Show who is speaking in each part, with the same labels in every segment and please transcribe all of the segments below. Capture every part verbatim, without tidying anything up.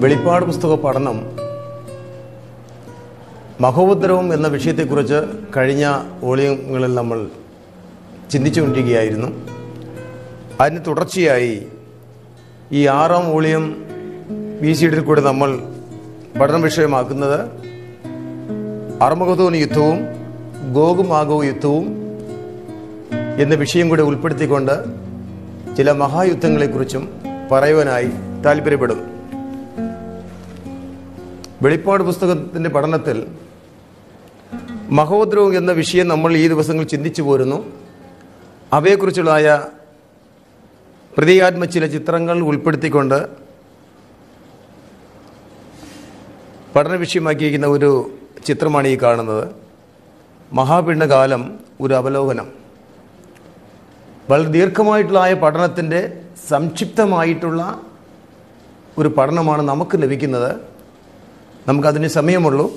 Speaker 1: വെളിപ്പാട് പുസ്തക പഠനം മഹോപദ്രവം എന്ന വിഷയത്തെക്കുറിച്ച് കഴിഞ്ഞ വോളിയങ്ങളിൽ നമ്മൾ ചിന്തിച്ചുകൊണ്ടിരിക്കുകയായിരുന്നു. അതിന് തുടർച്ചയായി ഈ ആറാം വോളിയം ബി സി ഡിയിൽ കൂടെ നമ്മൾ പഠന വിഷയമാക്കുന്നത് അർമഗദോൻ യുദ്ധവും ഗോഗ് മാഗോഗ് യുദ്ധവും എന്ന വിഷയം കൂടെ ഉൾപ്പെടുത്തിക്കൊണ്ട് ചില മഹായുദ്ധങ്ങളെക്കുറിച്ചും പറയുവാനായി താല്പര്യപ്പെടും. വെളിപ്പാട് പുസ്തകത്തിൻ്റെ പഠനത്തിൽ മഹോദ്രവം എന്ന വിഷയം നമ്മൾ ഈ ദിവസങ്ങൾ ചിന്തിച്ചു പോരുന്നു. അവയെക്കുറിച്ചുള്ളതായ പ്രതീകാത്മക ചില ചിത്രങ്ങൾ ഉൾപ്പെടുത്തിക്കൊണ്ട് പഠന വിഷയമാക്കിയിരിക്കുന്ന ഒരു ചിത്രമാണ് ഈ കാണുന്നത്. മഹാപീഡനകാലം ഒരു അവലോകനം. വളരെ ദീർഘമായിട്ടുള്ള പഠനത്തിൻ്റെ സംക്ഷിപ്തമായിട്ടുള്ള ഒരു പഠനമാണ് നമുക്ക് ലഭിക്കുന്നത്. നമുക്കതിന് സമയമുള്ളൂ.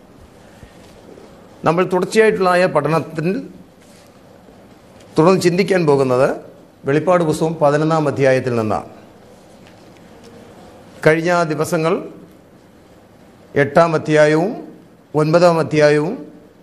Speaker 1: നമ്മൾ തുടർച്ചയായിട്ടുള്ള പഠനത്തിൽ തുടർന്ന് ചിന്തിക്കാൻ പോകുന്നത് വെളിപ്പാട് പുസ്തകം പതിനൊന്നാം അധ്യായത്തിൽ നിന്നാണ്. കഴിഞ്ഞ ദിവസങ്ങൾ എട്ടാം അധ്യായവും ഒൻപതാം അധ്യായവും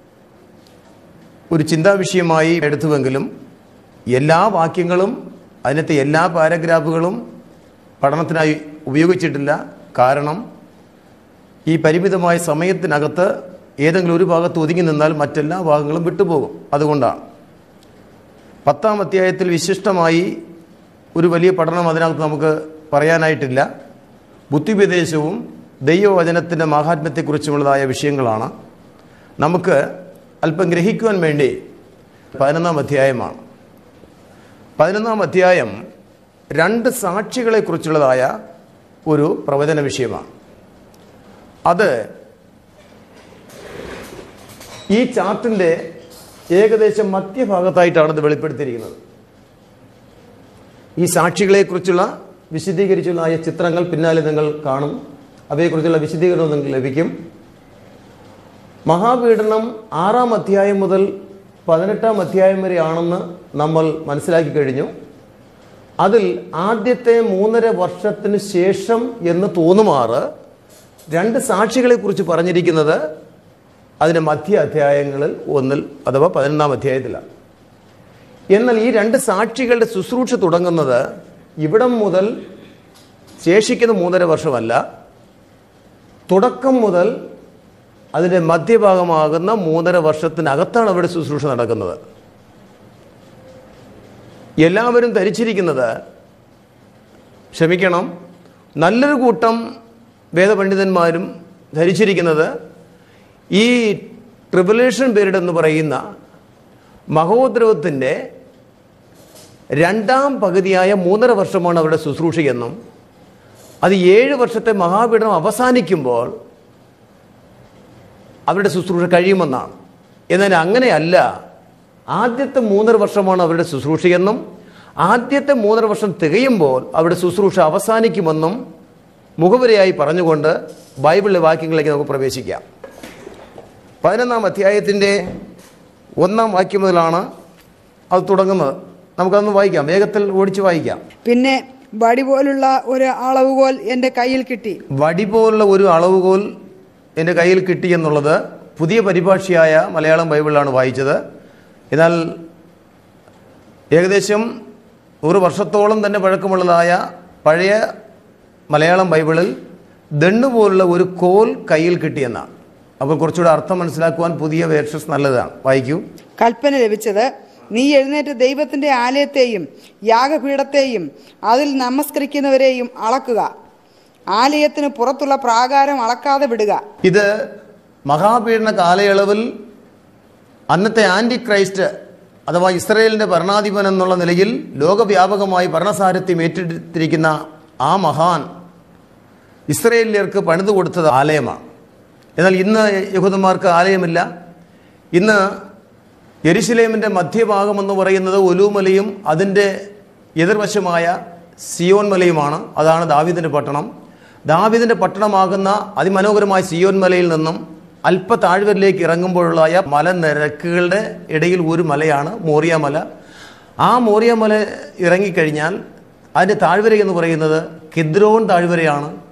Speaker 1: ഒരു ചിന്താവിഷയമായി എടുത്തുവെങ്കിലും എല്ലാ വാക്യങ്ങളും അതിനകത്തെ എല്ലാ പാരഗ്രാഫുകളും പഠനത്തിനായി ഉപയോഗിച്ചിട്ടില്ല. കാരണം ഈ പരിമിതമായ സമയത്തിനകത്ത് ഏതെങ്കിലും ഒരു ഭാഗത്ത് ഒതുങ്ങി നിന്നാൽ മറ്റെല്ലാ ഭാഗങ്ങളും വിട്ടുപോകും. അതുകൊണ്ടാണ് പത്താം അധ്യായത്തിൽ വിശിഷ്ടമായി ഒരു വലിയ പഠനം അതിനകത്ത് നമുക്ക് പറയാനായിട്ടില്ല. ബുദ്ധിപദേശവും ദൈവവചനത്തിൻ്റെ മാഹാത്മ്യത്തെക്കുറിച്ചുമുള്ളതായ വിഷയങ്ങളാണ് നമുക്ക് അല്പം ഗ്രഹിക്കുവാൻ വേണ്ടി പതിനൊന്നാം അധ്യായമാണ്. പതിനൊന്നാം അധ്യായം രണ്ട് സാക്ഷികളെക്കുറിച്ചുള്ളതായ ഒരു പ്രവചന വിഷയമാണ്. അത് ഈ ചാർട്ടിൻ്റെ ഏകദേശം മധ്യഭാഗത്തായിട്ടാണ് ഇത് വെളിപ്പെടുത്തിയിരിക്കുന്നത്. ഈ സാക്ഷികളെക്കുറിച്ചുള്ള വിശദീകരിച്ചുള്ള ചിത്രങ്ങൾ പിന്നാലെ നിങ്ങൾ കാണും. അവയെക്കുറിച്ചുള്ള വിശദീകരണം നിങ്ങൾക്ക് ലഭിക്കും. മഹാപീഡനം ആറാം അധ്യായം മുതൽ പതിനെട്ടാം അധ്യായം വരെയാണെന്ന് നമ്മൾ മനസ്സിലാക്കി കഴിഞ്ഞു. അതിൽ ആദ്യത്തെ മൂന്നര വർഷത്തിന് ശേഷം എന്ന് തോന്നുമാറ് രണ്ട് സാക്ഷികളെക്കുറിച്ച് പറഞ്ഞിരിക്കുന്നത് അതിൻ്റെ മധ്യ അധ്യായങ്ങളിൽ ഒന്നിൽ അഥവാ പതിനൊന്നാം അധ്യായത്തിലാണ്. എന്നാൽ ഈ രണ്ട് സാക്ഷികളുടെ ശുശ്രൂഷ തുടങ്ങുന്നത് ഇവിടം മുതൽ ശേഷിക്കുന്ന മൂന്നര വർഷമല്ല, തുടക്കം മുതൽ അതിൻ്റെ മധ്യഭാഗമാകുന്ന മൂന്നര വർഷത്തിനകത്താണ് അവിടെ ശുശ്രൂഷ നടക്കുന്നത്. എല്ലാവരും ധരിച്ചിരിക്കുന്നത്, ക്ഷമിക്കണം, നല്ലൊരു കൂട്ടം വേദപണ്ഡിതന്മാരും ധരിച്ചിരിക്കുന്നത് ഈ ട്രിബുലേഷൻ പീരീഡ് എന്ന് പറയുന്ന മഹോദ്രവത്തിൻ്റെ രണ്ടാം പകുതിയായ മൂന്നര വർഷമാണ് അവരുടെ ശുശ്രൂഷയെന്നും അത് ഏഴ് വർഷത്തെ മഹാപീഡനം അവസാനിക്കുമ്പോൾ അവരുടെ ശുശ്രൂഷ കഴിയുമെന്നാണ്. എന്നാൽ അങ്ങനെയല്ല, ആദ്യത്തെ മൂന്നര വർഷമാണ് അവരുടെ ശുശ്രൂഷയെന്നും ആദ്യത്തെ മൂന്നര വർഷം തികയുമ്പോൾ അവരുടെ ശുശ്രൂഷ അവസാനിക്കുമെന്നും മുഖവരയായി പറഞ്ഞുകൊണ്ട് ബൈബിളിലെ വാക്യങ്ങളിലേക്ക് നമുക്ക് പ്രവേശിക്കാം. പതിനൊന്നാം അധ്യായത്തിൻ്റെ ഒന്നാം വാക്യം മുതലാണ് അത് തുടങ്ങുന്നത്. നമുക്കതൊന്ന് വായിക്കാം, വേഗത്തിൽ ഓടിച്ച് വായിക്കാം.
Speaker 2: പിന്നെ വടി പോലുള്ള ഒരു അളവുകോൽ എൻ്റെ കയ്യിൽ കിട്ടി.
Speaker 1: വടി പോലുള്ള ഒരു അളവുകോൽ എൻ്റെ കയ്യിൽ കിട്ടി എന്നുള്ളത് പുതിയ പരിഭാഷയായ മലയാളം ബൈബിളിലാണ് വായിച്ചത്. എന്നാൽ ഏകദേശം ഒരു വർഷത്തോളം തന്നെ പഴക്കമുള്ളതായ പഴയ മലയാളം ബൈബിളിൽ ദണ്ണ് പോലുള്ള ഒരു കോൽ കയ്യിൽ കിട്ടിയെന്നാണ്. അപ്പോൾ കുറച്ചുകൂടെ അർത്ഥം മനസ്സിലാക്കുവാൻ പുതിയ വേർഷൻസ് നല്ലതാണ്. വായിക്കൂ.
Speaker 2: കൽപ്പന ലഭിച്ചത്, നീ എഴുന്നേറ്റ് ദൈവത്തിന്റെ ആലയത്തെയും യാഗപീഠത്തെയും അതിൽ നമസ്കരിക്കുന്നവരെയും അളക്കുക, ആലയത്തിന് പുറത്തുള്ള പ്രാകാരം അളക്കാതെ വിടുക.
Speaker 1: ഇത് മഹാപീഡന കാലയളവിൽ അന്നത്തെ ആന്റി ക്രൈസ്റ്റ് അഥവാ ഇസ്രയേലിൻ്റെ ഭരണാധിപൻ എന്നുള്ള നിലയിൽ ലോകവ്യാപകമായി ഭരണസാരഥ്യം ഏറ്റെടുത്തിരിക്കുന്ന ആ മഹാൻ ഇസ്രയേലിയർക്ക് പണിതു കൊടുത്തത് ആലയമാണ്. എന്നാൽ ഇന്ന് യഹൂദന്മാർക്ക് ആലയമില്ല. ഇന്ന് യെരുശലേമിൻ്റെ മധ്യഭാഗമെന്ന് പറയുന്നത് ഒലൂമലയും അതിൻ്റെ എതിർവശമായ സിയോൻ മലയുമാണ്. അതാണ് ദാവീദിൻ്റെ പട്ടണം. ദാവീദിൻ്റെ പട്ടണമാകുന്ന അതിമനോഹരമായ സിയോൻ മലയിൽ നിന്നും അല്പ താഴ്വരയിലേക്ക് ഇറങ്ങുമ്പോഴുള്ള മലനിരക്കുകളുടെ ഇടയിൽ ഒരു മലയാണ് മോറിയ മല. ആ മോറിയ മല ഇറങ്ങിക്കഴിഞ്ഞാൽ അതിൻ്റെ താഴ്വര എന്ന് പറയുന്നത് കിദ്രോൺ താഴ്വരയാണ്.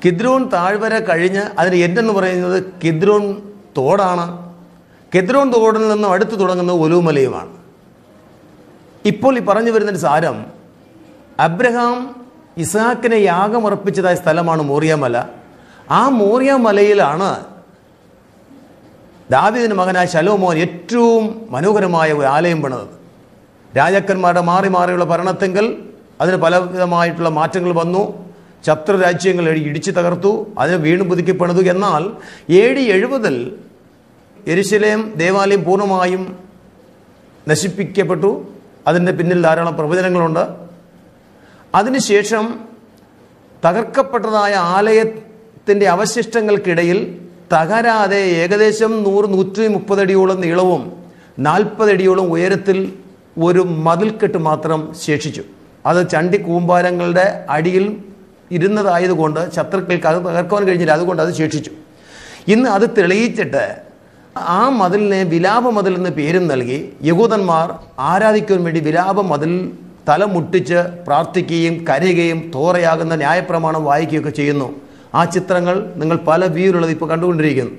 Speaker 1: കിദ്രോൺ താഴ്വര കഴിഞ്ഞ് അതിന് എൻഡെന്ന് പറയുന്നത് കിദ്രോൺ തോടാണ്. കിദ്രോൺ തോടിൽ നിന്നും അടുത്ത് തുടങ്ങുന്നത് ഒലൂമലയുമാണ്. ഇപ്പോൾ ഈ പറഞ്ഞു വരുന്നതിന് സാരം, അബ്രഹാം ഇസാക്കിനെ യാഗമർപ്പിച്ചതായ സ്ഥലമാണ് മോറിയാമല. ആ മോറിയാമലയിലാണ് ദാവീദിന്റെ മകനായ ശലോമോൻ ഏറ്റവും മനോഹരമായ ഒരു ആലയം പണിതത്. രാജാക്കന്മാരുടെ മാറി മാറിയുള്ള ഭരണത്തെങ്കിൽ അതിന് പലവിധമായിട്ടുള്ള മാറ്റങ്ങൾ വന്നു. ശത്രു രാജ്യങ്ങൾ ഇടിച്ചു തകർത്തു, അതിനെ വീണ്ടും പുതുക്കി പണിതു. എന്നാൽ എ ഡി എഴുപതിൽ യെരുശലേം ദേവാലയം പൂർണ്ണമായും നശിപ്പിക്കപ്പെട്ടു. അതിൻ്റെ പിന്നിൽ ധാരാളം പ്രവചനങ്ങളുണ്ട്. അതിനുശേഷം തകർക്കപ്പെട്ടതായ ആലയത്തിൻ്റെ അവശിഷ്ടങ്ങൾക്കിടയിൽ തകരാതെ ഏകദേശം നൂറ് നൂറ്റി മുപ്പതടിയോളം നീളവും നാൽപ്പതടിയോളം ഉയരത്തിൽ ഒരു മതിൽക്കെട്ട് മാത്രം ശേഷിച്ചു. അത് ചണ്ടി കൂമ്പാരങ്ങളുടെ അടിയിൽ ഇരുന്നതായതുകൊണ്ട് ശത്രുക്കൾക്ക് അത് തകർക്കാൻ കഴിഞ്ഞില്ല. അതുകൊണ്ട് അത് ശേഷിച്ചു. ഇന്ന് അത് തെളിയിച്ചിട്ട് ആ മതിലിനെ വിലാപ മതിൽ എന്ന് പേരും നൽകി യഹൂദന്മാർ ആരാധിക്കാൻ വേണ്ടി വിലാപ മതിൽ തല മുട്ടിച്ച് പ്രാർത്ഥിക്കുകയും കരയുകയും തോറയാകുന്ന ന്യായപ്രമാണം വായിക്കുകയൊക്കെ ചെയ്യുന്നു. ആ ചിത്രങ്ങൾ നിങ്ങൾ പല വ്യൂവിലുള്ളത് ഇപ്പോൾ കണ്ടുകൊണ്ടിരിക്കുന്നു.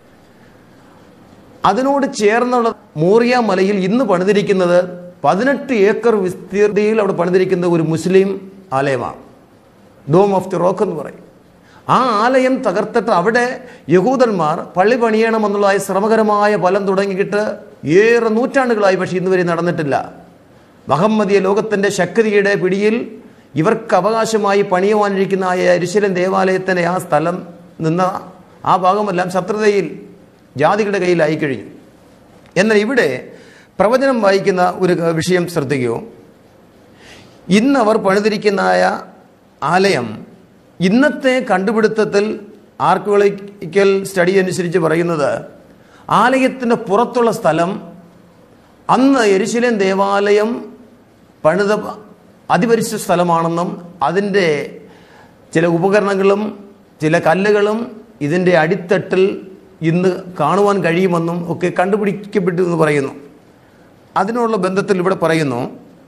Speaker 1: അതിനോട് ചേർന്നുള്ള മോറിയ മലയിൽ ഇന്ന് പണിതിരിക്കുന്നത് പതിനെട്ട് ഏക്കർ വിസ്തീർണയിൽ അവിടെ പണിതിരിക്കുന്ന ഒരു മുസ്ലിം ആലയമാണ്. ഡോം ഓഫ് ദി റോക്ക് എന്ന് പറയും. ആ ആലയം തകർത്തിട്ട് അവിടെ യഹൂദന്മാർ പള്ളി പണിയണമെന്നുള്ളതായ ശ്രമകരമായ ഫലം തുടങ്ങിയിട്ട് ഏറെ നൂറ്റാണ്ടുകളായി. പക്ഷേ ഇന്ന് വരെ നടന്നിട്ടില്ല. മുഹമ്മദിയ ലോകത്തിൻ്റെ ശക്തിയുടെ പിടിയിൽ ഇവർക്ക് അവകാശമായി പണിയുവാനിരിക്കുന്ന ആ യെരുശലേം ദേവാലയത്തിൻ്റെ ആ സ്ഥലം നിന്ന ആ ഭാഗമെല്ലാം ശത്രുതയിൽ ജാതികളുടെ കയ്യിലായി കഴിഞ്ഞു. എന്നാൽ ഇവിടെ പ്രവചനം വായിക്കുന്ന ഒരു വിഷയം ശ്രദ്ധിക്കൂ. ഇന്നവർ പണിതിരിക്കുന്നതായ ആലയം ഇന്നത്തെ കണ്ടുപിടുത്തത്തിൽ ആർക്കിയോളജിക്കൽ സ്റ്റഡി അനുസരിച്ച് പറയുന്നത് ആലയത്തിൻ്റെ പുറത്തുള്ള സ്ഥലം അന്ന് യെരുശലേം ദേവാലയം പണിത അതിപരിശുദ്ധ സ്ഥലമാണെന്നും അതിൻ്റെ ചില ഉപകരണങ്ങളും ചില കല്ലുകളും ഇതിൻ്റെ അടിത്തട്ടിൽ ഇന്ന് കാണുവാൻ കഴിയുമെന്നും ഒക്കെ കണ്ടുപിടിക്കപ്പെട്ടു എന്ന് പറയുന്നു. അതിനുള്ള ബന്ധത്തിൽ ഇവിടെ പറയുന്നു,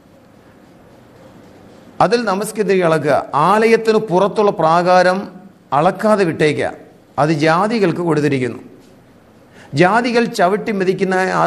Speaker 1: അതിൽ നമസ്കരിക്കുക അളക്കുക, ആലയത്തിന് പുറത്തുള്ള പ്രാകാരം അളക്കാതെ വിട്ടേക്കുക, അത് ജാതികൾക്ക് കൊടുത്തിരിക്കുന്നു. ജാതികൾ ചവിട്ടി മെതിക്കുന്ന ആ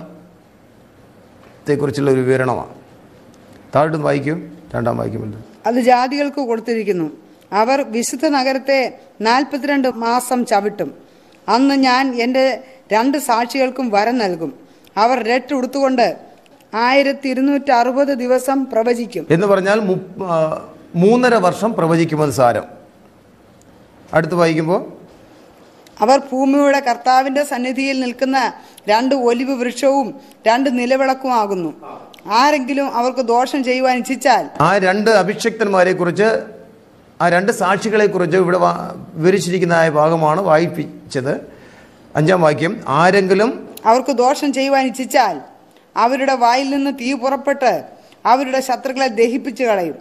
Speaker 1: സ്ഥലത്തെക്കുറിച്ചുള്ള ഒരു വിവരണമാണ്. താഴോട്ട് വായിക്കും, രണ്ടാം വായിക്കുമല്ലോ.
Speaker 2: അത് ജാതികൾക്ക് കൊടുത്തിരിക്കുന്നു. അവർ വിശുദ്ധ നഗരത്തെ നാൽപ്പത്തിരണ്ട് മാസം ചവിട്ടും. അന്ന് ഞാൻ എൻ്റെ രണ്ട് സാക്ഷികൾക്കും വരം നൽകും. അവർ രട്ട് ഉടുത്തുകൊണ്ട് ആയിരത്തി ഇരുന്നൂറ്റി അറുപത് ദിവസം പ്രവചിക്കും
Speaker 1: എന്ന് പറഞ്ഞാൽ മൂന്നര വർഷം പ്രവചിക്കുമെന്ന് സാരം. അടുത്ത് വായിക്കുമ്പോൾ,
Speaker 2: അവർ ഭൂമിയുടെ കർത്താവിന്റെ സന്നിധിയിൽ നിൽക്കുന്ന രണ്ട് ഒലിവ് വൃക്ഷവും രണ്ട് നിലവിളക്കും ആകുന്നു. ആരെങ്കിലും അവർക്ക് ദോഷം ചെയ്യുവാൻ ഇച്ഛിച്ചാൽ,
Speaker 1: ആ രണ്ട് അഭിഷിക്തന്മാരെ കുറിച്ച്, ആ രണ്ട് സാക്ഷികളെ കുറിച്ച് ഇവിടെ വിവരിച്ചിരിക്കുന്ന ഭാഗമാണ് വായിപ്പിച്ചത്. അഞ്ചാം വാക്യം, ആരെങ്കിലും
Speaker 2: അവർക്ക് ദോഷം ചെയ്യുവാൻ ഇച്ഛിച്ചാൽ അവരുടെ വായിൽ നിന്ന് തീ പുറപ്പെട്ട് അവരുടെ ശത്രുക്കളെ ദഹിപ്പിച്ചു കളയും.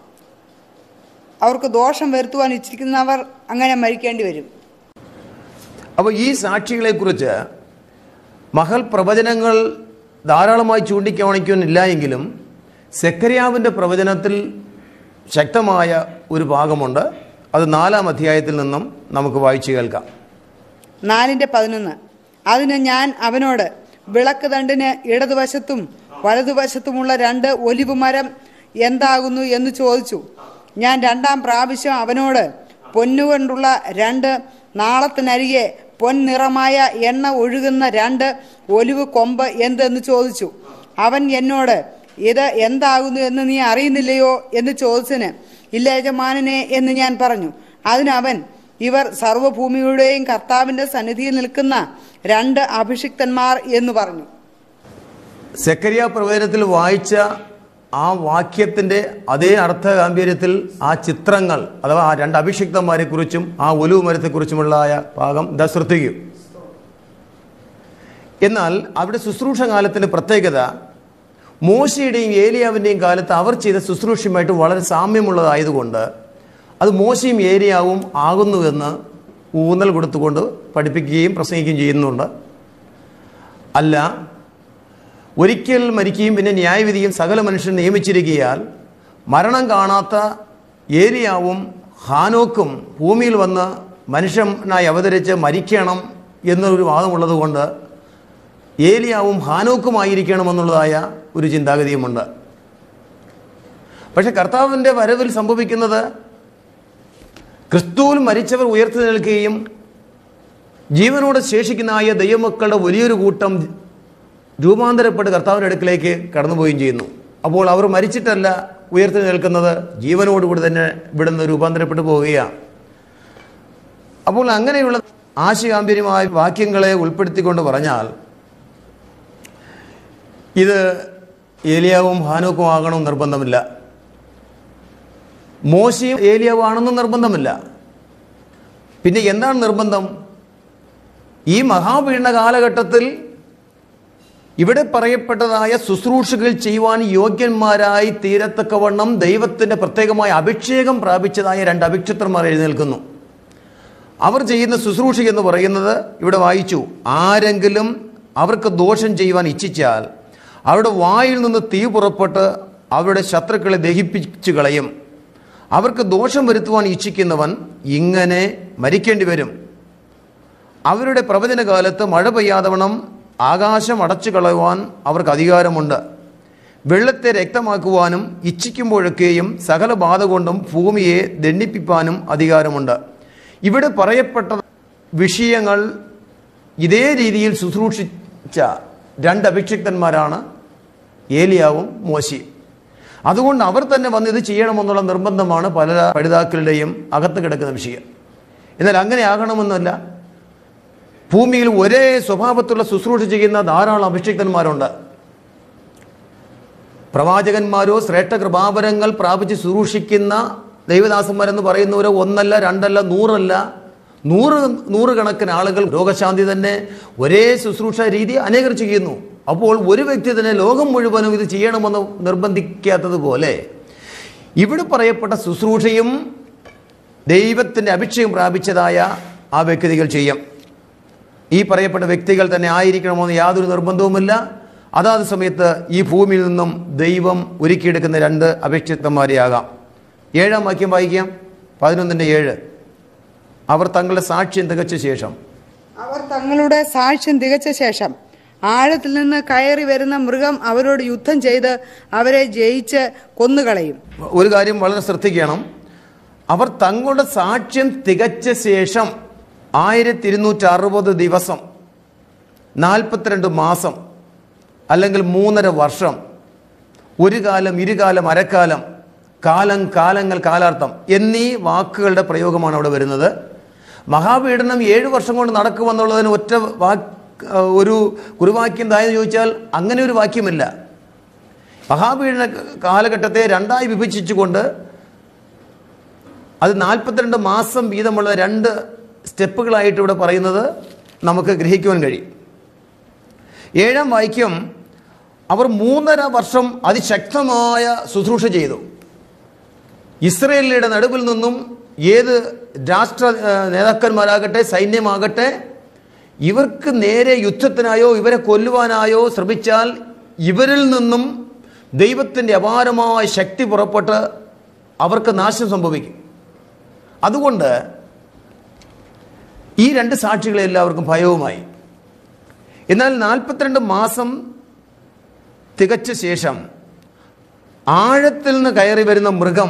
Speaker 2: അവർക്ക് ദോഷം വരുത്തുവാൻ ഇച്ഛിക്കുന്നവർ അങ്ങനെ മരിക്കേണ്ടി വരും.
Speaker 1: അപ്പോൾ ഈ സാക്ഷികളെ കുറിച്ച് മഹൽ പ്രവചനങ്ങൾ ധാരാളമായി ചൂണ്ടിക്കാണിക്കുന്നില്ല എങ്കിലും സെക്കര്യാവിൻ്റെ പ്രവചനത്തിൽ ശക്തമായ ഒരു ഭാഗമുണ്ട്. അത് നാലാം അധ്യായത്തിൽ നിന്നും നമുക്ക് വായിച്ചു കേൾക്കാം.
Speaker 2: നാലിന്റെ പതിനൊന്ന്. അതിന് ഞാൻ അവനോട്, വിളക്ക് തണ്ടിന് ഇടതുവശത്തും വലതുവശത്തുമുള്ള രണ്ട് ഒലിവ് മരം എന്താകുന്നു എന്ന് ചോദിച്ചു. ഞാൻ രണ്ടാം പ്രാവശ്യം അവനോട്, പൊന്നുകൊണ്ടുള്ള രണ്ട് നാളത്തിനരികെ പൊൻനിറമായ എണ്ണ ഒഴുകുന്ന രണ്ട് ഒലിവ് കൊമ്പ് എന്തെന്ന് ചോദിച്ചു. അവൻ എന്നോട്, ഇത് എന്താകുന്നു എന്ന് നീ അറിയുന്നില്ലയോ എന്ന് ചോദിച്ചതിന്, ഇല്ല യജമാനനെ എന്ന് ഞാൻ പറഞ്ഞു. അതിനവൻ, ഇവർ സർവ്വഭൂമിയുടെയും കർത്താവിന്റെ സന്നിധിയിൽ നിൽക്കുന്ന രണ്ട് അഭിഷിക്തന്മാർ എന്ന് പറഞ്ഞു.
Speaker 1: സെക്കര്യ പ്രവചനത്തിൽ വായിച്ച ആ വാക്യത്തിന്റെ അതേ അർത്ഥ ഗാംഭീര്യത്തിൽ ആ ചിത്രങ്ങൾ അഥവാ ആ രണ്ട് അഭിഷിക്തന്മാരെ കുറിച്ചും ആ ഒലിവ് മരത്തെക്കുറിച്ചുമുള്ള ഭാഗം ഇതാ ശ്രദ്ധിക്കും. എന്നാൽ അവിടെ ശുശ്രൂഷ കാലത്തിന്റെ പ്രത്യേകത മോശയുടെയും ഏലിയാവിൻ്റെയും കാലത്ത് അവർ ചെയ്ത ശുശ്രൂഷയുമായിട്ട് വളരെ സാമ്യമുള്ളതായതുകൊണ്ട് അത് മോശയും ഏലിയാവും ആകുന്നുവെന്ന് ഊന്നൽ കൊടുത്തുകൊണ്ട് പഠിപ്പിക്കുകയും പ്രസംഗിക്കുകയും ചെയ്യുന്നുണ്ട്. അല്ല, ഒരിക്കൽ മരിക്കുകയും പിന്നെ ന്യായവിധിയും സകല മനുഷ്യൻ നിയമിച്ചിരിക്കുകയാൽ മരണം കാണാത്ത ഏലിയാവും ഹാനോക്കും ഭൂമിയിൽ വന്ന് മനുഷ്യനായി അവതരിച്ച് മരിക്കണം എന്നൊരു വാദമുള്ളത് കൊണ്ട് ഏലിയാവും ഹാനോക്കുമായിരിക്കണമെന്നുള്ളതായ ഒരു ചിന്താഗതിയുമുണ്ട്. പക്ഷെ കർത്താവിൻ്റെ വരവിൽ സംഭവിക്കുന്നത് ക്രിസ്തുവിൽ മരിച്ചവർ ഉയർത്തെഴുന്നേൽക്കുകയും ജീവനോടെ ശേഷിക്കുന്നതായ ദൈവമക്കളുടെ വലിയൊരു കൂട്ടം രൂപാന്തരപ്പെട്ട് കർത്താവിൻ്റെ അടുക്കിലേക്ക് കടന്നുപോവുകയും ചെയ്യുന്നു. അപ്പോൾ അവർ മരിച്ചിട്ടല്ല ഉയർത്തെഴുന്നേൽക്കുന്നത്, ജീവനോടുകൂടി തന്നെ ഇവിടുന്ന് രൂപാന്തരപ്പെട്ടു പോവുകയാണ്. അപ്പോൾ അങ്ങനെയുള്ള ആശയഗാംഭീര്യമായ വാക്യങ്ങളെ ഉൾപ്പെടുത്തിക്കൊണ്ട് പറഞ്ഞാൽ ഇത് ഏലിയാവും ഹാനോക്കും ആകണം നിർബന്ധമില്ല, മോശയും ഏലിയാവും ആണെന്നും നിർബന്ധമില്ല. പിന്നെ എന്താണ് നിർബന്ധം? ഈ മഹാപീഡന കാലഘട്ടത്തിൽ ഇവിടെ പറയപ്പെട്ടതായ ശുശ്രൂഷകൾ ചെയ്യുവാൻ യോഗ്യന്മാരായി തീരത്തക്കവണ്ണം ദൈവത്തിൻ്റെ പ്രത്യേകമായ അഭിഷേകം പ്രാപിച്ചതായ രണ്ട് അഭിഷിക്തന്മാർ എഴുന്നേൽക്കുന്നു. അവർ ചെയ്യുന്ന ശുശ്രൂഷ എന്ന് പറയുന്നത് ഇവിടെ വായിച്ചു, ആരെങ്കിലും അവർക്ക് ദോഷം ചെയ്യുവാൻ ഇച്ഛിച്ചാൽ അവരുടെ വായിൽ നിന്ന് തീ പുറപ്പെട്ട് അവരുടെ ശത്രുക്കളെ ദഹിപ്പിച്ചു കളയും. അവർക്ക് ദോഷം വരുത്തുവാൻ ഇച്ഛിക്കുന്നവൻ ഇങ്ങനെ മരിക്കേണ്ടി വരും. അവരുടെ പ്രവചനകാലത്ത് മഴ പെയ്യാതവണ്ണം ആകാശം അടച്ചു കളയുവാൻ അവർക്ക് അധികാരമുണ്ട്. വെള്ളത്തെ രക്തമാക്കുവാനും ഇച്ഛിക്കുമ്പോഴൊക്കെയും സകല ബാധ കൊണ്ടും ഭൂമിയെ ദണ്ഡിപ്പിക്കാനും അധികാരമുണ്ട്. ഇവിടെ പറയപ്പെട്ട വിഷയങ്ങൾ ഇതേ രീതിയിൽ ശുശ്രൂഷിച്ച രണ്ട് അഭിഷിക്തന്മാരാണ് ഏലിയാവും മോശയും. അതുകൊണ്ട് അവർ തന്നെ വന്ന് ഇത് ചെയ്യണമെന്നുള്ള നിർബന്ധമാണ് പല പഠിതാക്കളുടെയും അകത്ത് കിടക്കുന്ന വിഷയം. എന്നാൽ അങ്ങനെ ആകണമെന്നല്ല. ഭൂമിയിൽ ഒരേ സ്വഭാവത്തുള്ള ശുശ്രൂഷ ചെയ്യുന്ന ധാരാളം അഭിഷിക്തന്മാരുണ്ട്. പ്രവാചകന്മാരോ ശ്രേഷ്ഠ കൃപാവരങ്ങൾ പ്രാപിച്ച് ശുശ്രൂഷിക്കുന്ന ദൈവദാസന്മാരെന്ന് പറയുന്നവരോ ഒന്നല്ല, രണ്ടല്ല, നൂറല്ല, നൂറ് നൂറുകണക്കിന് ആളുകൾ രോഗശാന്തി തന്നെ ഒരേ ശുശ്രൂഷ രീതി അനേകർ ചെയ്യുന്നു. അപ്പോൾ ഒരു വ്യക്തി തന്നെ ലോകം മുഴുവനും ഇത് ചെയ്യണമെന്ന് നിർബന്ധിക്കാത്തതുപോലെ ഇവിടെ പറയപ്പെട്ട ശുശ്രൂഷയും ദൈവത്തിൻ്റെ അഭിഷേകം പ്രാപിച്ചതായ ആ വ്യക്തികൾ ചെയ്യും. ഈ പറയപ്പെട്ട വ്യക്തികൾ തന്നെ ആയിരിക്കണമെന്ന് യാതൊരു നിർബന്ധവുമില്ല. അതാത് സമയത്ത് ഈ ഭൂമിയിൽ നിന്നും ദൈവം ഒരുക്കിയെടുക്കുന്ന രണ്ട് അഭിഷിക്തന്മാരെയാകാം. ഏഴാം വാക്യം വായിക്കാം, പതിനൊന്നിൻ്റെ ഏഴ്. അവർ തങ്ങളുടെ സാക്ഷ്യം തികച്ച ശേഷം
Speaker 2: അവർ തങ്ങളുടെ സാക്ഷ്യം തികച്ച ശേഷം ആഴത്തിൽ നിന്ന് കയറി വരുന്ന മൃഗം അവരോട് യുദ്ധം ചെയ്ത് അവരെ ജയിച്ച് കൊന്നുകളയും.
Speaker 1: ഒരു കാര്യം വളരെ ശ്രദ്ധിക്കണം. അവർ തങ്ങളുടെ സാക്ഷ്യം തികച്ച ശേഷം ആയിരത്തി ഇരുന്നൂറ്റി അറുപത് ദിവസം, നാൽപ്പത്തിരണ്ട് മാസം, അല്ലെങ്കിൽ മൂന്നര വർഷം, ഒരു കാലം, ഇരുകാലം, അരക്കാലം, കാലം, കാലങ്ങൾ, കാലാർത്ഥം എന്നീ വാക്കുകളുടെ പ്രയോഗമാണ് അവിടെ വരുന്നത്. മഹാപീഡനം ഏഴു വർഷം കൊണ്ട് നടക്കുമെന്നുള്ളതിന് ഒറ്റ വാക്ക് ഒരു കുറുവാക്യം തായെന്ന് ചോദിച്ചാൽ അങ്ങനെ ഒരു വാക്യമില്ല. മഹാപീഡന കാലഘട്ടത്തെ രണ്ടായി വിഭജിച്ചുകൊണ്ട് അത് നാൽപ്പത്തിരണ്ട് മാസം വീതമുള്ള രണ്ട് സ്റ്റെപ്പുകളായിട്ട് ഇവിടെ പറയുന്നത് നമുക്ക് ഗ്രഹിക്കുവാൻ കഴിയും. ഏഴാം വാക്യം, അവർ മൂന്നര വർഷം അതിശക്തമായ ശുശ്രൂഷ ചെയ്തു. ഇസ്രയേലിയുടെ നടുവിൽ നിന്നും ഏത് രാഷ്ട്ര നേതാക്കന്മാരാകട്ടെ സൈന്യമാകട്ടെ ഇവർക്ക് നേരെ യുദ്ധത്തിനായോ ഇവരെ കൊല്ലുവാനായോ ശ്രമിച്ചാൽ ഇവരിൽ നിന്നും ദൈവത്തിൻ്റെ അപാരമായ ശക്തി പുറപ്പെട്ട് അവർക്ക് നാശം സംഭവിക്കും. അതുകൊണ്ട് ഈ രണ്ട് സാക്ഷികളെ എല്ലാവർക്കും ഭയവുമായി. എന്നാൽ നാൽപ്പത്തിരണ്ട് മാസം തികച്ച ശേഷം ആഴത്തിൽ നിന്ന് കയറി വരുന്ന മൃഗം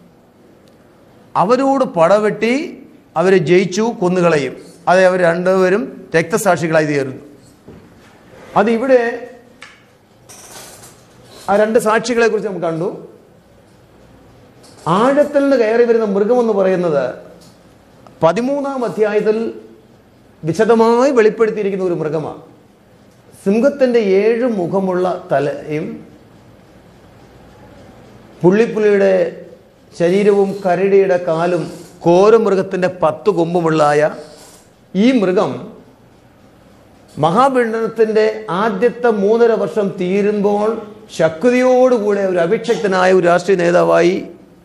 Speaker 1: അവരോട് പടവെട്ടി അവരെ ജയിച്ചു, കൊന്നുകളയും. അതെ, അവർ രണ്ടുപേരും രക്തസാക്ഷികളായി തീർന്നു. അത് ഇവിടെ ആ രണ്ട് സാക്ഷികളെ കുറിച്ച് നമുക്ക് കണ്ടു. ആഴത്തിൽ നിന്ന് കയറി വരുന്ന മൃഗമെന്ന് പറയുന്നത് പതിമൂന്നാം അധ്യായത്തിൽ വിശദമായി വെളിപ്പെടുത്തിയിരിക്കുന്ന ഒരു മൃഗമാണ്. സിംഹത്തിൻ്റെ ഏഴ് മുഖമുള്ള തലയും പുള്ളിപ്പുലിയുടെ ശരീരവും കരടിയുടെ കാലും കോരമൃഗത്തിൻ്റെ പത്ത് കൊമ്പുമുള്ളായ ഈ മൃഗം മഹാപീഡനത്തിൻ്റെ ആദ്യത്തെ മൂന്നര വർഷം തീരുമ്പോൾ ശക്തിയോടുകൂടെ ഒരു അഭിഷക്തനായ ഒരു രാഷ്ട്രീയ നേതാവായി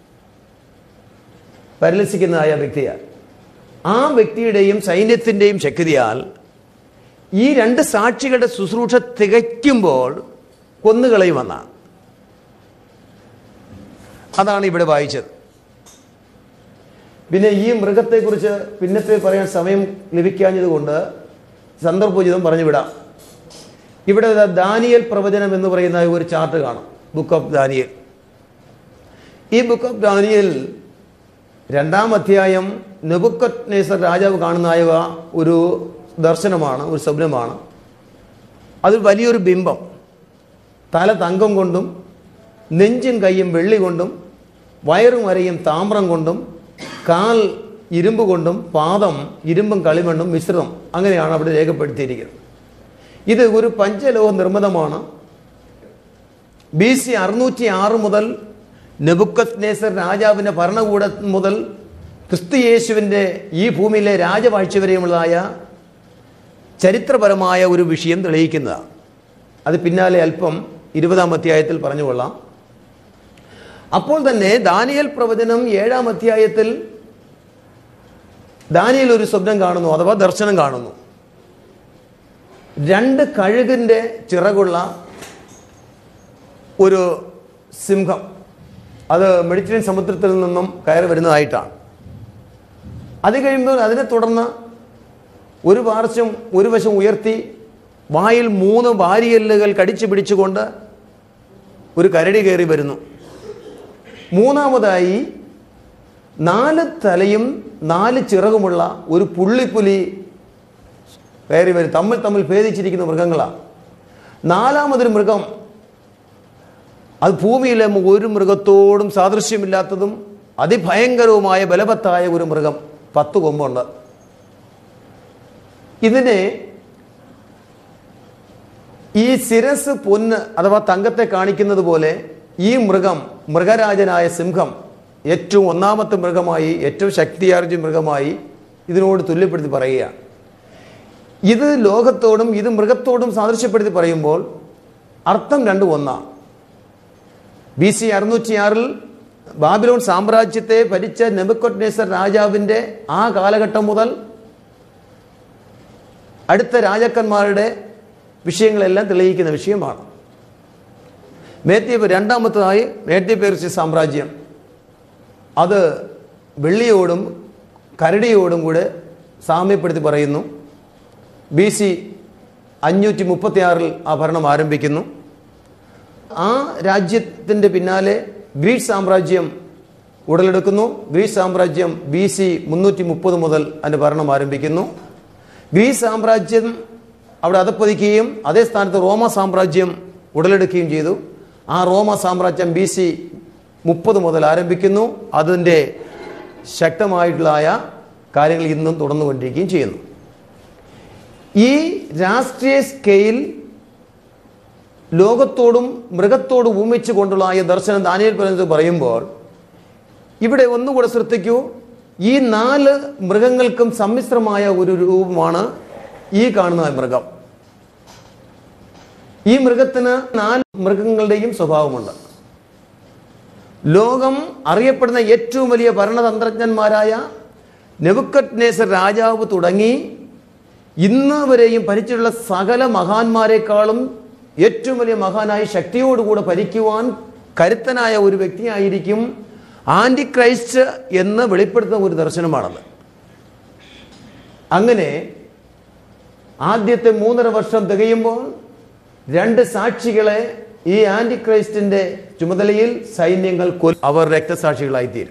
Speaker 1: പരിലസിക്കുന്നതായ വ്യക്തിയാണ്. ആ വ്യക്തിയുടെയും സൈന്യത്തിൻ്റെയും ശക്തിയാൽ ഈ രണ്ട് സാക്ഷികളുടെ ശുശ്രൂഷ തികയ്ക്കുമ്പോൾ കൊന്നുകളയുമെന്നാണ്. അതാണ് ഇവിടെ വായിച്ചത്. പിന്നെ ഈ മൃഗത്തെക്കുറിച്ച് പിന്നത്തെ പറയാൻ സമയം ലഭിക്കാഞ്ഞതുകൊണ്ട് സന്ദർഭോചിതം പറഞ്ഞു വിടാം. ഇവിടെ ദാനിയേൽ പ്രവചനം എന്ന് പറയുന്ന ഒരു ചാർട്ട് കാണാം, ബുക്ക് ഓഫ് ദാനിയേൽ. ഈ ബുക്ക് ഓഫ് ദാനിയേൽ രണ്ടാം അധ്യായം നെബൂഖദ്നേസർ രാജാവ് കാണുന്നതായ ഒരു ദർശനമാണ്, ഒരു സ്വപ്നമാണ്. അത് വലിയൊരു ബിംബം, തല തങ്കം കൊണ്ടും നെഞ്ചും കൈയും വെള്ളി കൊണ്ടും വയറും അരയും താമ്രം കൊണ്ടും കാൽ ഇരുമ്പ് കൊണ്ടും പാദം ഇരുമ്പും കളിമണ്ണും മിശ്രിതം, അങ്ങനെയാണ് അവിടെ രേഖപ്പെടുത്തിയിരിക്കുന്നത്. ഇത് ഒരു പഞ്ചലോഹ നിർമ്മിതമാണ്. ബി സി അറുന്നൂറ്റി ആറ് മുതൽ നെബൂഖദ്നേസർ രാജാവിൻ്റെ ഭരണകൂടം മുതൽ ക്രിസ്തു യേശുവിൻ്റെ ഈ ഭൂമിയിലെ രാജവാഴ്ച വരെയുള്ളതായ ചരിത്രപരമായ ഒരു വിഷയം തെളിയിക്കുന്നതാണ്. അത് പിന്നാലെ അല്പം ഇരുപതാം അധ്യായത്തിൽ പറഞ്ഞുകൊള്ളാം. അപ്പോൾ തന്നെ ദാനിയേൽ പ്രവചനം ഏഴാം അധ്യായത്തിൽ ദാനിയേൽ ഒരു സ്വപ്നം കാണുന്നു, അഥവാ ദർശനം കാണുന്നു. രണ്ട് കഴുകിൻ്റെ ചിറകുള്ള ഒരു സിംഹം, അത് മെഡിറ്ററേനിയൻ സമുദ്രത്തിൽ നിന്നും കയറി വരുന്നതായിട്ടാണ്. അത് കഴിയുമ്പോൾ അതിനെ തുടർന്ന് ഒരു പാർശ്വം ഒരു വശം ഉയർത്തി വായിൽ മൂന്ന് വാരിയെല്ലുകൾ കടിച്ചു പിടിച്ചുകൊണ്ട് ഒരു കരടി കയറി വരുന്നു. മൂന്നാമതായി നാല് തലയും നാല് ചിറകുമുള്ള ഒരു പുള്ളിപ്പുലി കയറി വരും. തമ്മിൽ തമ്മിൽ ഭേദിച്ചിരിക്കുന്ന മൃഗങ്ങളാണ്. നാലാമതൊരു മൃഗം, അത് ഭൂമിയിലെ ഒരു മൃഗത്തോടും സാദൃശ്യമില്ലാത്തതും അതിഭയങ്കരവുമായ ബലവത്തായ ഒരു മൃഗം, പത്ത് കൊമ്പുണ്ട്. ഇതിനെ ഈ ശിരസ് പൊന്ന് അഥവാ തങ്കത്തെ കാണിക്കുന്നത് പോലെ ഈ മൃഗം, മൃഗരാജനായ സിംഹം, ഏറ്റവും ഒന്നാമത്തെ മൃഗമായി, ഏറ്റവും ശക്തിയാർജ്ജ മൃഗമായി ഇതിനോട് തുല്യപ്പെടുത്തി പറയുകയാണ്. ഇത് ലോകത്തോടും ഇത് മൃഗത്തോടും സാദൃശ്യപ്പെടുത്തി പറയുമ്പോൾ അർത്ഥം രണ്ടും ഒന്നാണ്. ബി സി അറുന്നൂറ്റിയാറിൽ ബാബിലോൺ സാമ്രാജ്യത്തെ ഭരിച്ച നെബൂഖദ്നേസർ രാജാവിൻ്റെ ആ കാലഘട്ടം മുതൽ അടുത്ത രാജാക്കന്മാരുടെ വിഷയങ്ങളെല്ലാം തെളിയിക്കുന്ന വിഷയമാണ്. മേദ്യ രണ്ടാമത്തതായി മേദ്യ പേർഷ്യ സാമ്രാജ്യം, അത് വെള്ളിയോടും കരടിയോടും കൂടെ സാമ്യപ്പെടുത്തി പറയുന്നു. ബി സി അഞ്ഞൂറ്റി മുപ്പത്തി ആറിൽ ആ ഭരണം ആരംഭിക്കുന്നു. ആ രാജ്യത്തിൻ്റെ പിന്നാലെ ഗ്രീക്ക് സാമ്രാജ്യം ഉടലെടുക്കുന്നു. ഗ്രീക്ക് സാമ്രാജ്യം ബി സി മുന്നൂറ്റി മുപ്പത് മുതൽ അതിൻ്റെ ഭരണം ആരംഭിക്കുന്നു. ഗ്രീക്ക് സാമ്രാജ്യം അവിടെ അധപ്പതിക്കുകയും അതേ സ്ഥാനത്ത് റോമ സാമ്രാജ്യം ഉടലെടുക്കുകയും ചെയ്തു. ആ റോമ സാമ്രാജ്യം ബി സി മുപ്പത് മുതൽ ആരംഭിക്കുന്നു. അതിൻ്റെ ശക്തമായിട്ടുള്ളതായ കാര്യങ്ങൾ ഇന്നും തുടർന്നുകൊണ്ടിരിക്കുകയും ചെയ്യുന്നു. ഈ രാഷ്ട്രീയ സ്കെയിൽ ലോകത്തോടും മൃഗത്തോടും ഉപമിച്ചു കൊണ്ടുള്ള ഈ ദർശനം ദാനിയേൽ പ്രവചനത്തിൽ പറയുമ്പോൾ ഇവിടെ ഒന്നുകൂടെ ശ്രദ്ധിക്കൂ. ഈ നാല് മൃഗങ്ങൾക്കും സമ്മിശ്രമായ ഒരു രൂപമാണ് ഈ കാണുന്ന മൃഗം. ഈ മൃഗത്തിന് നാല് മൃഗങ്ങളുടെയും സ്വഭാവമുണ്ട്. ലോകം അറിയപ്പെടുന്ന ഏറ്റവും വലിയ ഭരണതന്ത്രജ്ഞന്മാരായ നെബൂഖദ്നേസർ രാജാവ് തുടങ്ങി ഇന്ന് വരെയും ഭരിച്ചിട്ടുള്ള സകല മഹാന്മാരെക്കാളും ഏറ്റവും വലിയ മഹാനായി ശക്തിയോടുകൂടെ ഭരിക്കുവാൻ കരുത്തനായ ഒരു വ്യക്തിയായിരിക്കും ആന്റി ക്രൈസ്റ്റ് എന്ന് വെളിപ്പെടുത്തുന്ന ഒരു ദർശനമാണത്. അങ്ങനെ ആദ്യത്തെ മൂന്നര വർഷം തികയുമ്പോൾ രണ്ട് സാക്ഷികളെ ഈ ആന്റി ക്രൈസ്റ്റിന്റെ ചുമതലയിൽ സൈന്യങ്ങൾ കൊല്ലും. അവർ രക്തസാക്ഷികളായിത്തീരും.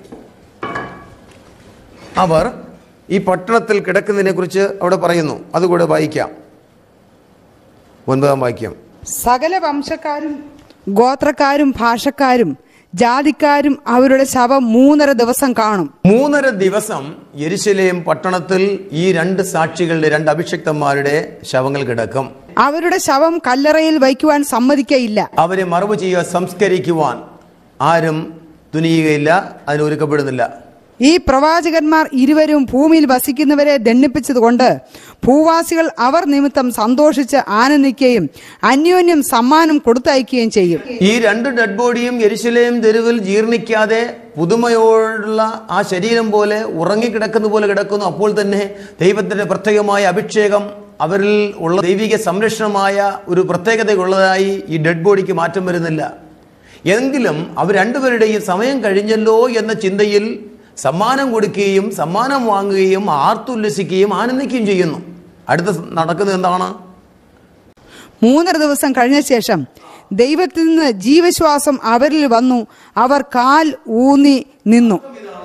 Speaker 1: അവർ ഈ പട്ടണത്തിൽ കിടക്കുന്നതിനെ കുറിച്ച് അവിടെ പറയുന്നു. അതുകൂടെ വായിക്കാം. ഒൻപതാം വാക്യം.
Speaker 2: സകല വംശക്കാരും ഗോത്രക്കാരും ഭാഷക്കാരും ജാതിക്കാരും അവരുടെ ശവം മൂന്നര ദിവസം കാണും.
Speaker 1: മൂന്നര ദിവസം യെരുശലേം പട്ടണത്തിൽ ഈ രണ്ട് സാക്ഷികളുടെ, രണ്ട് അഭിഷിക്തന്മാരുടെ ശവങ്ങൾ കിടക്കും.
Speaker 2: അവരുടെ ശവം കല്ലറയിൽ വയ്ക്കുവാൻ സമ്മതിക്കയില്ല.
Speaker 1: അവരെ മറവ് ചെയ്യുക, സംസ്കരിക്കുവാൻ ആരും തുനിയുകയില്ല, അതിനൊരുക്കപ്പെടുന്നില്ല.
Speaker 2: ഈ പ്രവാചകന്മാർ ഇരുവരും ഭൂമിയിൽ വസിക്കുന്നവരെ ദണ്ഡിപ്പിച്ചതുകൊണ്ട് ഭൂവാസികൾ അവർ നിമിത്തം സന്തോഷിച്ച് ആനന്ദിക്കുകയും അന്യോന്യം സമ്മാനം കൊടുത്തയക്കുകയും ചെയ്യും.
Speaker 1: ഈ രണ്ട് ഡെഡ് ബോഡിയും യെരുശലേം തെരുവിൽ ജീർണിക്കാതെ പുതുമയോടുള്ള ആ ശരീരം പോലെ ഉറങ്ങിക്കിടക്കുന്ന പോലെ കിടക്കുന്നു. അപ്പോൾ തന്നെ ദൈവത്തിന്റെ പ്രത്യേകമായ അഭിഷേകം, അവരിൽ ഉള്ള ദൈവിക സംരക്ഷണമായ ഒരു പ്രത്യേകതയുള്ളതായി ഈ ഡെഡ് ബോഡിക്ക് മാറ്റം വരുന്നില്ല. എങ്കിലും അവർ രണ്ടുപേരുടെയും സമയം കഴിഞ്ഞല്ലോ എന്ന ചിന്തയിൽ സമ്മാനം കൊടുക്കുകയും സമ്മാനം വാങ്ങുകയും ആർത്തുല്ലസിക്കുകയും ആനന്ദിക്കുകയും ചെയ്യുന്നു. അടുത്ത നടക്കുന്നത് എന്താണ്?
Speaker 2: മൂന്നര ദിവസം കഴിഞ്ഞ ശേഷം ദൈവത്തിൽ നിന്ന് ജീവശ്വാസം അവരിൽ വന്നു, അവർ കാൽ ഊന്നി നിന്നു.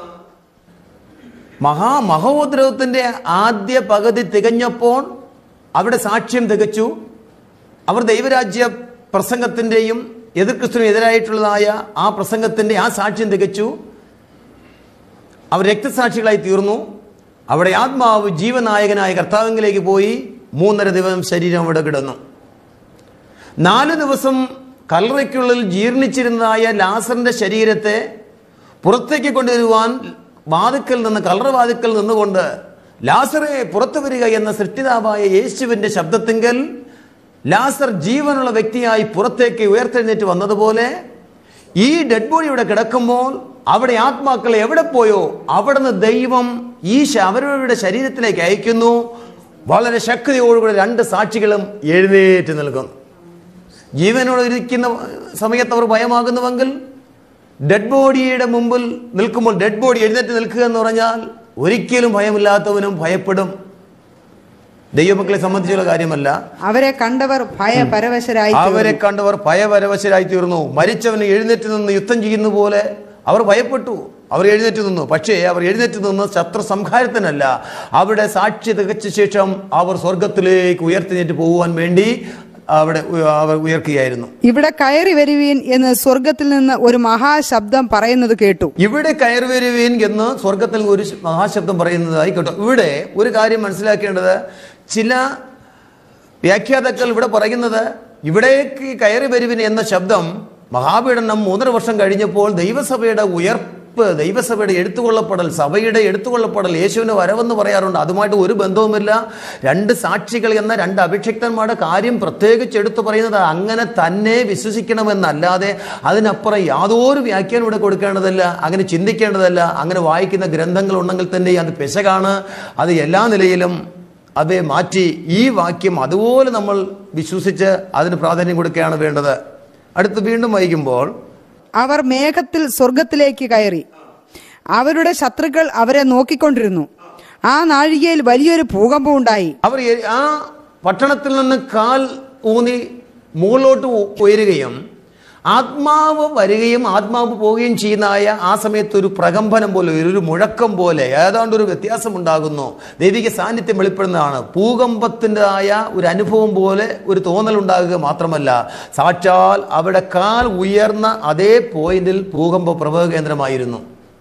Speaker 1: മഹാ മഹോദ്രവത്തിന്റെ ആദ്യ പകുതി തികഞ്ഞപ്പോൾ അവിടെ സാക്ഷ്യം തികച്ചു. അവർ ദൈവരാജ്യ പ്രസംഗത്തിന്റെയും എതിർ ക്രിസ്തുവിന് എതിരായിട്ടുള്ളതായ ആ പ്രസംഗത്തിന്റെ ആ സാക്ഷ്യം തികച്ചു. അവർ രക്തസാക്ഷികളായി തീർന്നു. അവിടെ ആത്മാവ് ജീവനായകനായ കർത്താവിലേക്ക് പോയി. മൂന്നര ദിവസം ശരീരം അവിടെ കിടന്നു. നാല് ദിവസം കല്ലറയ്ക്കുള്ളിൽ ജീർണിച്ചിരുന്നതായ ലാസറിന്റെ ശരീരത്തെ പുറത്തേക്ക് കൊണ്ടുവരുവാൻ വാതിക്കൽ നിന്ന് കല്ലറ വാതിക്കൽ നിന്നുകൊണ്ട് ലാസറെ പുറത്തു വരിക എന്ന സൃഷ്ടിതാവായ യേശുവിന്റെ ശബ്ദത്തിങ്കൽ ലാസർ ജീവനുള്ള വ്യക്തിയായി പുറത്തേക്ക് ഉയർത്തെഴുന്നേറ്റ് വന്നതുപോലെ ഈ ഡെഡ് ബോഡി ഇവിടെ കിടക്കുമ്പോൾ അവിടെ ആത്മാക്കൾ എവിടെ പോയോ അവിടുന്ന് ദൈവം ഈ അവരവരുടെ ശരീരത്തിലേക്ക് അയക്കുന്നു. വളരെ ശക്തിയോടുകൂടി രണ്ട് സാക്ഷികളും എഴുന്നേറ്റ് നിൽക്കുന്നു. ജീവനോട് ഇരിക്കുന്ന സമയത്ത് അവർ ഭയമാകുന്നുവെങ്കിൽ ഡെഡ് ബോഡിയുടെ മുമ്പിൽ നിൽക്കുമ്പോൾ ഡെഡ് ബോഡി എഴുന്നേറ്റ് നിൽക്കുക എന്ന് പറഞ്ഞാൽ ഒരിക്കലും ഭയമില്ലാത്തവനും ഭയപ്പെടും. ദൈവമക്കളെ സംബന്ധിച്ചുള്ള കാര്യമല്ല.
Speaker 2: അവരെ കണ്ടവർ ഭയപരവശരായി
Speaker 1: അവരെ കണ്ടവർ ഭയപരവശരായി തീർന്നു. മരിച്ചവന് എഴുന്നേറ്റ് നിന്ന് യുദ്ധം ചെയ്യുന്ന പോലെ അവർ ഭയപ്പെട്ടു. അവർ എഴുന്നേറ്റ് നിന്നു. പക്ഷേ അവർ എഴുന്നേറ്റ് നിന്ന് ശത്രു സംഹാരത്തിനല്ല, അവിടെ സാക്ഷി തികച്ച ശേഷം അവർ സ്വർഗത്തിലേക്ക് ഉയർത്തിനേറ്റ് പോകുവാൻ വേണ്ടി അവിടെ അവർ ഉയർക്കുകയായിരുന്നു.
Speaker 2: ഇവിടെ കയറി വരുവീൻ എന്ന് സ്വർഗത്തിൽ നിന്ന് ഒരു മഹാശബ്ദം പറയുന്നത് കേട്ടു.
Speaker 1: ഇവിടെ കയറി വരുവീൻ എന്ന് സ്വർഗത്തിൽ ഒരു മഹാശബ്ദം പറയുന്നതായി കേട്ടു. ഇവിടെ ഒരു കാര്യം മനസ്സിലാക്കേണ്ടത്, ചില വ്യാഖ്യാതാക്കൾ ഇവിടെ പറയുന്നത് ഇവിടേക്ക് കയറി വരുവിൻ എന്ന ശബ്ദം മഹാപീഡനം മൂന്നര വർഷം കഴിഞ്ഞപ്പോൾ ദൈവസഭയുടെ ഉയർപ്പ്, ദൈവസഭയുടെ എടുത്തുകൊള്ളപ്പെടൽ, സഭയുടെ എടുത്തുകൊള്ളപ്പെടൽ, യേശുവിന് വരവെന്ന് പറയാറുണ്ട്. അതുമായിട്ട് ഒരു ബന്ധവുമില്ല. രണ്ട് സാക്ഷികൾ എന്ന രണ്ട് അഭിഷിക്തന്മാരുടെ കാര്യം പ്രത്യേകിച്ച് എടുത്തു പറയുന്നത് അങ്ങനെ തന്നെ വിശ്വസിക്കണമെന്നല്ലാതെ അതിനപ്പുറം യാതൊരു വ്യാഖ്യാനം ഇവിടെ കൊടുക്കേണ്ടതല്ല, അങ്ങനെ ചിന്തിക്കേണ്ടതല്ല. അങ്ങനെ വായിക്കുന്ന ഗ്രന്ഥങ്ങൾ ഉണ്ടെങ്കിൽ തന്നെ അത് പെശകാണ്. അത് എല്ലാ നിലയിലും അവയെ മാറ്റി ഈ വാക്യം അതുപോലെ നമ്മൾ വിശ്വസിച്ച് അതിന് പ്രാധാന്യം കൊടുക്കുകയാണ് വേണ്ടത്. അടുത്ത് വീണ്ടും വായിക്കുമ്പോൾ
Speaker 2: അവർ മേഘത്തിൽ സ്വർഗത്തിലേക്ക് കയറി, അവരുടെ ശത്രുക്കൾ അവരെ നോക്കിക്കൊണ്ടിരുന്നു. ആ നാഴികയിൽ വലിയൊരു ഭൂകമ്പം ഉണ്ടായി.
Speaker 1: അവർ ആ പട്ടണത്തിൽ നിന്ന് കാൽ ഊന്നി മുകളിലോട്ട് ഉയരുകയും ആത്മാവ് വരികയും ആത്മാവ് പോവുകയും ചെയ്യുന്നതായ ആ സമയത്ത് ഒരു പ്രകമ്പനം പോലെ, ഒരു മുഴക്കം പോലെ, ഏതാണ്ട് ഒരു വ്യത്യാസം ഉണ്ടാകുന്നു. ദൈവിക സാന്നിധ്യം വെളിപ്പെടുന്നതാണ്. ഭൂകമ്പത്തിൻ്റെതായ ഒരു അനുഭവം പോലെ ഒരു തോന്നൽ ഉണ്ടാകുക മാത്രമല്ല, സാക്ഷാൽ അവിടെ കാൽ ഉയർന്ന അതേ പോയിന്റിൽ ഭൂകമ്പ പ്രഭവ കേന്ദ്രമായിരുന്നു.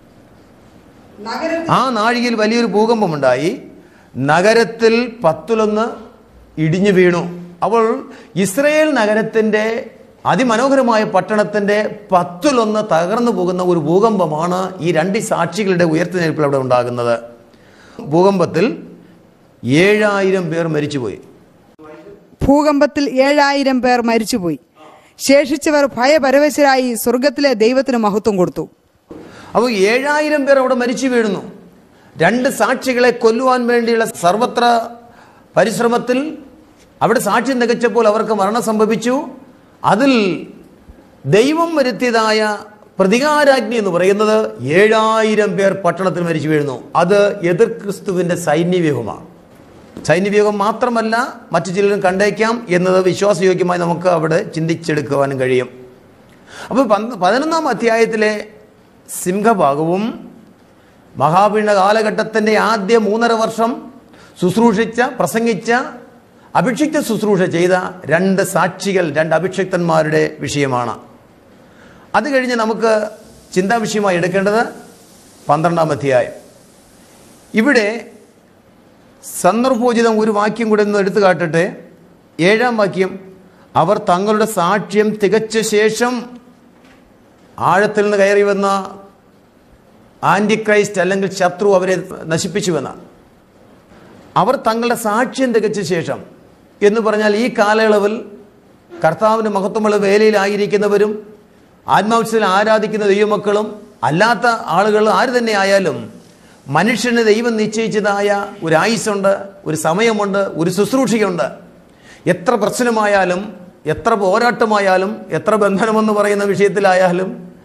Speaker 1: ആ നാഴികയിൽ വലിയൊരു ഭൂകമ്പമുണ്ടായി. നഗരത്തിൽ പത്തിലൊന്ന് ഇടിഞ്ഞു വീണു. അപ്പോൾ ഇസ്രയേൽ നഗരത്തിന്റെ അതിമനോഹരമായ പട്ടണത്തിന്റെ പത്തിലൊന്ന് തകർന്നു പോകുന്ന ഒരു ഭൂകമ്പമാണ് ഈ രണ്ട് സാക്ഷികളുടെ ഉയർത്തുനിൽപ്പിൽ അവിടെ ഉണ്ടാകുന്നത്. ഭൂകമ്പത്തിൽ ഏഴായിരം പേർ മരിച്ചുപോയി.
Speaker 2: ഭൂകമ്പത്തിൽ ഏഴായിരം പേർ മരിച്ചുപോയി. ശേഷിച്ചവർ ഭയപരവശരായി സ്വർഗത്തിലെ ദൈവത്തിന് മഹത്വം കൊടുത്തു.
Speaker 1: അപ്പോൾ ഏഴായിരം പേർ അവിടെ മരിച്ചു വീഴുന്നു. രണ്ട് സാക്ഷികളെ കൊല്ലുവാൻ വേണ്ടിയുള്ള സർവത്ര പരിശ്രമത്തിൽ അവിടെ സാക്ഷ്യം തികച്ചപ്പോൾ അവർക്ക് മരണം സംഭവിച്ചു. അതിൽ ദൈവം വരുത്തിയതായ പ്രതികാരാജ്ഞി എന്ന് പറയുന്നത് ഏഴായിരം പേർ പട്ടണത്തിൽ മരിച്ചു വീഴുന്നു. അത് എതിർ ക്രിസ്തുവിന്റെ സൈന്യവ്യൂഹമാണ്. സൈന്യവ്യൂഹം മാത്രമല്ല, മറ്റു ചിലരും കണ്ടേക്കാം എന്നത് വിശ്വാസയോഗ്യമായി നമുക്ക് അവിടെ ചിന്തിച്ചെടുക്കുവാനും കഴിയും. അപ്പോൾ പതിനൊന്നാം അധ്യായത്തിലെ സിംഹഭാഗവും മഹാപീഡന കാലഘട്ടത്തിൻ്റെ ആദ്യ മൂന്നര വർഷം ശുശ്രൂഷിച്ച പ്രസംഗിച്ച അഭിഷിക്ത ശുശ്രൂഷ ചെയ്ത രണ്ട് സാക്ഷികൾ, രണ്ട് അഭിഷിക്തന്മാരുടെ വിഷയമാണ്. അത് കഴിഞ്ഞ് നമുക്ക് ചിന്താവിഷയമായി എടുക്കേണ്ടത് പന്ത്രണ്ടാം അധ്യായം. ഇവിടെ സന്ദർഭോചിതം ഒരു വാക്യം കൂടെ ഒന്ന് എടുത്തു കാട്ടട്ടെ. ഏഴാം വാക്യം, അവർ തങ്ങളുടെ സാക്ഷ്യം തികച്ച ശേഷം ആഴത്തിൽ നിന്ന് കയറി വന്ന ആന്റിക്രൈസ്റ്റ് അല്ലെങ്കിൽ ശത്രു അവരെ നശിപ്പിച്ചുവെന്നാണ്. അവർ തങ്ങളുടെ സാക്ഷ്യം തികച്ച ശേഷം എന്ന് പറഞ്ഞാൽ ഈ കാലയളവിൽ കർത്താവിൻ്റെ മഹത്വമുള്ള വേലയിലായിരിക്കുന്നവരും ആത്മാവിശ്വസിൽ ആരാധിക്കുന്ന ദൈവമക്കളും അല്ലാത്ത ആളുകൾ ആര് തന്നെ ആയാലും മനുഷ്യന് ദൈവം നിശ്ചയിച്ചതായ ഒരു ആയുസ്സുണ്ട്, ഒരു സമയമുണ്ട്, ഒരു ശുശ്രൂഷയുണ്ട്. എത്ര പ്രശ്നമായാലും, എത്ര പോരാട്ടമായാലും, എത്ര ബന്ധനമെന്ന് പറയുന്ന വിഷയത്തിലായാലും,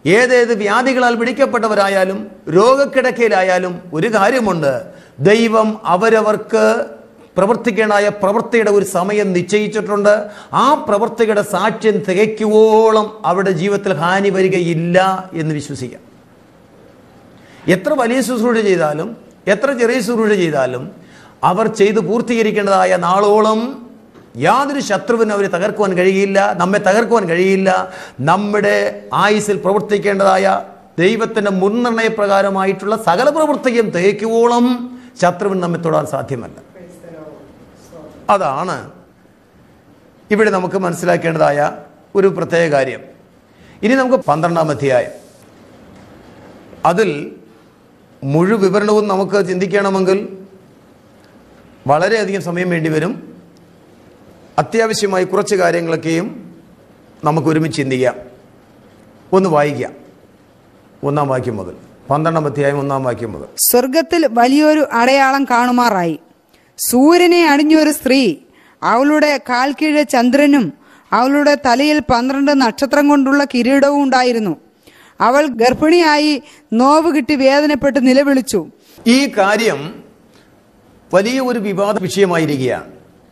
Speaker 1: ഏതേത് വ്യാധികളാൽ പിടിക്കപ്പെട്ടവരായാലും രോഗക്കിടക്കയിലായാലും ഒരു കാര്യമുണ്ട്, ദൈവം അവരവർക്ക് പ്രവർത്തിക്കേണ്ടായ പ്രവൃത്തിയുടെ ഒരു സമയം നിശ്ചയിച്ചിട്ടുണ്ട്. ആ പ്രവൃത്തിയുടെ സാക്ഷ്യം തികയ്ക്കുവോളം അവരുടെ ജീവിതത്തിൽ ഹാനി വരികയില്ല എന്ന് വിശ്വസിക്കാം. എത്ര വലിയ ശുശ്രൂഷ ചെയ്താലും എത്ര ചെറിയ ശുശ്രൂഷ ചെയ്താലും അവർ ചെയ്ത് പൂർത്തീകരിക്കേണ്ടതായ നാളോളം യാതൊരു ശത്രുവിനും അവരെ തകർക്കുവാൻ കഴിയില്ല, നമ്മെ തകർക്കുവാൻ കഴിയില്ല. നമ്മുടെ ആയുസ്സിൽ പ്രവർത്തിക്കേണ്ടതായ ദൈവത്തിൻ്റെ മുൻനിർണയപ്രകാരമായിട്ടുള്ള സകല പ്രവൃത്തിയും തികയ്ക്കുവോളം ശത്രുവിന് നമ്മെ തൊടാൻ സാധ്യമല്ല. അതാണ് ഇവിടെ നമുക്ക് മനസ്സിലാക്കേണ്ടതായ ഒരു പ്രത്യേക കാര്യം. ഇനി നമുക്ക് പന്ത്രണ്ടാം അധ്യായം, അതിൽ മുഴു വിവരണവും നമുക്ക് ചിന്തിക്കണമെങ്കിൽ വളരെയധികം സമയം വേണ്ടിവരും. അത്യാവശ്യമായി കുറച്ച് കാര്യങ്ങളൊക്കെയും നമുക്ക് ഒരുമിച്ച് ചിന്തിക്കാം. ഒന്ന് വായിക്കാം, ഒന്നാം വാക്യം മുതൽ. പന്ത്രണ്ടാം അധ്യായം ഒന്നാം വാക്യം മുതൽ.
Speaker 2: സ്വർഗത്തിൽ വലിയൊരു അടയാളം കാണുമാറായി. സൂര്യനെ അണിഞ്ഞൊരു സ്ത്രീ, അവളുടെ കാൽ കീഴെ ചന്ദ്രനും അവളുടെ തലയിൽ പന്ത്രണ്ട് നക്ഷത്രം കൊണ്ടുള്ള കിരീടവും ഉണ്ടായിരുന്നു. അവൾ ഗർഭിണിയായി നോവ് കിട്ടി വേദനപ്പെട്ട് നിലവിളിച്ചു.
Speaker 1: ഈ കാര്യം വലിയ ഒരു വിവാദ വിഷയമായിരിക്കുകയാണ്.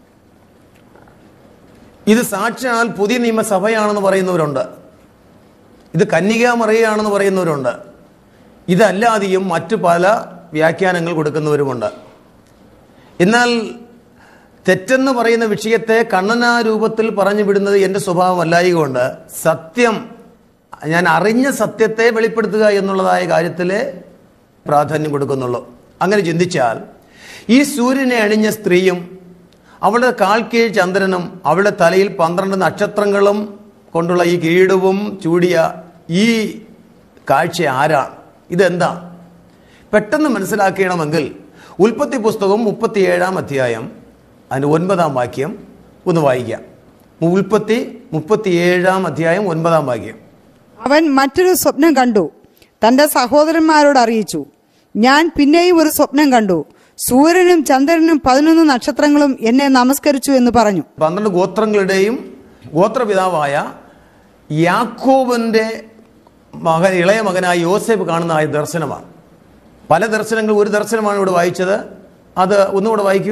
Speaker 1: ഇത് സാക്ഷാൽ പുതിയ നിയമസഭയാണെന്ന് പറയുന്നവരുണ്ട്, ഇത് കന്യകാമറിയാണെന്ന് പറയുന്നവരുണ്ട്, ഇതല്ലാതെയും മറ്റു പല വ്യാഖ്യാനങ്ങൾ കൊടുക്കുന്നവരുമുണ്ട്. എന്നാൽ തെറ്റെന്ന് പറയുന്ന വിഷയത്തെ കണ്ണനാ രൂപത്തിൽ പറഞ്ഞു വിടുന്നത് എൻ്റെ സ്വഭാവമല്ലായതുകൊണ്ട് സത്യം, ഞാൻ അറിഞ്ഞ സത്യത്തെ വെളിപ്പെടുത്തുക എന്നുള്ളതായ കാര്യത്തിലെ പ്രാധാന്യം കൊടുക്കുന്നുള്ളൂ. അങ്ങനെ ചിന്തിച്ചാൽ ഈ സൂര്യനെ അണിഞ്ഞ സ്ത്രീയും അവളുടെ കാൽ കീഴ് ചന്ദ്രനും അവളുടെ തലയിൽ പന്ത്രണ്ട് നക്ഷത്രങ്ങളും കൊണ്ടുള്ള ഈ കിരീടവും ചൂടിയ ഈ കാഴ്ച ആരാണ്? ഇതെന്താ? പെട്ടെന്ന് മനസ്സിലാക്കണമെങ്കിൽ ഉൽപ്പത്തി പുസ്തകം മുപ്പത്തിയേഴാം അധ്യായം അതിൻ്റെ ഒൻപതാം വാക്യം ഒന്ന് വായിക്കാം. ഉൽപ്പത്തി മുപ്പത്തിയേഴാം അധ്യായം ഒൻപതാം വാക്യം.
Speaker 2: അവൻ മറ്റൊരു സ്വപ്നം കണ്ടു, തന്റെ സഹോദരന്മാരോട് അറിയിച്ചു. ഞാൻ പിന്നെയും ഒരു സ്വപ്നം കണ്ടു, സൂര്യനും ചന്ദ്രനും പതിനൊന്ന് നക്ഷത്രങ്ങളും എന്നെ നമസ്കരിച്ചു എന്ന് പറഞ്ഞു.
Speaker 1: പന്ത്രണ്ട് ഗോത്രങ്ങളുടെയും ഗോത്രപിതാവായ യാക്കോബിന്റെ മകൻ, ഇളയ മകനായ യോസേഫ് കാണുന്ന ആ ദർശനമാണ്. പല ദർശനങ്ങൾ, ഒരു ദർശനമാണ് ഇവിടെ വായിച്ചത്. അത് ഒന്നുകൂടെ വായിക്കൂ.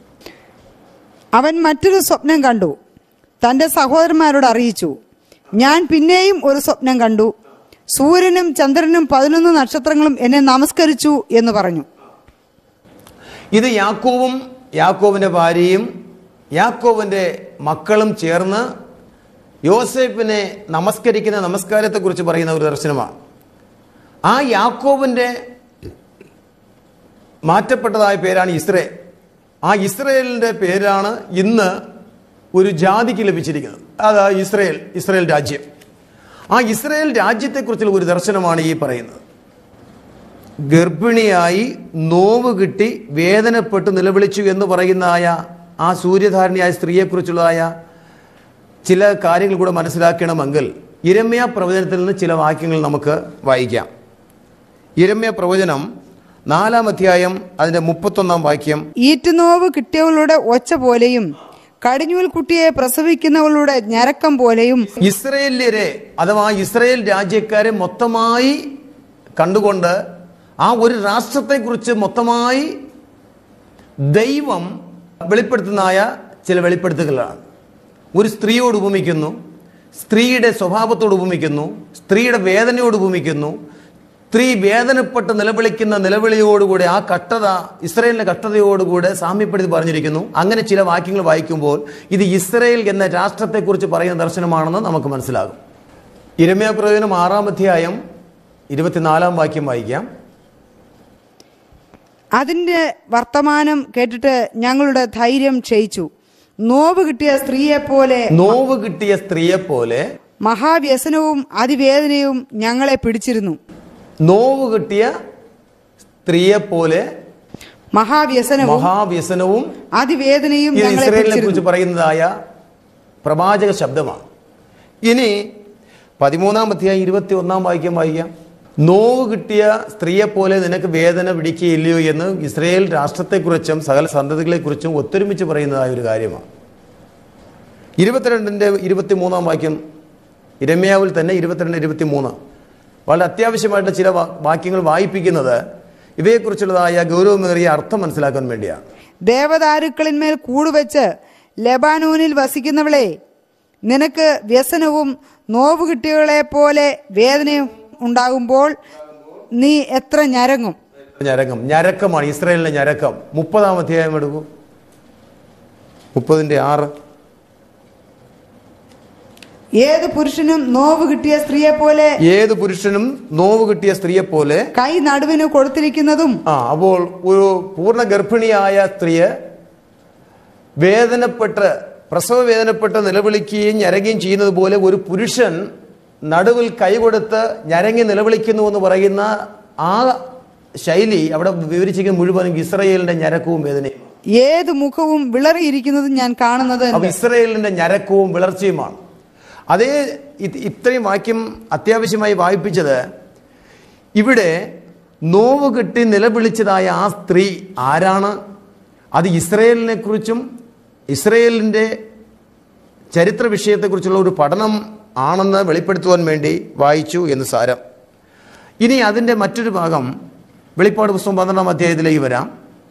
Speaker 2: അവൻ മറ്റൊരു സ്വപ്നം കണ്ടു, തന്റെ സഹോദരന്മാരോട് അറിയിച്ചു. ഞാൻ പിന്നെയും ഒരു സ്വപ്നം കണ്ടു, സൂര്യനും ചന്ദ്രനും പതിനൊന്ന് നക്ഷത്രങ്ങളും എന്നെ നമസ്കരിച്ചു എന്ന് പറഞ്ഞു.
Speaker 1: ഇത് യാക്കോവും യാക്കോവിന്റെ ഭാര്യയും യാക്കോവിന്റെ മക്കളും ചേർന്ന് യോസേഫിനെ നമസ്കരിക്കുന്ന നമസ്കാരത്തെക്കുറിച്ച് പറയുന്ന ഒരു ദർശനമാണ്. ആ യാക്കോവിന്റെ മാറ്റപ്പെട്ടതായ പേരാണ് ഇസ്രയേൽ. ആ ഇസ്രയേലിന്റെ പേരാണ് ഇന്ന് ഒരു ജാതിക്ക് ലഭിച്ചിരിക്കുന്നത്. അതാ ഇസ്രയേൽ, ഇസ്രയേൽ രാജ്യം. ആ ഇസ്രയേൽ രാജ്യത്തെക്കുറിച്ചുള്ള ഒരു ദർശനമാണ് ഈ പറയുന്നത്. ഗർഭിണിയായി നോവ് കിട്ടി വേദനപ്പെട്ട് നിലവിളിച്ചു എന്ന് പറയുന്നതായ ആ സൂര്യധാരണിയായ സ്ത്രീയെക്കുറിച്ചുള്ളതായ ചില കാര്യങ്ങൾ കൂടെ മനസ്സിലാക്കണമെങ്കിൽ യിരെമ്യാ പ്രവചനത്തിൽ നിന്ന് ചില വാക്യങ്ങൾ നമുക്ക് വായിക്കാം. യിരെമ്യാ പ്രവചനം നാലാം അധ്യായം അതിന്റെ മുപ്പത്തൊന്നാം വാക്യം.
Speaker 2: ഈറ്റുനോവ് കിട്ടിയവളുടെ ഒച്ച പോലെയും കടിഞ്ഞൂൽ കുട്ടിയെ പ്രസവിക്കുന്നവളുടെ ഞരക്കം പോലെയും
Speaker 1: ഇസ്രയേല്യരെ അഥവാ ഇസ്രയേൽ രാജ്യക്കാരെ മൊത്തമായി കണ്ടുകൊണ്ട് ആ ഒരു രാഷ്ട്രത്തെക്കുറിച്ച് മൊത്തമായി ദൈവം വെളിപ്പെടുത്തുന്നതായ ചില വെളിപ്പെടുത്തലുകളാണ്. ഒരു സ്ത്രീയോട് ഉപമിക്കുന്നു, സ്ത്രീയുടെ സ്വഭാവത്തോട് ഉപമിക്കുന്നു, സ്ത്രീയുടെ വേദനയോട് ഉപമിക്കുന്നു. സ്ത്രീ വേദനപ്പെട്ട് നിലവിളിക്കുന്ന നിലവിളിയോടുകൂടെ ആ കഷ്ടത, ഇസ്രയേലിന്റെ കഷ്ടതയോടുകൂടെ സാമ്യപ്പെടുത്തി പറഞ്ഞിരിക്കുന്നു. അങ്ങനെ ചില വാക്യങ്ങൾ വായിക്കുമ്പോൾ ഇത് ഇസ്രയേൽ എന്ന രാഷ്ട്രത്തെക്കുറിച്ച് പറയുന്ന ദർശനമാണെന്ന് നമുക്ക് മനസ്സിലാകും. യിരെമ്യാ പ്രവചനം ആറാം അധ്യായം ഇരുപത്തിനാലാം വാക്യം വായിക്കാം.
Speaker 2: അതിന്റെ വർത്തമാനം കേട്ടിട്ട് ഞങ്ങളുടെ ധൈര്യം ക്ഷയിച്ചു. നോവ് കിട്ടിയ സ്ത്രീയെ പോലെ
Speaker 1: നോവ് കിട്ടിയ സ്ത്രീയെ പോലെ
Speaker 2: മഹാവ്യസനവും അതിവേദനയും ഞങ്ങളെ പിടിച്ചിരുന്നു.
Speaker 1: നോവ് കിട്ടിയ സ്ത്രീയെ പോലെ
Speaker 2: മഹാവ്യസനവും
Speaker 1: മഹാവ്യസനവും
Speaker 2: അതിവേദനയും
Speaker 1: ഇസ്രയേലിനെ കുറിച്ച് പറയുന്നതായ പ്രവാചക ശബ്ദമാണ്. ഇനി പതിമൂന്നാം അധ്യായം ഇരുപത്തി ഒന്നാം വാക്യം വായിക്കാം. നോവ് കിട്ടിയ സ്ത്രീയെ പോലെ നിനക്ക് വേദന പിടിക്കുകയില്ലയോ എന്ന് ഇസ്രയേൽ രാഷ്ട്രത്തെക്കുറിച്ചും സകല സന്തതികളെക്കുറിച്ചും ഒത്തൊരുമിച്ച് പറയുന്നതായ ഒരു കാര്യമാണ്. ഇരുപത്തിരണ്ടിന്റെ ഇരുപത്തി മൂന്നാം വാക്യം യിരെമ്യാവിൽ തന്നെ ഇരുപത്തിരണ്ട് ഇരുപത്തി മൂന്ന്. വളരെ അത്യാവശ്യമായിട്ട് ചില വാക്യങ്ങൾ വായിപ്പിക്കുന്നത് ഇവയെക്കുറിച്ചുള്ളതായ ഗൗരവമേറിയ അർത്ഥം മനസ്സിലാക്കാൻ വേണ്ടിയാണ്.
Speaker 2: ദേവദാരുക്കളിന്മേൽ കൂടുവെച്ച് ലെബാനോനിൽ വസിക്കുന്നവളെ, നിനക്ക് വ്യസനവും നോവുകിട്ടികളെ പോലെ വേദനയും ഉണ്ടാകുമ്പോൾ നീ എത്ര ഞരങ്ങും.
Speaker 1: ഞരക്കം ഞരക്കമാണ് ഇസ്രായേലിന്റെ ഞരക്കം. മുപ്പതാം അധ്യായം എടുക്കൂ, മുപ്പതിന്റെ ആറ്.
Speaker 2: ഏത് പുരുഷനും നോവ് കിട്ടിയ സ്ത്രീയെ പോലെ
Speaker 1: ഏത് പുരുഷനും നോവ് കിട്ടിയ സ്ത്രീയെ പോലെ
Speaker 2: കൈ നടുവിന് കൊടുത്തിരിക്കുന്നതും.
Speaker 1: ആ അപ്പോൾ ഒരു പൂർണ്ണ ഗർഭിണിയായ സ്ത്രീയെ വേദനപ്പെട്ട് പ്രസവ വേദനപ്പെട്ട് നിലവിളിക്കുകയും ഞരങ്ങുകയും ചെയ്യുന്നത് പോലെ ഒരു പുരുഷൻ നടുവിൽ കൈ കൊടുത്ത് ഞരങ്ങി നിലവിളിക്കുന്നു എന്ന് പറയുന്ന ആ ശൈലി അവിടെ വിവരിച്ചിരിക്കുന്ന മുഴുവനും ഇസ്രായേലിന്റെ ഞരക്കവും വേദനയും.
Speaker 2: ഏത് മുഖവും വിളറിയിരിക്കുന്നതും ഞാൻ കാണുന്നത്
Speaker 1: ഇസ്രായേലിന്റെ ഞരക്കവും വിളർച്ചയുമാണ്. അതേ ഇത്രയും വാക്യം അത്യാവശ്യമായി വായിപ്പിച്ചത് ഇവിടെ നോവ് കിട്ടി നിലവിളിച്ചതായ ആ സ്ത്രീ ആരാണ്? അത് ഇസ്രായേലിനെ കുറിച്ചും ഇസ്രായേലിന്റെ ചരിത്ര വിഷയത്തെക്കുറിച്ചുള്ള ഒരു പഠനം ആണെന്ന് വെളിപ്പെടുത്തുവാൻ വേണ്ടി വായിച്ചു എന്ന് സാരം. ഇനി അതിൻ്റെ മറ്റൊരു ഭാഗം വെളിപ്പാട് പുസ്തകം പന്ത്രണ്ടാം അധ്യായത്തിലേക്ക് വരാം.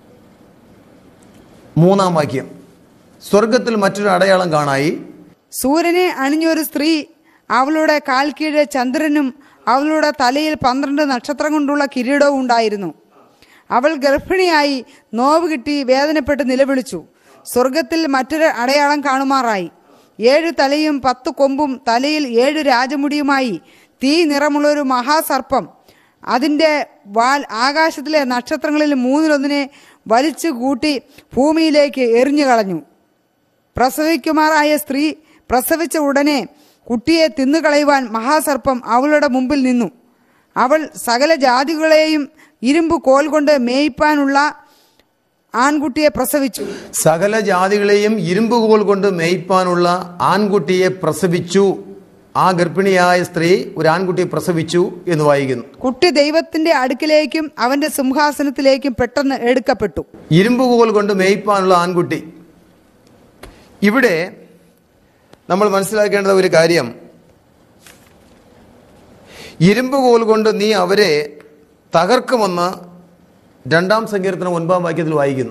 Speaker 1: മൂന്നാം വാക്യം, സ്വർഗത്തിൽ മറ്റൊരു അടയാളം കാണായി.
Speaker 2: സൂര്യനെ അണിഞ്ഞൊരു സ്ത്രീ, അവളുടെ കാൽ കീഴെ ചന്ദ്രനും അവളുടെ തലയിൽ പന്ത്രണ്ട് നക്ഷത്രം കൊണ്ടുള്ള കിരീടവും ഉണ്ടായിരുന്നു. അവൾ ഗർഭിണിയായി നോവ് കിട്ടി വേദനപ്പെട്ട് നിലവിളിച്ചു. സ്വർഗത്തിൽ മറ്റൊരു അടയാളം കാണുമാറായി. ഏഴു തലയും പത്ത് കൊമ്പും തലയിൽ ഏഴു രാജമുടിയുമായി തീ നിറമുള്ളൊരു മഹാസർപ്പം. അതിൻ്റെ വാൽ ആകാശത്തിലെ നക്ഷത്രങ്ങളിൽ മൂന്നിലൊന്നിനെ വലിച്ചു കൂട്ടി ഭൂമിയിലേക്ക് എറിഞ്ഞു കളഞ്ഞു. പ്രസവിക്കുമാറായ സ്ത്രീ പ്രസവിച്ച ഉടനെ കുട്ടിയെ തിന്നുകളയുവാൻ മഹാസർപ്പം അവളുടെ മുമ്പിൽ നിന്നു. അവൾ സകല ജാതികളെയും ഇരുമ്പ് കോൽ കൊണ്ട് മേയ്പ്പാനുള്ള ആൺകുട്ടിയെ പ്രസവിച്ചു.
Speaker 1: സകല ജാതികളെയും ഇരുമ്പ് കോൽ കൊണ്ട് മേയ്പ്പാനുള്ള ആൺകുട്ടിയെ പ്രസവിച്ചു. ആ ഗർഭിണിയായ സ്ത്രീ ഒരു ആൺകുട്ടിയെ പ്രസവിച്ചു എന്ന് വായിക്കുന്നു.
Speaker 2: കുട്ടി ദൈവത്തിന്റെ അടുക്കിലേക്കും അവന്റെ സിംഹാസനത്തിലേക്കും പെട്ടെന്ന് എടുക്കപ്പെട്ടു.
Speaker 1: ഇരുമ്പ് കോൽ കൊണ്ട് മേയ്പ്പാനുള്ള ആൺകുട്ടി. ഇവിടെ നമ്മൾ മനസ്സിലാക്കേണ്ട ഒരു കാര്യം, ഇരുമ്പ് കോൽ കൊണ്ട് നീ അവരെ തകർക്കുമെന്ന് രണ്ടാം സങ്കീർത്തനം ഒൻപതാം വാക്യത്തിൽ വായിക്കുന്നു.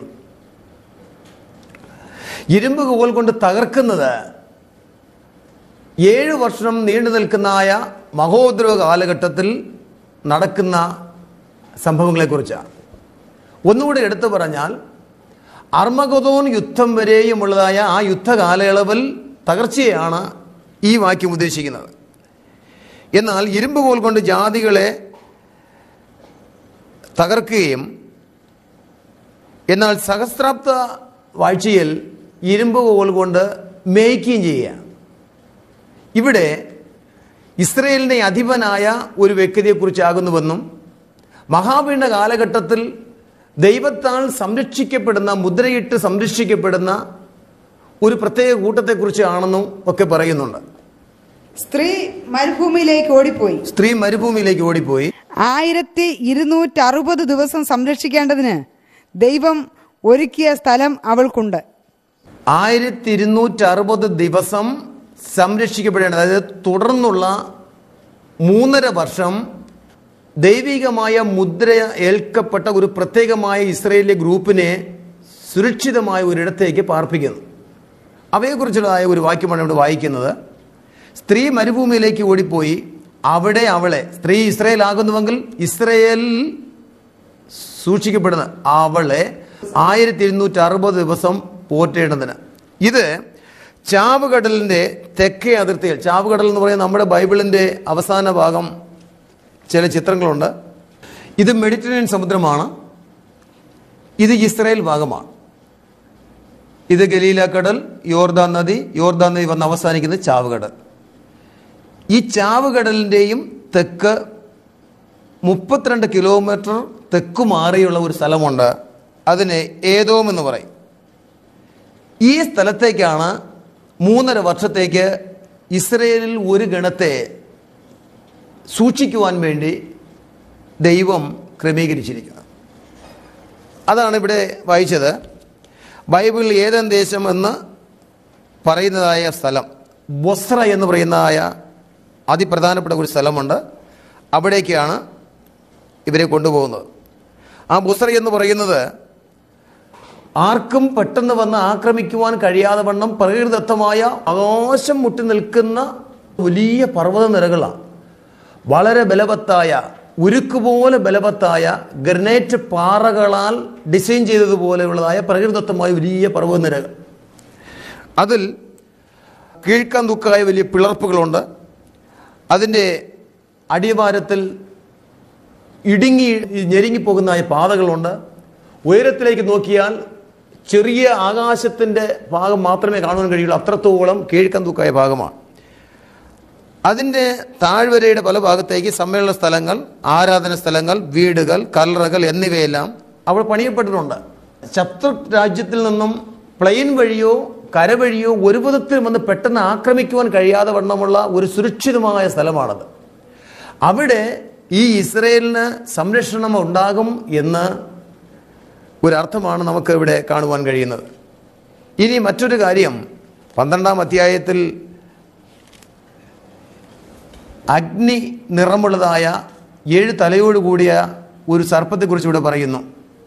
Speaker 1: ഇരുമ്പ് കോൽ കൊണ്ട് തകർക്കുന്നത് ഏഴു വർഷം നീണ്ടു നിൽക്കുന്നതായ മഹോദ്രവ കാലഘട്ടത്തിൽ നടക്കുന്ന സംഭവങ്ങളെക്കുറിച്ചാണ്. ഒന്നുകൂടി എടുത്തു പറഞ്ഞാൽ അർമഗദോൻ യുദ്ധം വരെയുമുള്ളതായ ആ യുദ്ധ കാലയളവിൽ തകർച്ചയാണ് ഈ വാക്യം ഉദ്ദേശിക്കുന്നത്. എന്നാൽ ഇരുമ്പ് കോൽ കൊണ്ട് ജാതികളെ തകർക്കുകയും എന്നാൽ സഹസ്രാബ്ദ വാഴ്ചയിൽ ഇരുമ്പ് കോൽ കൊണ്ട് മേയ്ക്കുകയും ചെയ്യുക. ഇവിടെ ഇസ്രയേലിൻ്റെ അധിപനായ ഒരു വ്യക്തിയെക്കുറിച്ചാകുന്നുവെന്നും മഹാപീഡന കാലഘട്ടത്തിൽ ദൈവത്താൽ സംരക്ഷിക്കപ്പെടുന്ന, മുദ്രയിട്ട് സംരക്ഷിക്കപ്പെടുന്ന ഒരു പ്രത്യേക കൂട്ടത്തെക്കുറിച്ചാണെന്നും ഒക്കെ പറയുന്നുണ്ട്.
Speaker 2: സ്ത്രീ മരുഭൂമിയിലേക്ക് ഓടിപ്പോയി
Speaker 1: സ്ത്രീ മരുഭൂമിയിലേക്ക് ഓടിപ്പോയി
Speaker 2: ആയിരത്തി ഇരുന്നൂറ്റി അറുപത് ദിവസം സംരക്ഷിക്കേണ്ടതിന് ദൈവം ഒരുക്കിയ സ്ഥലം അവൾക്കുണ്ട്.
Speaker 1: ആയിരത്തി ഇരുന്നൂറ്റി അറുപത് ദിവസം സംരക്ഷിക്കപ്പെടേണ്ടത്, അതായത് തുടർന്നുള്ള മൂന്നര വർഷം ദൈവികമായ മുദ്ര ഏൽക്കപ്പെട്ട ഒരു പ്രത്യേകമായ ഇസ്രായേലിലെ ഗ്രൂപ്പിനെ സുരക്ഷിതമായ ഒരിടത്തേക്ക് പാർപ്പിക്കുന്നു. അവയെക്കുറിച്ചുള്ളതായ ഒരു വാക്യമാണ് ഇവിടെ വായിക്കുന്നത്. സ്ത്രീ മരുഭൂമിയിലേക്ക് ഓടിപ്പോയി അവിടെ അവളെ, സ്ത്രീ ഇസ്രായേൽ ആകുന്നുവെങ്കിൽ ഇസ്രായേലിൽ സൂക്ഷിക്കപ്പെടുന്ന അവളെ ആയിരത്തി ഇരുന്നൂറ്റി അറുപത് ദിവസം പോറ്റേണ്ടതിന്. ഇത് ചാവുകടലിൻ്റെ തെക്കേ അതിർത്തിയിൽ, ചാവുകടൽ എന്ന് പറയുന്നത് നമ്മുടെ ബൈബിളിൻ്റെ അവസാന ഭാഗം, ചില ചിത്രങ്ങളുണ്ട്. ഇത് മെഡിറ്ററേനിയൻ സമുദ്രമാണ്, ഇത് ഇസ്രായേൽ ഭാഗമാണ്. ഇത് ഗലീല കടൽ, യോർദാൻ നദി, യോർദാൻ നദി വന്ന് അവസാനിക്കുന്നത് ചാവുകടൽ. ഈ ചാവുകടലിൻ്റെയും തെക്ക് മുപ്പത്തിരണ്ട് കിലോമീറ്റർ തെക്കു മാറിയുള്ള ഒരു സ്ഥലമുണ്ട്, അതിനെ ഏദോം എന്ന് പറയും. ഈ സ്ഥലത്തേക്കാണ് മൂന്നര വർഷത്തേക്ക് ഇസ്രയേലിൽ ഒരു ഗണത്തെ സൂക്ഷിക്കുവാൻ വേണ്ടി ദൈവം ക്രമീകരിച്ചിരിക്കുന്നത്. അതാണ് ഇവിടെ വായിച്ചത്. ബൈബിളിൽ ഏദൻ ദേശം എന്ന് പറയുന്നതായ സ്ഥലം, ബൊസ്ര എന്ന് പറയുന്നതായ അതിപ്രധാനപ്പെട്ട ഒരു സ്ഥലമുണ്ട്. അവിടേക്കാണ് ഇവരെ കൊണ്ടുപോകുന്നത്. ആ ബുസ്ര എന്ന് പറയുന്നത് ആർക്കും പെട്ടെന്ന് വന്ന് ആക്രമിക്കുവാൻ കഴിയാതെ വണ്ണം പ്രകൃതിദത്തമായ ആകാശം മുട്ടി നിൽക്കുന്ന വലിയ പർവ്വത നിരകളാണ്. വളരെ ബലവത്തായ, ഉരുക്കുപോലെ ബലവത്തായ ഗ്രനൈറ്റ് പാറകളാൽ ഡിസൈൻ ചെയ്തതുപോലെയുള്ളതായ പ്രകൃതിദത്തമായ വലിയ പർവ്വത നിരകൾ. അതിൽ കീഴ്ക്കാൻ തൂക്കായ വലിയ പിളർപ്പുകളുണ്ട്. അതിൻ്റെ അടിവാരത്തിൽ ഇടുങ്ങി ഞെരുങ്ങിപ്പോകുന്നതായ പാതകളുണ്ട്. ഉയരത്തിലേക്ക് നോക്കിയാൽ ചെറിയ ആകാശത്തിൻ്റെ ഭാഗം മാത്രമേ കാണുവാൻ കഴിയുള്ളൂ, അത്രത്തോളം കീഴ്ക്കാൻ തൂക്കായ ഭാഗമാണ്. അതിൻ്റെ താഴ്വരയുടെ പല ഭാഗത്തേക്ക് സമ്മേളന സ്ഥലങ്ങൾ, ആരാധന സ്ഥലങ്ങൾ, വീടുകൾ, കല്ലറകൾ എന്നിവയെല്ലാം അവിടെ പണിയപ്പെട്ടിട്ടുണ്ട്. ശത്രു രാജ്യത്തിൽ നിന്നും പ്ലെയിൻ വഴിയോ കര വഴിയോ ഒരു വിധത്തിൽ വന്ന് പെട്ടെന്ന് ആക്രമിക്കുവാൻ കഴിയാതെ വണ്ണമുള്ള ഒരു സുരക്ഷിതമായ സ്ഥലമാണത്. അവിടെ ഈ ഇസ്രയേലിന് സംരക്ഷണം ഉണ്ടാകും എന്ന് ഒരർത്ഥമാണ് നമുക്ക് ഇവിടെ കാണുവാൻ കഴിയുന്നത്. ഇനി മറ്റൊരു കാര്യം, പന്ത്രണ്ടാം അധ്യായത്തിൽ അഗ്നി നിറമുള്ളതായ ഏഴ് തലയോട് കൂടിയ ഒരു സർപ്പത്തെക്കുറിച്ച് ഇവിടെ പറയുന്നു.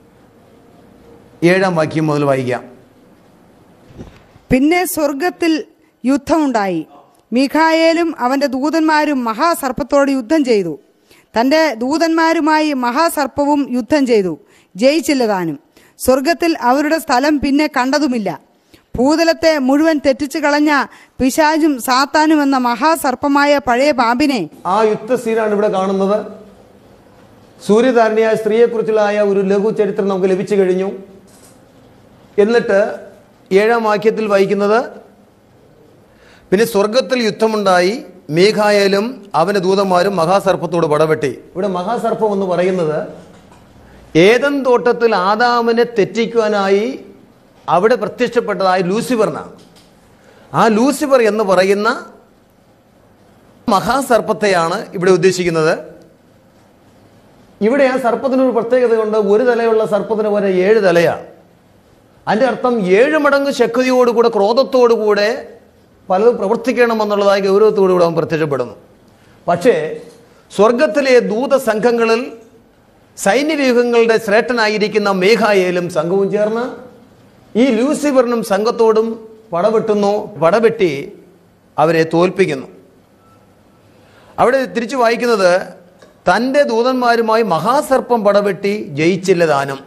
Speaker 1: ഏഴാം വാക്യം മുതൽ വായിക്കാം.
Speaker 2: പിന്നെ സ്വർഗത്തിൽ യുദ്ധമുണ്ടായി. മീഖായേലും അവന്റെ ദൂതന്മാരും മഹാസർപ്പത്തോട് യുദ്ധം ചെയ്തു. തന്റെ ദൂതന്മാരുമായി മഹാസർപ്പവും യുദ്ധം ചെയ്തു, ജയിച്ചില്ല താനും. സ്വർഗത്തിൽ അവരുടെ സ്ഥലം പിന്നെ കണ്ടതുമില്ല. ഭൂതലത്തെ മുഴുവൻ തെറ്റിച്ചു കളഞ്ഞ പിശാചും സാത്താനും എന്ന മഹാസർപ്പമായ പഴയ പാമ്പിനെ.
Speaker 1: ആ യുദ്ധ സീനാണ് ഇവിടെ കാണുന്നത്. സൂര്യധാരണിയായ സ്ത്രീയെക്കുറിച്ചുള്ള ഒരു ലഘു ചരിത്രം നമുക്ക് ലഭിച്ചു കഴിഞ്ഞു. എന്നിട്ട് ഏഴാം വാക്യത്തിൽ വായിക്കുന്നത്, പിന്നെ സ്വർഗത്തിൽ യുദ്ധമുണ്ടായി, മീഖായേലും അവന്റെ ദൂതന്മാരും മഹാസർപ്പത്തോട് പടവെട്ടി. ഇവിടെ മഹാസർപ്പം എന്ന് പറയുന്നത് ഏദൻ തോട്ടത്തിൽ ആദാമിനെ തെറ്റിക്കുവാനായി അവിടെ പ്രത്യക്ഷപ്പെട്ടതായ ലൂസിഫറിനാണ്. ആ ലൂസിഫർ എന്ന് പറയുന്ന മഹാസർപ്പത്തെയാണ് ഇവിടെ ഉദ്ദേശിക്കുന്നത്. ഇവിടെ ആ സർപ്പത്തിനൊരു പ്രത്യേകതയുണ്ട്. ഒരു തലയുള്ള സർപ്പത്തിന് പോലെ ഏഴ് തലയാണ്. അതിൻ്റെ അർത്ഥം ഏഴ് മടങ്ങ് ശക്തിയോടുകൂടെ, ക്രോധത്തോടുകൂടെ പലതും പ്രവർത്തിക്കണമെന്നുള്ളതായ ഗൗരവത്തോടുകൂടെ അവൻ പ്രത്യക്ഷപ്പെടുന്നു. പക്ഷേ സ്വർഗത്തിലെ ദൂതസംഘങ്ങളിൽ സൈന്യവ്യൂഹങ്ങളുടെ ശ്രേഷ്ഠനായിരിക്കുന്ന മീഖായേലും സംഘവും ചേർന്ന് ഈ ലൂസിഫറിനും സംഘത്തോടും പടവെട്ടുന്നു. പടവെട്ടി അവരെ തോൽപ്പിക്കുന്നു. അവിടെ തിരിച്ചു വായിക്കുന്നത്, തൻ്റെ ദൂതന്മാരുമായി മഹാസർപ്പം പടവെട്ടി ജയിച്ചില്ല താനും.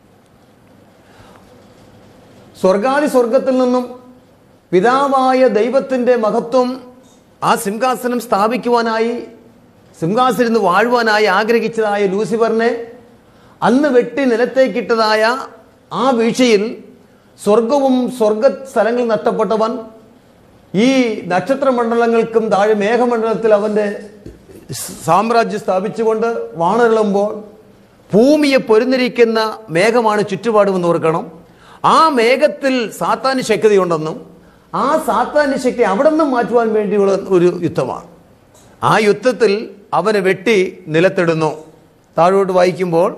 Speaker 1: സ്വർഗാദി സ്വർഗത്തിൽ നിന്നും പിതാവായ ദൈവത്തിൻ്റെ മഹത്വം ആ സിംഹാസനം സ്ഥാപിക്കുവാനായി, സിംഹാസനം വാഴുവാനായി ആഗ്രഹിച്ചതായ ലൂസിഫറിനെ അന്ന് വെട്ടി നിലത്തേക്കിട്ടതായ ആ വീഴ്ചയിൽ സ്വർഗവും സ്വർഗ സ്ഥലങ്ങൾ നഷ്ടപ്പെട്ടവൻ ഈ നക്ഷത്രമണ്ഡലങ്ങൾക്കും താഴെ മേഘമണ്ഡലത്തിൽ അവൻ്റെ സാമ്രാജ്യം സ്ഥാപിച്ചുകൊണ്ട് വാണരുളുമ്പോൾ ഭൂമിയെ പൊരുന്നിരിക്കുന്ന മേഘമാണ് ചുറ്റുപാടുമെന്ന് ഓർക്കണം. ആ മേഘത്തിൽ സാത്താന് ശക്തിയുണ്ടെന്നും ആ സാത്താന് ശക്തി അവിടെ നിന്നും മാറ്റുവാൻ വേണ്ടിയുള്ള ഒരു യുദ്ധമാണ്. ആ യുദ്ധത്തിൽ അവനെ വെട്ടി നിലത്തിടുന്നു. താഴോട്ട് വായിക്കുമ്പോൾ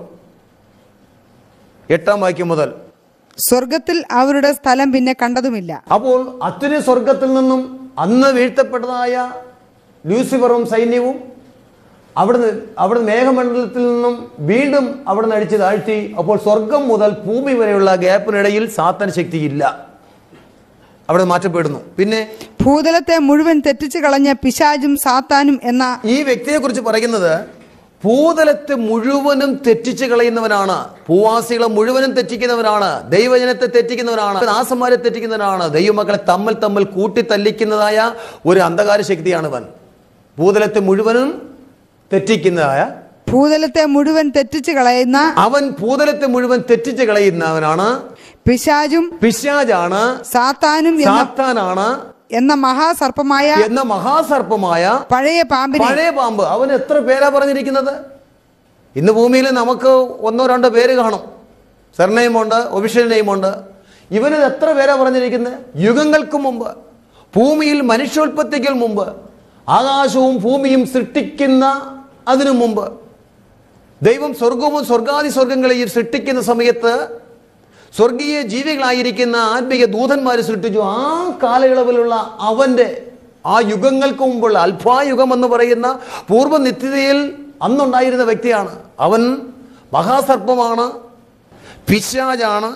Speaker 1: എട്ടാം വാക്യം മുതൽ,
Speaker 2: സ്വർഗത്തിൽ അവരുടെ സ്ഥലം പിന്നെ കണ്ടതുമില്ല.
Speaker 1: അപ്പോൾ അത്യുന്ന സ്വർഗത്തിൽ നിന്നും അന്ന് വീഴ്ത്തപ്പെട്ടതായ ലൂസിഫറും സൈന്യവും അവിടുന്ന് അവിടെ മേഘമണ്ഡലത്തിൽ നിന്നും വീണ്ടും അവിടെ നിന്ന് അടിച്ച് താഴ്ത്തി. അപ്പോൾ സ്വർഗം മുതൽ ഭൂമി വരെയുള്ള ഗ്യാപ്പിനിടയിൽ സാത്താൻ ശക്തിയില്ല, അവിടെ മാറ്റപ്പെടുന്നു. പിന്നെ
Speaker 2: ഭൂതലത്തെ മുഴുവൻ തെറ്റിച്ചു കളഞ്ഞ പിശാചും സാത്താനും എന്ന
Speaker 1: ഈ വ്യക്തിയെ കുറിച്ച് പറയുന്നത്, ഭൂതലത്തെ മുഴുവനും തെറ്റിച്ച് കളയുന്നവനാണ്, ഭൂവാസികളെ മുഴുവനും തെറ്റിക്കുന്നവനാണ്, ദൈവജനത്തെ തെറ്റിക്കുന്നവനാണ്, ദാസന്മാരെ തെറ്റിക്കുന്നവനാണ്, ദൈവമക്കളെ തമ്മിൽ തമ്മിൽ കൂട്ടി തല്ലിക്കുന്നതായ ഒരു അന്ധകാര ശക്തിയാണ് ഇവൻ. ഭൂതലത്തെ മുഴുവനും തെറ്റിക്കുന്നതായ
Speaker 2: ഭൂതലത്തെ മുഴുവൻ തെറ്റിച്ചു കളയുന്ന
Speaker 1: അവൻ ഭൂതലത്തെ മുഴുവൻ തെറ്റിച്ച് കളയുന്നവനാണ്.
Speaker 2: പിശാചും
Speaker 1: പിശാചാണ്,
Speaker 2: സാത്താനും
Speaker 1: സാത്താനാണ്
Speaker 2: എന്ന മഹാസർപ്പമായ
Speaker 1: എന്ന മഹാസർപ്പമായ
Speaker 2: പഴയ പാമ്പിനെ.
Speaker 1: പഴയ പാമ്പ്. അവൻ എത്ര പേരാ പറഞ്ഞിരിക്കുന്നത്? ഇന്ന് ഭൂമിയിൽ നമുക്ക് ഒന്നോ രണ്ടോ പേര് കാണും, സർനെയിമുണ്ട്, ഒഫീഷ്യൽ നെയിമുണ്ട്. ഇവന് എത്ര പേരാ പറഞ്ഞിരിക്കുന്നത്? യുഗങ്ങൾക്ക് മുമ്പ്, ഭൂമിയിൽ മനുഷ്യോൽപ്പത്തിക്ക് മുമ്പ്, ആകാശവും ഭൂമിയും സൃഷ്ടിക്കുന്ന അതിനു മുമ്പ്, ദൈവം സ്വർഗവും സ്വർഗാദി സ്വർഗങ്ങളെയും സൃഷ്ടിക്കുന്ന സമയത്ത് സ്വർഗീയ ജീവികളായിരിക്കുന്ന ആത്മീയ ദൂതന്മാർ സൃഷ്ടിച്ചു. ആ കാലയളവിലുള്ള അവൻ്റെ ആ യുഗങ്ങൾക്ക് മുമ്പുള്ള അൽഫായുഗം എന്ന് പറയുന്ന പൂർവ്വ നിത്യതയിൽ അന്നുണ്ടായിരുന്ന വ്യക്തിയാണ്. അവൻ മഹാസർപ്പമാണ്, പിശാചാണ്,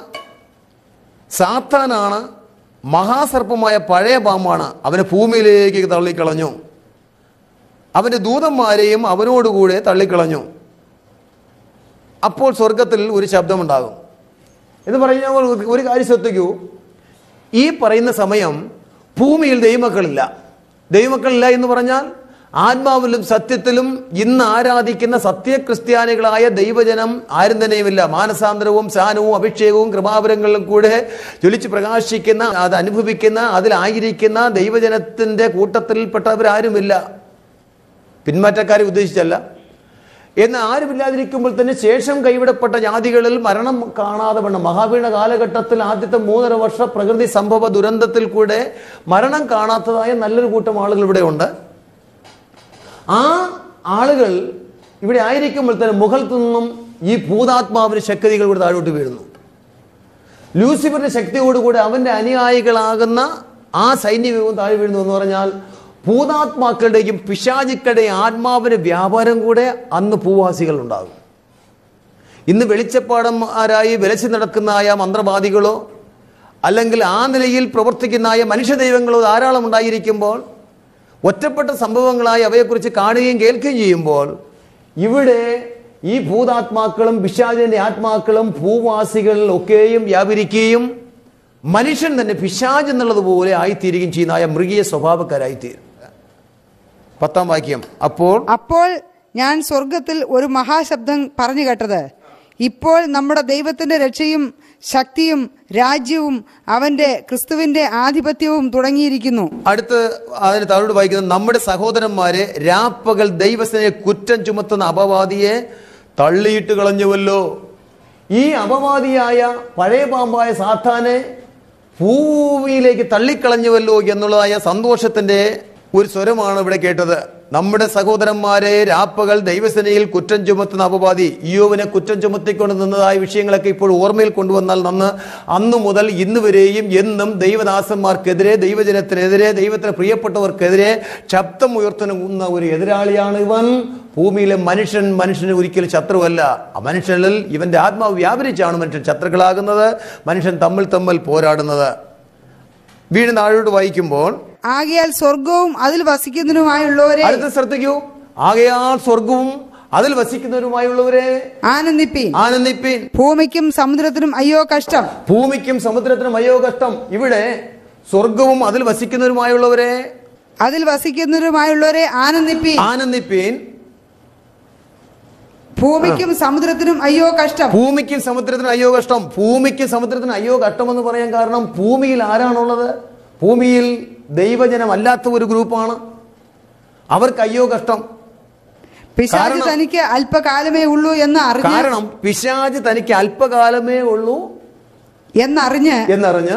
Speaker 1: സാത്താനാണ്, മഹാസർപ്പമായ പഴയ പാമ്പാണ്. അവനെ ഭൂമിയിലേക്ക് തള്ളിക്കളഞ്ഞു. അവൻ്റെ ദൂതന്മാരെയും അവനോടുകൂടെ തള്ളിക്കളഞ്ഞു. അപ്പോൾ സ്വർഗത്തിൽ ഒരു ശബ്ദമുണ്ടാകും എന്ന് പറഞ്ഞാൽ ഒരു കാര്യം ശ്രദ്ധിക്കൂ. ഈ പറയുന്ന സമയം ഭൂമിയിൽ ദൈവമക്കളില്ല. ദൈവമക്കളില്ല എന്ന് പറഞ്ഞാൽ ആത്മാവിലും സത്യത്തിലും ഇന്ന് ആരാധിക്കുന്ന സത്യക്രിസ്ത്യാനികളായ ദൈവജനം ആരും തന്നെയുമില്ല. മാനസാന്തരവും സ്നാനവും അഭിഷേകവും കൃപാവരങ്ങളിലും കൂടെ ജ്വലിച്ച് പ്രകാശിക്കുന്ന, അത് അനുഭവിക്കുന്ന, അതിലായിരിക്കുന്ന ദൈവജനത്തിൻ്റെ കൂട്ടത്തിൽപ്പെട്ടവരാരുമില്ല. പിന്മാറ്റക്കാരെ ഉദ്ദേശിച്ചല്ല. എന്ന് ആരുമില്ലാതിരിക്കുമ്പോൾ തന്നെ ശേഷം കൈവിടപ്പെട്ട ജാതികളിൽ മരണം കാണാതെ വണ്ണം മഹാവീണ കാലഘട്ടത്തിൽ ആദ്യത്തെ മൂന്നര വർഷ പ്രകൃതി സംഭവ ദുരന്തത്തിൽ കൂടെ മരണം കാണാത്തതായ നല്ലൊരു കൂട്ടം ആളുകൾ ഇവിടെ ഉണ്ട്. ആ ആളുകൾ ഇവിടെ ആയിരിക്കുമ്പോൾ തന്നെ മുഖത്തു നിന്നും ഈ ഭൂതാത്മാവിന് ശക്തികൾ കൂടെ താഴോട്ട് വീഴുന്നു. ലൂസിഫറിന്റെ ശക്തിയോടുകൂടി അവന്റെ അനുയായികളാകുന്ന ആ സൈന്യവും താഴെ വീഴുന്നു എന്ന് പറഞ്ഞാൽ ഭൂതാത്മാക്കളുടെയും പിശാചുക്കളുടെയും ആത്മാവിന്റെ വ്യാപാരം കൂടെ അന്ന് ഭൂവാസികൾ ഉണ്ടാകും. ഇന്ന് വെളിച്ചപ്പാടന്മാരായി വിലച്ചു നടക്കുന്നതായ മന്ത്രവാദികളോ അല്ലെങ്കിൽ ആ നിലയിൽ പ്രവർത്തിക്കുന്നതായ മനുഷ്യദൈവങ്ങളോ ധാരാളം ഉണ്ടായിരിക്കുമ്പോൾ ഒറ്റപ്പെട്ട സംഭവങ്ങളായി അവയെക്കുറിച്ച് കാണുകയും കേൾക്കുകയും ചെയ്യുമ്പോൾ ഇവിടെ ഈ ഭൂതാത്മാക്കളും പിശാചിന്റെ ആത്മാക്കളും ഭൂവാസികളിൽ ഒക്കെയും വ്യാപരിക്കുകയും മനുഷ്യൻ തന്നെ പിശാച് എന്നുള്ളതുപോലെ ആയിത്തീരുകയും ചെയ്യുന്ന മൃഗീയ സ്വഭാവക്കാരായിത്തീരും. പത്താം വാക്യം. അപ്പോൾ
Speaker 2: അപ്പോൾ ഞാൻ സ്വർഗത്തിൽ ഒരു മഹാശബ്ദം പറഞ്ഞു കേട്ടത്, ഇപ്പോൾ നമ്മുടെ ദൈവത്തിന്റെ രക്ഷയും ശക്തിയും രാജ്യവും അവന്റെ ക്രിസ്തുവിന്റെ ആധിപത്യവും തുടങ്ങിയിരിക്കുന്നു.
Speaker 1: അടുത്ത് അതിന് താഴോട്ട് വായിക്കുന്നത്, നമ്മുടെ സഹോദരന്മാരെ രാപ്പകൽ ദൈവസേനയെ കുറ്റം ചുമത്തുന്ന അപവാദിയെ തള്ളിയിട്ട് കളഞ്ഞുവല്ലോ. ഈ അപവാദിയായ പഴയ പാമ്പായ സാത്താനെ ഭൂമിയിലേക്ക് തള്ളിക്കളഞ്ഞുവല്ലോ എന്നുള്ളതായ സന്തോഷത്തിന്റെ ഒരു സ്വരമാണ് ഇവിടെ കേട്ടത്. നമ്മുടെ സഹോദരന്മാരെ രാപ്പകൽ ദൈവസേനയിൽ കുറ്റം ചുമത്തുന്ന അപവാദി. ഇയ്യോവിനെ കുറ്റം ചുമത്തിക്കൊണ്ട് നിന്നതായ വിഷയങ്ങളൊക്കെ ഇപ്പോൾ ഓർമ്മയിൽ കൊണ്ടുവന്നാൽ നന്ന്. അന്നു മുതൽ ഇന്ന് വരെയും എന്നും ദൈവദാസന്മാർക്കെതിരെ, ദൈവജനത്തിനെതിരെ, ദൈവത്തിന് പ്രിയപ്പെട്ടവർക്കെതിരെ ശബ്ദം ഉയർത്തുന്ന ഒരു എതിരാളിയാണ് ഇവൻ. ഭൂമിയിലെ മനുഷ്യൻ മനുഷ്യന് ഒരിക്കലും ശത്രുവല്ല. ആ മനുഷ്യനിൽ ഇവന്റെ ആത്മാവ് വ്യാപരിച്ചാണ് മനുഷ്യൻ ശത്രുക്കളാകുന്നത്, മനുഷ്യൻ തമ്മിൽ തമ്മിൽ പോരാടുന്നത്. വീണ്ടും താഴോട്ട് വായിക്കുമ്പോൾ,
Speaker 2: ആകയാൽ സ്വർഗവും അതിൽ വസിക്കുന്നതിനുമായുള്ളവരെ,
Speaker 1: അടുത്ത് ശ്രദ്ധിക്കൂ, ആകയാൽ സ്വർഗവും അതിൽ വസിക്കുന്നവരുമായുള്ളവരെ
Speaker 2: ആനന്ദിപ്പീൻ
Speaker 1: ആനന്ദിപ്പീൻ
Speaker 2: ഭൂമിക്കും സമുദ്രത്തിനും അയ്യോ കഷ്ടം.
Speaker 1: ഭൂമിക്കും സമുദ്രത്തിനും അയ്യോ കഷ്ടം. ഇവിടെ സ്വർഗവും അതിൽ വസിക്കുന്നവരുമായുള്ളവരെ
Speaker 2: അതിൽ വസിക്കുന്നവരുമായുള്ളവരെ ആനന്ദിപ്പീൻ
Speaker 1: ആനന്ദിപ്പീൻ
Speaker 2: ഭൂമിക്കും സമുദ്രത്തിനും അയ്യോ കഷ്ടം.
Speaker 1: ഭൂമിക്കും സമുദ്രത്തിനും അയ്യോ കഷ്ടം. ഭൂമിക്കും സമുദ്രത്തിനും അയ്യോ കഷ്ടം എന്ന് പറയാൻ കാരണം ഭൂമിയിൽ ആരാണുള്ളത്? ഭൂമിയിൽ ദൈവജനം അല്ലാത്ത ഒരു ഗ്രൂപ്പാണ്. അവർക്ക് അയ്യോ കഷ്ടം.
Speaker 2: പിശാച് തനിക്ക് അല്പകാലമേ ഉള്ളൂ എന്ന് അറിഞ്ഞ്
Speaker 1: കാരണം പിശാച് തനിക്ക് അല്പകാലമേ ഉള്ളൂ
Speaker 2: എന്നറിഞ്ഞ്
Speaker 1: എന്നറിഞ്ഞ്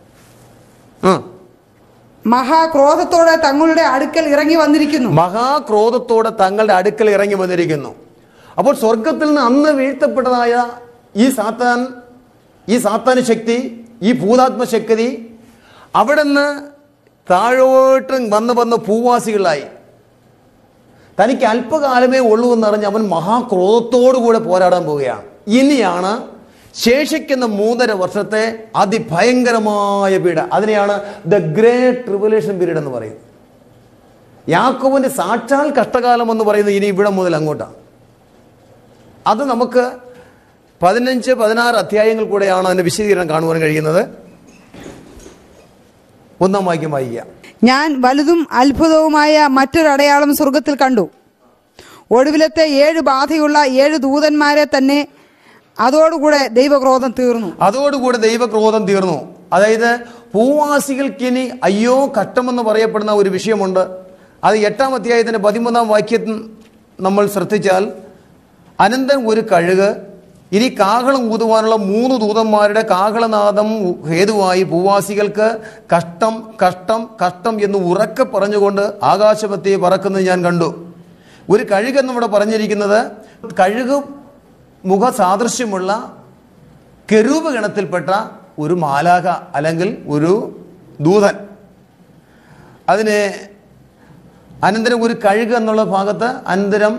Speaker 2: മഹാക്രോധത്തോടെ തങ്ങളുടെ അടുക്കൽ ഇറങ്ങി വന്നിരിക്കുന്നു.
Speaker 1: മഹാക്രോധത്തോടെ തങ്ങളുടെ അടുക്കൽ ഇറങ്ങി വന്നിരിക്കുന്നു. അപ്പോൾ സ്വർഗത്തിൽ നിന്ന് അന്ന് വീഴ്ത്തപ്പെട്ടതായ ഈ സാത്താൻ, ഈ സാത്താന ശക്തി, ഈ ഭൂതാത്മശക്തി അവിടെ നിന്ന് താഴോട്ട് വന്ന് വന്ന് ഭൂവാസികളായി. തനിക്ക് അല്പകാലമേ ഉള്ളൂ എന്നറിഞ്ഞ് അവൻ മഹാക്രോധത്തോടുകൂടെ പോരാടാൻ പോവുകയാണ്. ഇനിയാണ് ശേഷിക്കുന്ന മൂന്നര വർഷത്തെ അതിഭയങ്കരമായ പീഡ. അതിനെയാണ് ദ ഗ്രേറ്റ് ട്രിബുലേഷൻ പീരീഡ് എന്ന് പറയുന്നത്. യാക്കോബിന്റെ സാക്ഷാൽ കഷ്ടകാലം എന്ന് പറയുന്നത് ഇനി ഇവിടെ മുതൽ അങ്ങോട്ടാണ്. അത് നമുക്ക് പതിനഞ്ച് പതിനാറ് അധ്യായങ്ങൾ കൂടെയാണ് അതിന്റെ വിശദീകരണം കാണുവാൻ കഴിയുന്നത്. ഒന്നാം വാക്യം വായിക്കുക.
Speaker 2: ഞാൻ വലുതും അത്ഭുതവുമായ മറ്റൊരടയാളം സ്വർഗത്തിൽ കണ്ടു. ഒടുവിലത്തെ ഏഴ് ബാധയുള്ള ഏഴ് ദൂതന്മാരെ തന്നെ അതോടുകൂടെ ദൈവക്രോധം തീർന്നു.
Speaker 1: അതോടുകൂടെ ദൈവക്രോധം തീർന്നു. അതായത് ഭൂവാസികൾക്കിനി അയ്യോ കഷ്ടമെന്ന് പറയപ്പെടുന്ന ഒരു വിഷയമുണ്ട്. അത് എട്ടാം അധ്യായത്തിന്റെ പതിമൂന്നാം വാക്യം നമ്മൾ ശ്രദ്ധിച്ചാൽ, അനന്തൻ ഒരു കഴുക് ഇനി കാഹളം ഊതുവാനുള്ള മൂന്ന് ദൂതന്മാരുടെ കാഹളനാദം ഹേതുവായി ഭൂവാസികൾക്ക് കഷ്ടം കഷ്ടം കഷ്ടം എന്ന് ഉറക്കെ പറഞ്ഞുകൊണ്ട് ആകാശമധ്യേ പറക്കുന്നത് ഞാൻ കണ്ടു. ഒരു കഴുകെന്ന് ഇവിടെ പറഞ്ഞിരിക്കുന്നത് കഴുകു മുഖ സാദൃശ്യമുള്ള കെരൂബ് ഗണത്തിൽപ്പെട്ട ഒരു മാലാഖ അല്ലെങ്കിൽ ഒരു ദൂതൻ. അതിന് അനന്തരം ഒരു കഴുക് എന്നുള്ള ഭാഗത്ത് അനന്തരം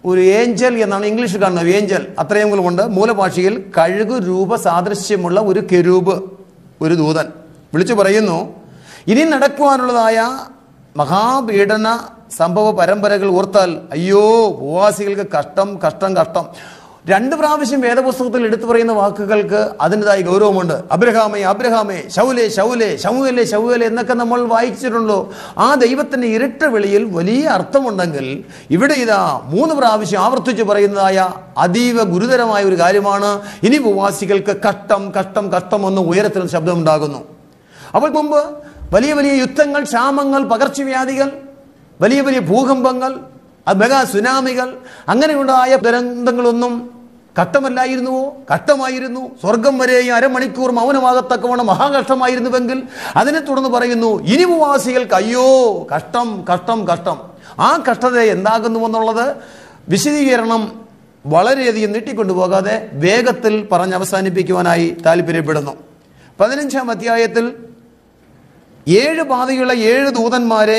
Speaker 1: ഒരു ഏഞ്ചൽ എന്നാണ് ഇംഗ്ലീഷിൽ കാണുന്നത്. ഏഞ്ചൽ അത്രയും കൊണ്ട് മൂലഭാഷയിൽ കഴുകു രൂപ സാദൃശ്യമുള്ള ഒരു കെരൂബ്, ഒരു ദൂതൻ വിളിച്ചു പറയുന്നു, ഇനി നടക്കുവാനുള്ളതായ മഹാപീഡന സംഭവ പരമ്പരകൾ ഓർത്താൽ അയ്യോ ഉപവാസികൾക്ക് കഷ്ടം കഷ്ടം കഷ്ടം. രണ്ട് പ്രാവശ്യം വേദപുസ്തകത്തിൽ എടുത്തു പറയുന്ന വാക്കുകൾക്ക് അതിൻ്റെതായ ഗൗരവമുണ്ട്. അബ്രഹാമേ അബ്രഹാമേ, ശൗലേ ശൗലേ, ശമൂവേലേ ശമൂവേലേ എന്നൊക്കെ നമ്മൾ വായിച്ചിട്ടുണ്ടല്ലോ. ആ ദൈവത്തിൻ്റെ ഇരട്ട വിളിയിൽ വലിയ അർത്ഥമുണ്ടെങ്കിൽ ഇവിടെ ഇതാ മൂന്ന് പ്രാവശ്യം ആവർത്തിച്ച് പറയുന്നതായ അതീവ ഗുരുതരമായ ഒരു കാര്യമാണ്. ഇനി ഉപവാസികൾക്ക് കഷ്ടം കഷ്ടം കഷ്ടം എന്ന് ഉയരത്തിൽ ശബ്ദമുണ്ടാകുന്നു. അപ്പോൾ മുമ്പ് വലിയ വലിയ യുദ്ധങ്ങൾ, ക്ഷാമങ്ങൾ, പകർച്ചവ്യാധികൾ, വലിയ വലിയ ഭൂകമ്പങ്ങൾ, മെഗാ സുനാമികൾ, അങ്ങനെയുണ്ടായ ദുരന്തങ്ങളൊന്നും കഷ്ടമല്ലായിരുന്നുവോ? കഷ്ടമായിരുന്നു. സ്വർഗം വരെയും അരമണിക്കൂർ മൗനമാകത്തക്കവണ്ണം മഹാകഷ്ടമായിരുന്നുവെങ്കിൽ അതിനെ തുടർന്ന് പറയുന്നു ഇനി ഉപവാസികൾക്ക് അയ്യോ കഷ്ടം കഷ്ടം കഷ്ടം. ആ കഷ്ടത എന്താകുന്നുവെന്നുള്ളത് വിശദീകരണം വളരെയധികം നീട്ടിക്കൊണ്ടുപോകാതെ വേഗത്തിൽ പറഞ്ഞ് അവസാനിപ്പിക്കുവാനായി താല്പര്യപ്പെടുന്നു. പതിനഞ്ചാം അധ്യായത്തിൽ ഏഴ് പാതയുള്ള ഏഴ് ദൂതന്മാരെ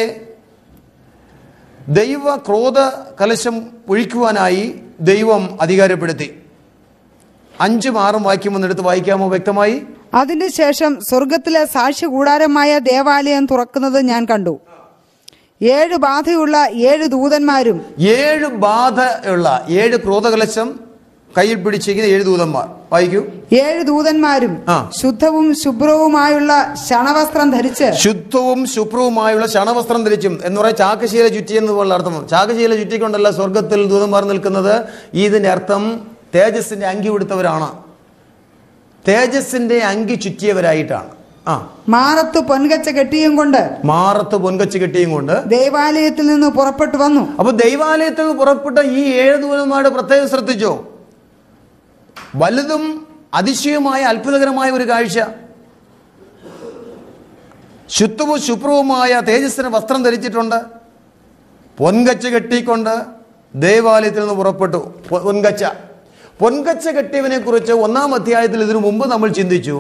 Speaker 1: ദൈവ ക്രോധ കലശം ഒഴിക്കുവാനായി ദൈവം അധികാരപ്പെടുത്തി. അഞ്ചും ആറും വാക്യം ഒന്നെടുത്ത് വായിക്കാമോ വ്യക്തമായി?
Speaker 2: അതിന്റെ ശേഷം സ്വർഗത്തിലെ സാക്ഷ്യ കൂടാരമായ ദേവാലയം തുറക്കുന്നത് ഞാൻ കണ്ടു. ഏഴ് ബാധയുള്ള ഏഴ് ദൂതന്മാരും
Speaker 1: ഏഴ് ബാധയുള്ള ഏഴ് ക്രോധകലശം കയ്യിൽ പിടിച്ചിരിക്കുന്ന ഏഴ് ദൂതന്മാർ. വായിക്കൂ.
Speaker 2: ഏഴ് ദൂതന്മാരും ശുദ്ധവും ശുഭ്രവുമായുള്ള ശണവസ്ത്രം ധരിച്ച് ശുദ്ധവും
Speaker 1: ശുഭ്രവുമായുള്ള ശണവസ്ത്രം ധരിച്ചും എന്ന് പറയാൻ ചാക്കശീല ചുറ്റി എന്നുള്ള അർത്ഥം. ചാക്കശീല ചുറ്റിക്കൊണ്ടല്ല സ്വർഗത്തിൽ ദൂതന്മാർ നിൽക്കുന്നത്. ഇതിന്റെ അർത്ഥം തേജസ്സിന്റെ അങ്കി ഉടുത്തവരാണ്, തേജസ്സിന്റെ അങ്കി ചുറ്റിയവരായിട്ടാണ്. ആ
Speaker 2: മാറത്ത് പൊൻകച്ച കെട്ടിയും കൊണ്ട്
Speaker 1: മാറത്ത് പൊൻകച്ച കെട്ടിയും കൊണ്ട്
Speaker 2: ദൈവാലയത്തിൽ നിന്ന് പുറപ്പെട്ടു വന്നു.
Speaker 1: അപ്പൊ ദൈവാലയത്തിൽ നിന്ന് പുറപ്പെട്ട ഈ ഏഴ് ദൂതന്മാരുടെ പ്രത്യേകം ശ്രദ്ധിച്ചോ? വലുതും അതിശയമായ അത്ഭുതകരമായ ഒരു കാഴ്ച. ശുദ്ധവും ശുഭ്രവുമായ തേജസ്സിന് വസ്ത്രം ധരിച്ചിട്ടുണ്ട്, പൊൻകച്ച കെട്ടിക്കൊണ്ട് ദേവാലയത്തിൽ നിന്ന് പുറപ്പെട്ടു. പൊൻകച്ച പൊൻകച്ച കെട്ടിയവനെ കുറിച്ച് ഒന്നാം അധ്യായത്തിൽ ഇതിനു മുമ്പ് നമ്മൾ ചിന്തിച്ചു.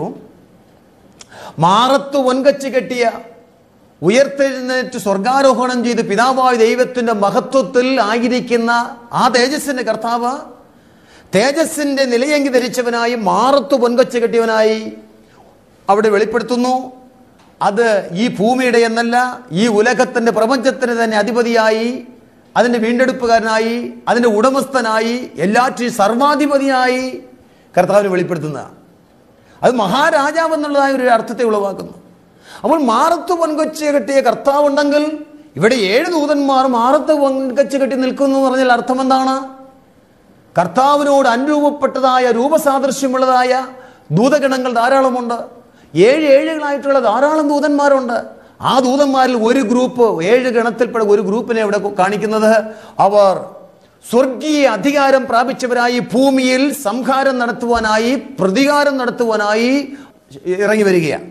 Speaker 1: മാറത്ത് പൊൻകച്ച കെട്ടിയ, ഉയർത്തെഴുന്നേറ്റ് സ്വർഗാരോഹണം ചെയ്ത് പിതാവായ ദൈവത്തിന്റെ മഹത്വത്തിൽ ആയിരിക്കുന്ന ആ തേജസ്സിന്റെ കർത്താവ് തേജസ്സിന്റെ നിലയങ്കി ധരിച്ചവനായി മാറത്ത് പൊൻകച്ച കെട്ടിയവനായി അവിടെ വെളിപ്പെടുത്തുന്നു. അത് ഈ ഭൂമിയുടെ എന്നല്ല, ഈ ഉലകത്തിന്റെ പ്രപഞ്ചത്തിന് തന്നെ അധിപതിയായി, അതിന്റെ വീണ്ടെടുപ്പുകാരനായി, അതിന്റെ ഉടമസ്ഥനായി, എല്ലാറ്റിനും സർവാധിപതിയായി കർത്താവിനെ വെളിപ്പെടുത്തുന്ന, അത് മഹാരാജാവ് എന്നുള്ളതായ ഒരു അർത്ഥത്തെ ഉളവാക്കുന്നു. അപ്പോൾ മാറത്ത് പൊൻകൊച്ച കെട്ടിയ കർത്താവ് ഉണ്ടെങ്കിൽ ഇവിടെ ഏഴ് ദൂതന്മാർ മാറത്ത് പൊൻകൊച്ച കെട്ടി നിൽക്കുന്നു എന്ന് പറഞ്ഞാൽ അർത്ഥം എന്താണ്? കർത്താവിനോട് അനുരൂപപ്പെട്ടതായ രൂപസാദൃശ്യമുള്ളതായ ദൂതഗണങ്ങൾ ധാരാളമുണ്ട്. ഏഴ് ഏഴുകളായിട്ടുള്ള ധാരാളം ദൂതന്മാരുണ്ട്. ആ ദൂതന്മാരിൽ ഒരു ഗ്രൂപ്പ്, ഏഴ് ഗണത്തിൽപ്പെട്ട ഒരു ഗ്രൂപ്പിനെ ഇവിടെ കാണിക്കുന്നത്, അവർ സ്വർഗീയ അധികാരം പ്രാപിച്ചവരായി ഭൂമിയിൽ സംഹാരം നടത്തുവാനായി, പ്രതികാരം നടത്തുവാനായി ഇറങ്ങി വരികയാണ്.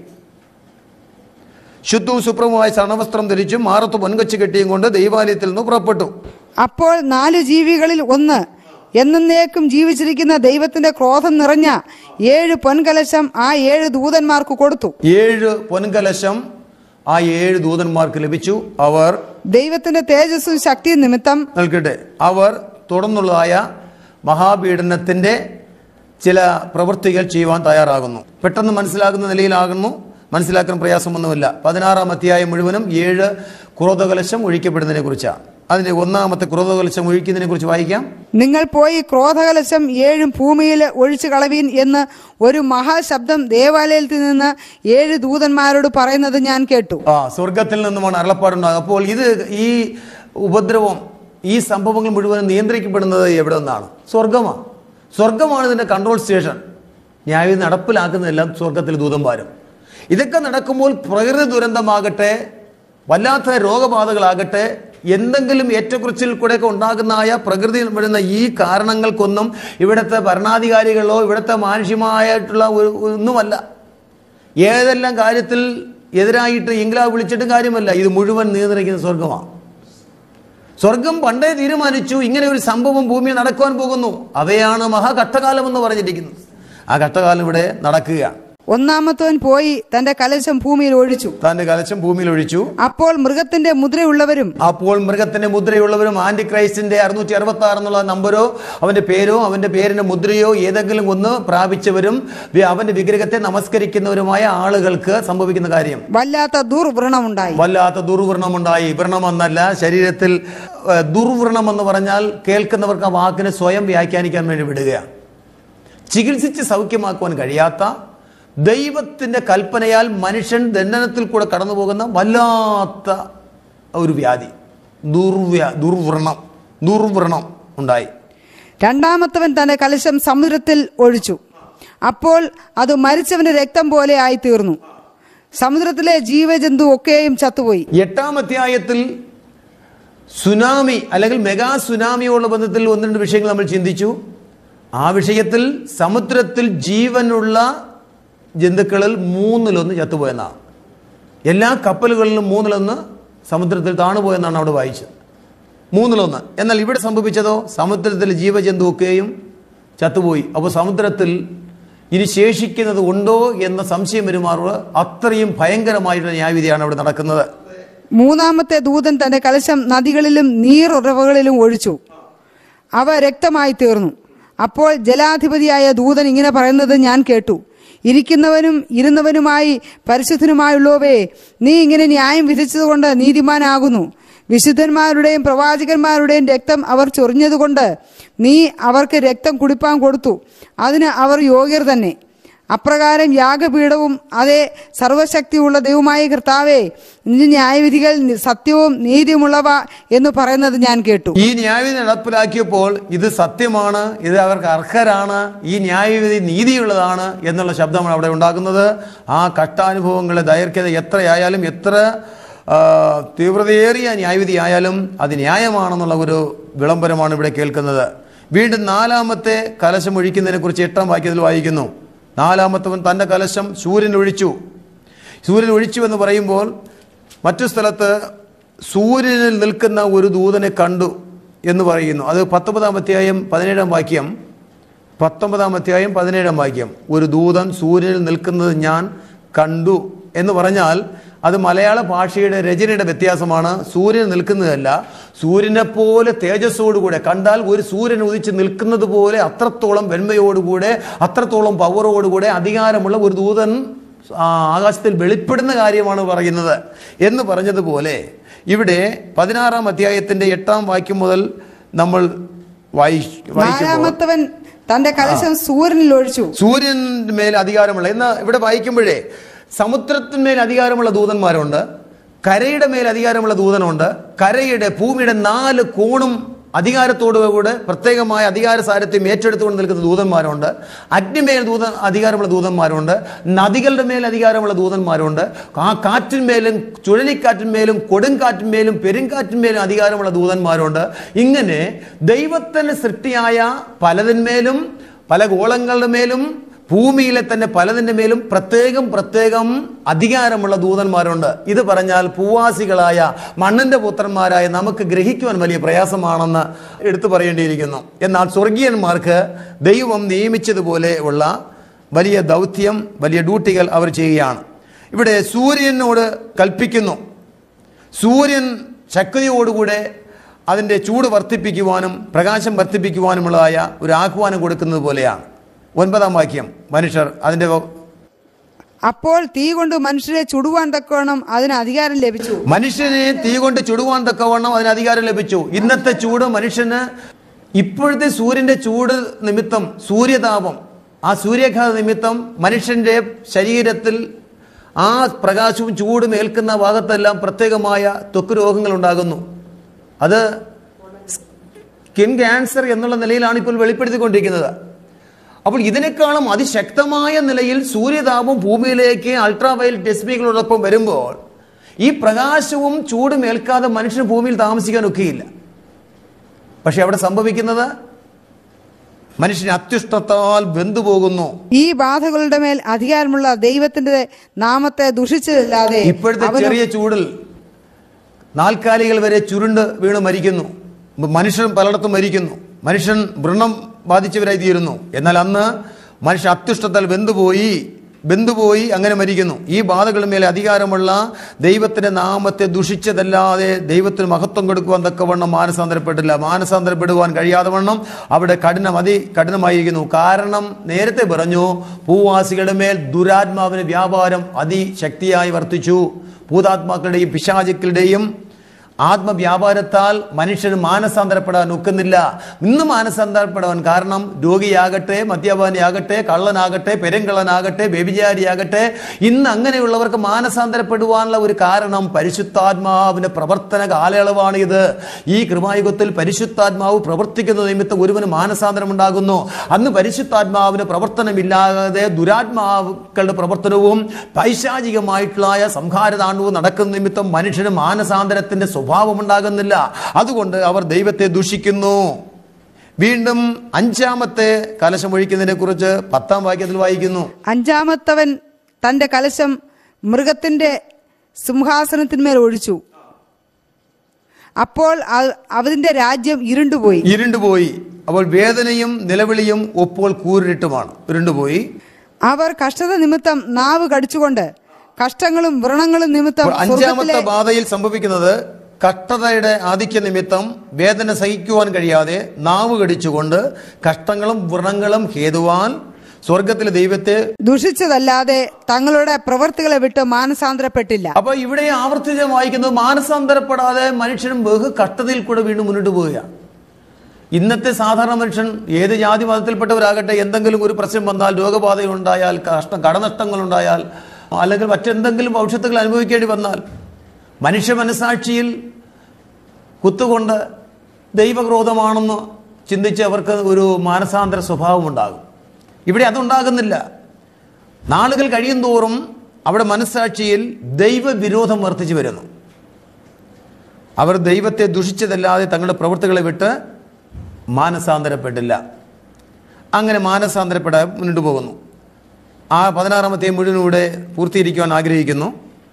Speaker 1: ശുദ്ധവും സുപ്രഭുമായ ശരണവസ്ത്രം ധരിച്ചും മാറത്ത് പൊൻകൊച്ച് കെട്ടിയും കൊണ്ട് ദൈവാലയത്തിൽ നിന്ന് പുറപ്പെട്ടു.
Speaker 2: അപ്പോൾ നാല് ജീവികളിൽ ഒന്ന് എന്നേക്കും ജീവിച്ചിരിക്കുന്ന ദൈവത്തിന്റെ ക്രോധം നിറഞ്ഞ ഏഴ് പൊൻകലശം ആ ഏഴ് ദൂതന്മാർക്ക് കൊടുത്തു.
Speaker 1: ഏഴ് പൊൻകലശം ആ ഏഴ് ദൂതന്മാർക്ക് ലഭിച്ചു. അവർ
Speaker 2: ദൈവത്തിന്റെ തേജസ്സും ശക്തിയും നിമിത്തം
Speaker 1: നിൽക്കട്ടെ, അവർ തുടർന്നുള്ളതായ മഹാപീഡനത്തിന്റെ ചില പ്രവൃത്തികൾ ചെയ്യുവാൻ തയ്യാറാകുന്നു. പെട്ടെന്ന് മനസ്സിലാകുന്ന നിലയിലാകുന്നു, മനസ്സിലാക്കാൻ പ്രയാസമൊന്നുമില്ല. പതിനാറാം അധ്യായം മുഴുവനും ഏഴ് ക്രോധകലശം ഒഴിക്കപ്പെടുന്നതിനെ കുറിച്ചാണ്. അതിന്റെ ഒന്നാമത്തെ ക്രോധകലശം ഒഴിക്കുന്നതിനെ കുറിച്ച് വായിക്കാം.
Speaker 2: നിങ്ങൾ പോയി ക്രോധകലശം ഏഴും ഭൂമിയിൽ ഒഴിച്ചു കളവീൻ എന്ന് ഒരു മഹാശബ്ദം ദേവാലയത്തിൽ നിന്ന് ഏഴ് ദൂതന്മാരോട് പറയുന്നത് ഞാൻ കേട്ടു.
Speaker 1: ആ സ്വർഗത്തിൽ നിന്നുമാണ് അരുളപ്പാടുണ്ടാകും. അപ്പോൾ ഇത് ഈ ഉപദ്രവം, ഈ സംഭവങ്ങൾ മുഴുവനും നിയന്ത്രിക്കപ്പെടുന്നത് എവിടെ നിന്നാണ്? സ്വർഗമാണ്. സ്വർഗമാണ് ഇതിന്റെ കൺട്രോൾ സ്റ്റേഷൻ. ന്യായം നടപ്പിലാക്കുന്നതെല്ലാം സ്വർഗത്തിൽ ദൂതന്മാരും. ഇതൊക്കെ നടക്കുമ്പോൾ പ്രകൃതി ദുരന്തമാകട്ടെ, വല്ലാത്ത രോഗബാധകളാകട്ടെ, എന്തെങ്കിലും ഏറ്റക്കുറിച്ചിൽ കൂടെയൊക്കെ ഉണ്ടാകുന്നതായ പ്രകൃതി വരുന്ന ഈ കാരണങ്ങൾക്കൊന്നും ഇവിടുത്തെ ഭരണാധികാരികളോ ഇവിടുത്തെ മാനുഷികമായിട്ടുള്ള ഒരു ഒന്നുമല്ല. ഏതെല്ലാം കാര്യത്തിൽ എതിരായിട്ട് ഇംഗ്ലാവ് വിളിച്ചിട്ടും കാര്യമല്ല. ഇത് മുഴുവൻ നിയന്ത്രിക്കുന്ന സ്വർഗമാണ്. സ്വർഗം പണ്ടേ തീരുമാനിച്ചു ഇങ്ങനെ ഒരു സംഭവം ഭൂമിയിൽ നടക്കുവാൻ പോകുന്നു. അവയാണ് മഹാകഷ്ടകാലം എന്ന് പറഞ്ഞിരിക്കുന്നത്. ആ കഷ്ടകാലം ഇവിടെ നടക്കുകയാണ്.
Speaker 2: ഒന്നാമത്തവൻ പോയി തന്റെ കലശം ഭൂമിയിൽ ഒഴിച്ചു
Speaker 1: തന്റെ കലശം ഭൂമിയിൽ ഒഴിച്ചു.
Speaker 2: അപ്പോൾ മൃഗത്തിന്റെ മുദ്രയുള്ളവരും
Speaker 1: അപ്പോൾ മൃഗത്തിന്റെ മുദ്രയുള്ളവരും ആന്റി ക്രൈസ്റ്റിന്റെ അറുന്നൂറ്റി അറുപത്തി ആറ് എന്നുള്ള നമ്പരോ അവന്റെ പേരോ അവന്റെ പേരിന്റെ മുദ്രയോ ഏതെങ്കിലും ഒന്ന് പ്രാപിച്ചവരും അവന്റെ വിഗ്രഹത്തെ നമസ്കരിക്കുന്നവരുമായ ആളുകൾക്ക് സംഭവിക്കുന്ന കാര്യം
Speaker 2: വല്ലാത്ത ദുർവ്രണമുണ്ടായി.
Speaker 1: വല്ലാത്ത ദുർവ്രണമുണ്ടായി. വ്രണമെന്നല്ല, ശരീരത്തിൽ ദുർവ്രണം എന്ന് പറഞ്ഞാൽ കേൾക്കുന്നവർക്ക് ആ വാക്കിനെ സ്വയം വ്യാഖ്യാനിക്കാൻ വേണ്ടി വിടുകയാണ്. ചികിത്സിച്ച് സൗഖ്യമാക്കുവാൻ കഴിയാത്ത, ദൈവത്തിന്റെ കൽപ്പനയാൽ മനുഷ്യൻ ദണ്ഡനത്തിൽ കൂടെ കടന്നു പോകുന്ന വല്ലാത്ത ഒരു വ്യാധി, ദുർവ്യാ ദുർവ്രണം ദുർവ്രണം ഉണ്ടായി.
Speaker 2: രണ്ടാമത്തവൻ തന്റെ കലശം സമുദ്രത്തിൽ ഒഴിച്ചു. അപ്പോൾ അത് മരിച്ചവന്റെ രക്തം പോലെ ആയി തീർന്നു. സമുദ്രത്തിലെ ജീവജന്തു ഒക്കെയും ചത്തുപോയി.
Speaker 1: എട്ടാം അധ്യായത്തിൽ സുനാമി അല്ലെങ്കിൽ മെഗാ സുനാമിയോടുള്ള ബന്ധത്തിൽ ഒന്ന് രണ്ട് വിഷയങ്ങൾ നമ്മൾ ചിന്തിച്ചു. ആ വിഷയത്തിൽ സമുദ്രത്തിൽ ജീവനുള്ള ജന്തുക്കളിൽ മൂന്നിലൊന്ന് ചത്തുപോയെന്നാണ്. എല്ലാ കപ്പലുകളിലും മൂന്നിലൊന്ന് സമുദ്രത്തിൽ താണുപോയെന്നാണ് അവിടെ വായിച്ചത്. മൂന്നിലൊന്ന്. എന്നാൽ ഇവിടെ സംഭവിച്ചതോ സമുദ്രത്തിൽ ജീവജന്തുവൊക്കെയും ചത്തുപോയി. അപ്പോൾ സമുദ്രത്തിൽ ഇനി ശേഷിക്കുന്നത് ഉണ്ടോ എന്ന സംശയം വരുമാറുക അത്രയും ഭയങ്കരമായിട്ടുള്ള ന്യായവിധിയാണ് അവിടെ നടക്കുന്നത്.
Speaker 2: മൂന്നാമത്തെ ദൂതൻ തന്റെ കലശം നദികളിലും നീറുറവകളിലും ഒഴിച്ചു. അവ രക്തമായി തീർന്നു. അപ്പോൾ ജലാധിപതിയായ ദൂതൻ ഇങ്ങനെ പറയുന്നത് ഞാൻ കേട്ടു: ഇരിക്കുന്നവനും ഇരുന്നവനുമായി പരിശുദ്ധനുമായുള്ളവേ, നീ ഇങ്ങനെ ന്യായം വിധിച്ചതുകൊണ്ട് നീതിമാനാകുന്നു. വിശുദ്ധന്മാരുടെയും പ്രവാചകന്മാരുടെയും രക്തം അവർ ചൊറിഞ്ഞതുകൊണ്ട് നീ അവർക്ക് രക്തം കുടിപ്പാൻ കൊടുത്തു. അതിന് അവർ യോഗ്യർ തന്നെ. അപ്രകാരം യാഗപീഠവും അതേ സർവശക്തിയുള്ള ദൈവമായ കർത്താവേ, നിന്റെ ന്യായവിധികൾ സത്യവും നീതിയുമുള്ളവ എന്ന് പറയുന്നത് ഞാൻ കേട്ടു.
Speaker 1: ഈ ന്യായവിധി നടപ്പിലാക്കിയപ്പോൾ ഇത് സത്യമാണ്, ഇത് അവർക്ക് അർഹരാണ്, ഈ ന്യായവിധി നീതിയുള്ളതാണ് എന്നുള്ള ശബ്ദമാണ് അവിടെ ഉണ്ടാകുന്നത്. ആ കഷ്ടാനുഭവങ്ങളുടെ ദൈർഘ്യത എത്രയായാലും, എത്ര തീവ്രതയേറിയ ന്യായവിധി ആയാലും അത് ന്യായമാണെന്നുള്ള ഒരു വിളംബരമാണ് ഇവിടെ കേൾക്കുന്നത്. വീണ്ടും നാലാമത്തെ കലശം ഒഴിക്കുന്നതിനെ കുറിച്ച് എട്ടാം വാക്യത്തിൽ വായിക്കുന്നു. നാലാമത്തവൻ തൻ്റെ കലശം സൂര്യൻ ഒഴിച്ചു. സൂര്യൻ ഒഴിച്ചു എന്ന് പറയുമ്പോൾ മറ്റു സ്ഥലത്ത് സൂര്യനിൽ നിൽക്കുന്ന ഒരു ദൂതനെ കണ്ടു എന്ന് പറയുന്നു. അത് പത്തൊമ്പതാം അധ്യായം പതിനേഴാം വാക്യം പത്തൊമ്പതാം അധ്യായം പതിനേഴാം വാക്യം ഒരു ദൂതൻ സൂര്യനിൽ നിൽക്കുന്നത് ഞാൻ കണ്ടു എന്ന് പറഞ്ഞാൽ അത് മലയാള ഭാഷയുടെ രചനയുടെ വ്യത്യാസമാണ്. സൂര്യൻ നിൽക്കുന്നതല്ല, സൂര്യനെ പോലെ തേജസ്സോടുകൂടെ കണ്ടാൽ ഒരു സൂര്യൻ ഉദിച്ച് നിൽക്കുന്നത് പോലെ അത്രത്തോളം വെണ്മയോടുകൂടെ അത്രത്തോളം പവറോടുകൂടെ അധികാരമുള്ള ഒരു ദൂതൻ ആകാശത്തിൽ വെളിപ്പെടുന്ന കാര്യമാണ് പറയുന്നത് എന്ന് പറഞ്ഞതുപോലെ ഇവിടെ പതിനാറാം അധ്യായത്തിന്റെ എട്ടാം വാക്യം മുതൽ നമ്മൾ
Speaker 2: നാലാമത്തവൻ തന്റെ കലശം സൂര്യനിൽ ഒഴിച്ചു.
Speaker 1: സൂര്യന്റെ മേൽ അധികാരമുള്ള എന്ന് ഇവിടെ വായിക്കുമ്പോഴേ സമുദ്രത്തിന്മേൽ അധികാരമുള്ള ദൂതന്മാരുണ്ട്, കരയുടെ മേൽ അധികാരമുള്ള ദൂതനുണ്ട്, കരയുടെ ഭൂമിയുടെ നാല് കോണും അധികാരത്തോടുകൂടെ പ്രത്യേകമായ അധികാര സാരത്യം ഏറ്റെടുത്തുകൊണ്ട് നിൽക്കുന്ന ദൂതന്മാരുണ്ട്, അഗ്നിമേൽ ദൂത അധികാരമുള്ള ദൂതന്മാരുണ്ട്, നദികളുടെ മേൽ അധികാരമുള്ള ദൂതന്മാരുണ്ട്, ആ കാറ്റിന്മേലും ചുഴലിക്കാറ്റിന്മേലും കൊടുങ്കാറ്റിന്മേലും പെരുങ്കാറ്റിന്മേലും അധികാരമുള്ള ദൂതന്മാരുണ്ട്. ഇങ്ങനെ ദൈവത്തിന് സൃഷ്ടിയായ പലതിന്മേലും പല ഗോളങ്ങളുടെ മേലും ഭൂമിയിലെ തന്നെ പലതിൻ്റെ മേലും പ്രത്യേകം പ്രത്യേകം അധികാരമുള്ള ദൂതന്മാരുണ്ട്. ഇത് പറഞ്ഞാൽ ഭൂവാസികളായ മണ്ണിൻ്റെ പുത്രന്മാരായ നമുക്ക് ഗ്രഹിക്കുവാൻ വലിയ പ്രയാസമാണെന്ന് എടുത്തു പറയേണ്ടിയിരിക്കുന്നു. എന്നാൽ സ്വർഗീയന്മാർക്ക് ദൈവം നിയമിച്ചതുപോലെ ഉള്ള വലിയ ദൗത്യം, വലിയ ഡ്യൂട്ടികൾ അവർ ചെയ്യുകയാണ്. ഇവിടെ സൂര്യനോട് കൽപ്പിക്കുന്നു. സൂര്യൻ ശക്തിയോടുകൂടെ അതിൻ്റെ ചൂട് വർദ്ധിപ്പിക്കുവാനും പ്രകാശം വർദ്ധിപ്പിക്കുവാനുമുള്ളതായ ഒരു ആഹ്വാനം കൊടുക്കുന്നത് പോലെയാണ്. ഒൻപതാം വാക്യം മനുഷ്യർ അതിന്റെ
Speaker 2: അപ്പോൾ തീ കൊണ്ട് മനുഷ്യരെ ചുടുവാൻ തക്കവണ്ണം അതിന് അധികാരം ലഭിച്ചു.
Speaker 1: മനുഷ്യനെ തീ കൊണ്ട് ചുടുവാൻ തക്കവണ്ണം അതിന് അധികാരം ലഭിച്ചു. ഇന്നത്തെ ചൂട് മനുഷ്യന് ഇപ്പോഴത്തെ സൂര്യന്റെ ചൂട് നിമിത്തം, സൂര്യതാപം, ആ സൂര്യാഘാത നിമിത്തം മനുഷ്യന്റെ ശരീരത്തിൽ ആ പ്രകാശവും ചൂടും ഏൽക്കുന്ന ഭാഗത്തെല്ലാം പ്രത്യേകമായ ത്വക്ക് രോഗങ്ങൾ ഉണ്ടാകുന്നു. അത് സ്കിൻ ക്യാൻസർ എന്നുള്ള നിലയിലാണ് ഇപ്പോൾ വെളിപ്പെടുത്തിക്കൊണ്ടിരിക്കുന്നത്. അപ്പോൾ ഇതിനേക്കാളും അതിശക്തമായ നിലയിൽ സൂര്യതാപം ഭൂമിയിലേക്ക് അൾട്രാവയലറ്റ് രശ്മികളോടൊപ്പം വരുമ്പോൾ ഈ പ്രകാശവും ചൂടും ഏൽക്കാതെ മനുഷ്യന് ഭൂമിയിൽ താമസിക്കാനൊക്കെയില്ല. പക്ഷെ അവിടെ സംഭവിക്കുന്നത് മനുഷ്യന് അത്യുഷ്ടത്താൽ വെന്തുപോകുന്നു.
Speaker 2: ഈ ബാധകളുടെ മേൽ അധികാരമുള്ള ദൈവത്തിന്റെ നാമത്തെ ദുഷിച്ചതല്ലാതെ
Speaker 1: ഇപ്പോഴത്തെ ചെറിയ ചൂടിൽ നാൽക്കാലികൾ വരെ ചുരുണ്ട് വീണ് മരിക്കുന്നു. മനുഷ്യൻ പലയിടത്തും മരിക്കുന്നു. മനുഷ്യൻ വ്രണം ബാധിച്ചവരായി തീരുന്നു. എന്നാൽ അന്ന് മനുഷ്യൻ അത്യുഷ്ടത്താൽ വെന്തുപോയി ബന്ധുപോയി അങ്ങനെ മരിക്കുന്നു. ഈ ബാധകളുടെ മേലെ അധികാരമുള്ള ദൈവത്തിന്റെ നാമത്തെ ദുഷിച്ചതല്ലാതെ ദൈവത്തിന് മഹത്വം കൊടുക്കുവാൻ തക്കവണ്ണം മാനസാന്തരപ്പെട്ടില്ല. മാനസാന്തരപ്പെടുവാൻ കഴിയാതെ വണ്ണം അവിടെ കഠിനം അതി കഠിനമായിരിക്കുന്നു. കാരണം നേരത്തെ പറഞ്ഞു, ഭൂവാസികളുടെ മേൽ ദുരാത്മാവിന് വ്യാപാരം അതിശക്തിയായി വർത്തിച്ചു. ഭൂതാത്മാക്കളുടെയും പിശാചുക്കളുടെയും ആത്മവ്യാപാരത്താൽ മനുഷ്യന് മാനസാന്തരപ്പെടാൻ ഒക്കുന്നില്ല. ഇന്ന് മാനസാന്തരപ്പെടാൻ കാരണം രോഗിയാകട്ടെ, മദ്യപാനിയാകട്ടെ, കള്ളനാകട്ടെ, പെരുങ്കള്ളനാകട്ടെ, വ്യഭിചാരിയാകട്ടെ, ഇന്ന് അങ്ങനെയുള്ളവർക്ക് മാനസാന്തരപ്പെടുവാനുള്ള ഒരു കാരണം പരിശുദ്ധാത്മാവിന്റെ പ്രവർത്തന കാലയളവാണ് ഇത്. ഈ കൃപായുഗത്തിൽ പരിശുദ്ധാത്മാവ് പ്രവർത്തിക്കുന്ന നിമിത്തം ഒരുവന് മാനസാന്തരം ഉണ്ടാകുന്നു. അന്ന് പരിശുദ്ധാത്മാവിന്റെ പ്രവർത്തനമില്ലാതെ ദുരാത്മാക്കളുടെ പ്രവർത്തനവും പൈശാചികമായിട്ടുള്ള സംഹാരതാണ്ഡവും നടക്കുന്ന നിമിത്തം മനുഷ്യന് മാനസാന്തരത്തിന്റെ സ്വഭാവം ഉണ്ടാകുന്നില്ല. അതുകൊണ്ട് അവർ ദൈവത്തെ ദുഷിക്കുന്നു. വീണ്ടും അഞ്ചാമത്തെ കലശം ഒഴിക്കുന്നതിനെ കുറിച്ച് പത്താം വാക്യത്തിൽ വായിക്കുന്നു.
Speaker 2: അഞ്ചാമത്തവൻ തന്റെ കലശം മൃഗത്തിന്റെ സിംഹാസനത്തിന്മേൽ ഒഴിച്ചു. അപ്പോൾ അതിന്റെ രാജ്യം ഇരുണ്ടുപോയി ഇരുണ്ടുപോയി
Speaker 1: അപ്പോൾ വേദനയും നിലവിളിയും ഒപ്പോൾ കൂരിട്ടുമാണ്. ഇരുണ്ടുപോയി.
Speaker 2: അവർ കഷ്ടത നിമിത്തം നാവ് കടിച്ചുകൊണ്ട് കഷ്ടങ്ങളും വ്രണങ്ങളും നിമിത്തം.
Speaker 1: അഞ്ചാമത്തെ ബാധയിൽ സംഭവിക്കുന്നത് കഷ്ടതയുടെ ആധിക്യ നിമിത്തം വേദന സഹിക്കുവാൻ കഴിയാതെ നാവ് കടിച്ചുകൊണ്ട് കഷ്ടങ്ങളും വ്രണങ്ങളും ഹേതുവാൻ സ്വർഗത്തിലെ ദൈവത്തെ
Speaker 2: ദുഷിച്ചതല്ലാതെ തങ്ങളുടെ പ്രവൃത്തികളെ വിട്ട് മാനസാന്തരപ്പെട്ടില്ല.
Speaker 1: അപ്പൊ ഇവിടെ ആവർത്തിച്ച് വായിക്കുന്നത് മാനസാന്തരപ്പെടാതെ മനുഷ്യനും ബഹു കഷ്ടതയിൽ കൂടെ വീണ്ടും മുന്നോട്ട് പോവുകയാണ്. ഇന്നത്തെ സാധാരണ മനുഷ്യൻ ഏത് ജാതി മതത്തിൽപ്പെട്ടവരാകട്ടെ, എന്തെങ്കിലും ഒരു പ്രശ്നം വന്നാൽ, രോഗബാധയുണ്ടായാൽ, കഷ്ടം കടനഷ്ടങ്ങളുണ്ടായാൽ, അല്ലെങ്കിൽ മറ്റെന്തെങ്കിലും ഭവിഷ്യത്തുകൾ അനുഭവിക്കേണ്ടി വന്നാൽ മനുഷ്യ മനസാക്ഷിയിൽ കുത്തുകൊണ്ട് ദൈവക്രോധമാണെന്ന് ചിന്തിച്ച് അവർക്ക് ഒരു മാനസാന്തര സ്വഭാവം ഉണ്ടാകും. ഇവിടെ അതുണ്ടാകുന്നില്ല. നാളുകൾ കഴിയും തോറും അവിടെ മനസാക്ഷിയിൽ ദൈവവിരോധം വർദ്ധിച്ചു വരുന്നു. അവർ ദൈവത്തെ ദുഷിച്ചതല്ലാതെ തങ്ങളുടെ പ്രവൃത്തികളെ വിട്ട് മാനസാന്തരപ്പെട്ടില്ല. അങ്ങനെ മാനസാന്തരപ്പെടാൻ മുന്നോട്ട് പോകുന്നു. ആ പതിനാറാമത്തെ മുഴുവനൂടെ പൂർത്തീകരിക്കുവാൻ ആഗ്രഹിക്കുന്നു.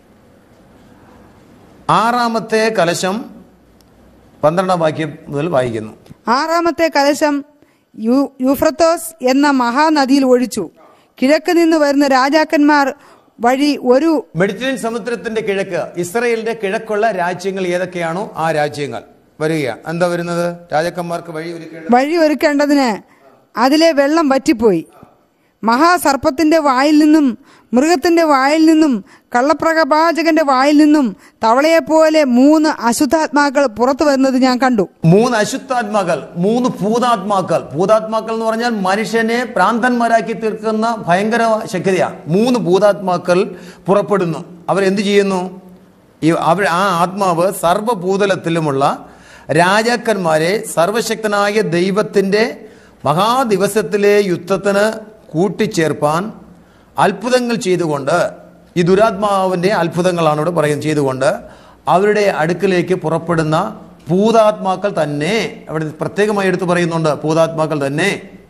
Speaker 1: ആറാമത്തെ കലശം പന്ത്രണ്ടാം വാക്യം മുതൽ വായിക്കുന്നു.
Speaker 2: ആറാമത്തെ കലശം യൂഫ്രത്തോസ് എന്ന മഹാനദിയിൽ ഒഴിച്ചു. കിഴക്ക് നിന്ന് വരുന്ന രാജാക്കന്മാർ വഴി ഒരു
Speaker 1: മെഡിറ്ററേനിയൻ സമുദ്രത്തിന്റെ കിഴക്ക്, ഇസ്രയേലിന്റെ കിഴക്കുള്ള രാജ്യങ്ങൾ ഏതൊക്കെയാണോ ആ രാജ്യങ്ങൾ വരികയാണ്. എന്താ വരുന്നത്? രാജാക്കന്മാർക്ക് വഴി
Speaker 2: വഴി ഒരുക്കേണ്ടതിന് അതിലെ വെള്ളം വറ്റിപ്പോയി. മഹാസർപ്പത്തിന്റെ വായിൽ നിന്നും മൃഗത്തിന്റെ വായിൽ നിന്നും കള്ളപ്രവാചകന്റെ വായിൽ നിന്നും തവളയെപ്പോലെ മൂന്ന് അശുദ്ധാത്മാക്കൾ പുറത്തു വരുന്നത് ഞാൻ കണ്ടു.
Speaker 1: മൂന്ന് അശുദ്ധാത്മാക്കൾ, മൂന്ന് ഭൂതാത്മാക്കൾ. ഭൂതാത്മാക്കൾ എന്ന് പറഞ്ഞാൽ മനുഷ്യനെ പ്രാന്തന്മാരാക്കി തീർക്കുന്ന ഭയങ്കര ശക്തിയാണ്. മൂന്ന് ഭൂതാത്മാക്കൾ പുറപ്പെടുന്നു. അവരെന്ത് ചെയ്യുന്നു? ഈ അവർ ആ ആത്മാവ് സർവഭൂതലത്തിലുമുള്ള രാജാക്കന്മാരെ സർവശക്തനായ ദൈവത്തിന്റെ മഹാദിവസത്തിലെ യുദ്ധത്തിന് കൂട്ടിച്ചേർപ്പാൻ അത്ഭുതങ്ങൾ ചെയ്തുകൊണ്ട്, ഈ ദുരാത്മാവിന്റെ അത്ഭുതങ്ങളാണ് ഇവിടെ പറയുന്നത്, ചെയ്തുകൊണ്ട് അവരുടെ അടുക്കിലേക്ക് പുറപ്പെടുന്ന ഭൂതാത്മാക്കൾ തന്നെ. അവിടെ പ്രത്യേകമായി എടുത്തു പറയുന്നുണ്ട്, ഭൂതാത്മാക്കൾ തന്നെ.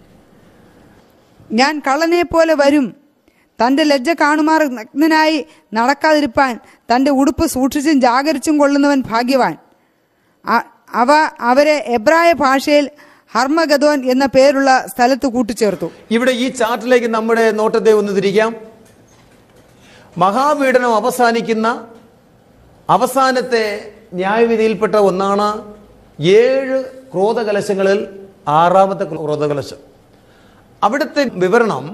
Speaker 2: ഞാൻ കള്ളനെ പോലെ വരും. തന്റെ ലജ്ജ കാണുമാർ നഗ്നനായി നടക്കാതിരിപ്പാൻ തന്റെ ഉടുപ്പ് സൂക്ഷിച്ചും ജാഗരിച്ചും കൊള്ളുന്നവൻ ഭാഗ്യവാൻ. അവ അവരെ എബ്രായ ഭാഷയിൽ ഹർമഗദോൻ എന്ന പേരുള്ള സ്ഥലത്ത് കൂട്ടിച്ചേർത്തു.
Speaker 1: ഇവിടെ ഈ ചാർട്ടിലേക്ക് നമ്മുടെ നോട്ടത്തെ ഒന്ന് തിരിക്കാം. മഹാപീഡനം അവസാനിക്കുന്ന അവസാനത്തെ ന്യായവിധിയിൽപ്പെട്ട ഒന്നാണ് ഏഴ് ക്രോധകലശങ്ങളിൽ ആറാമത്തെ ക്രോധകലശം. അവിടുത്തെ വിവരണം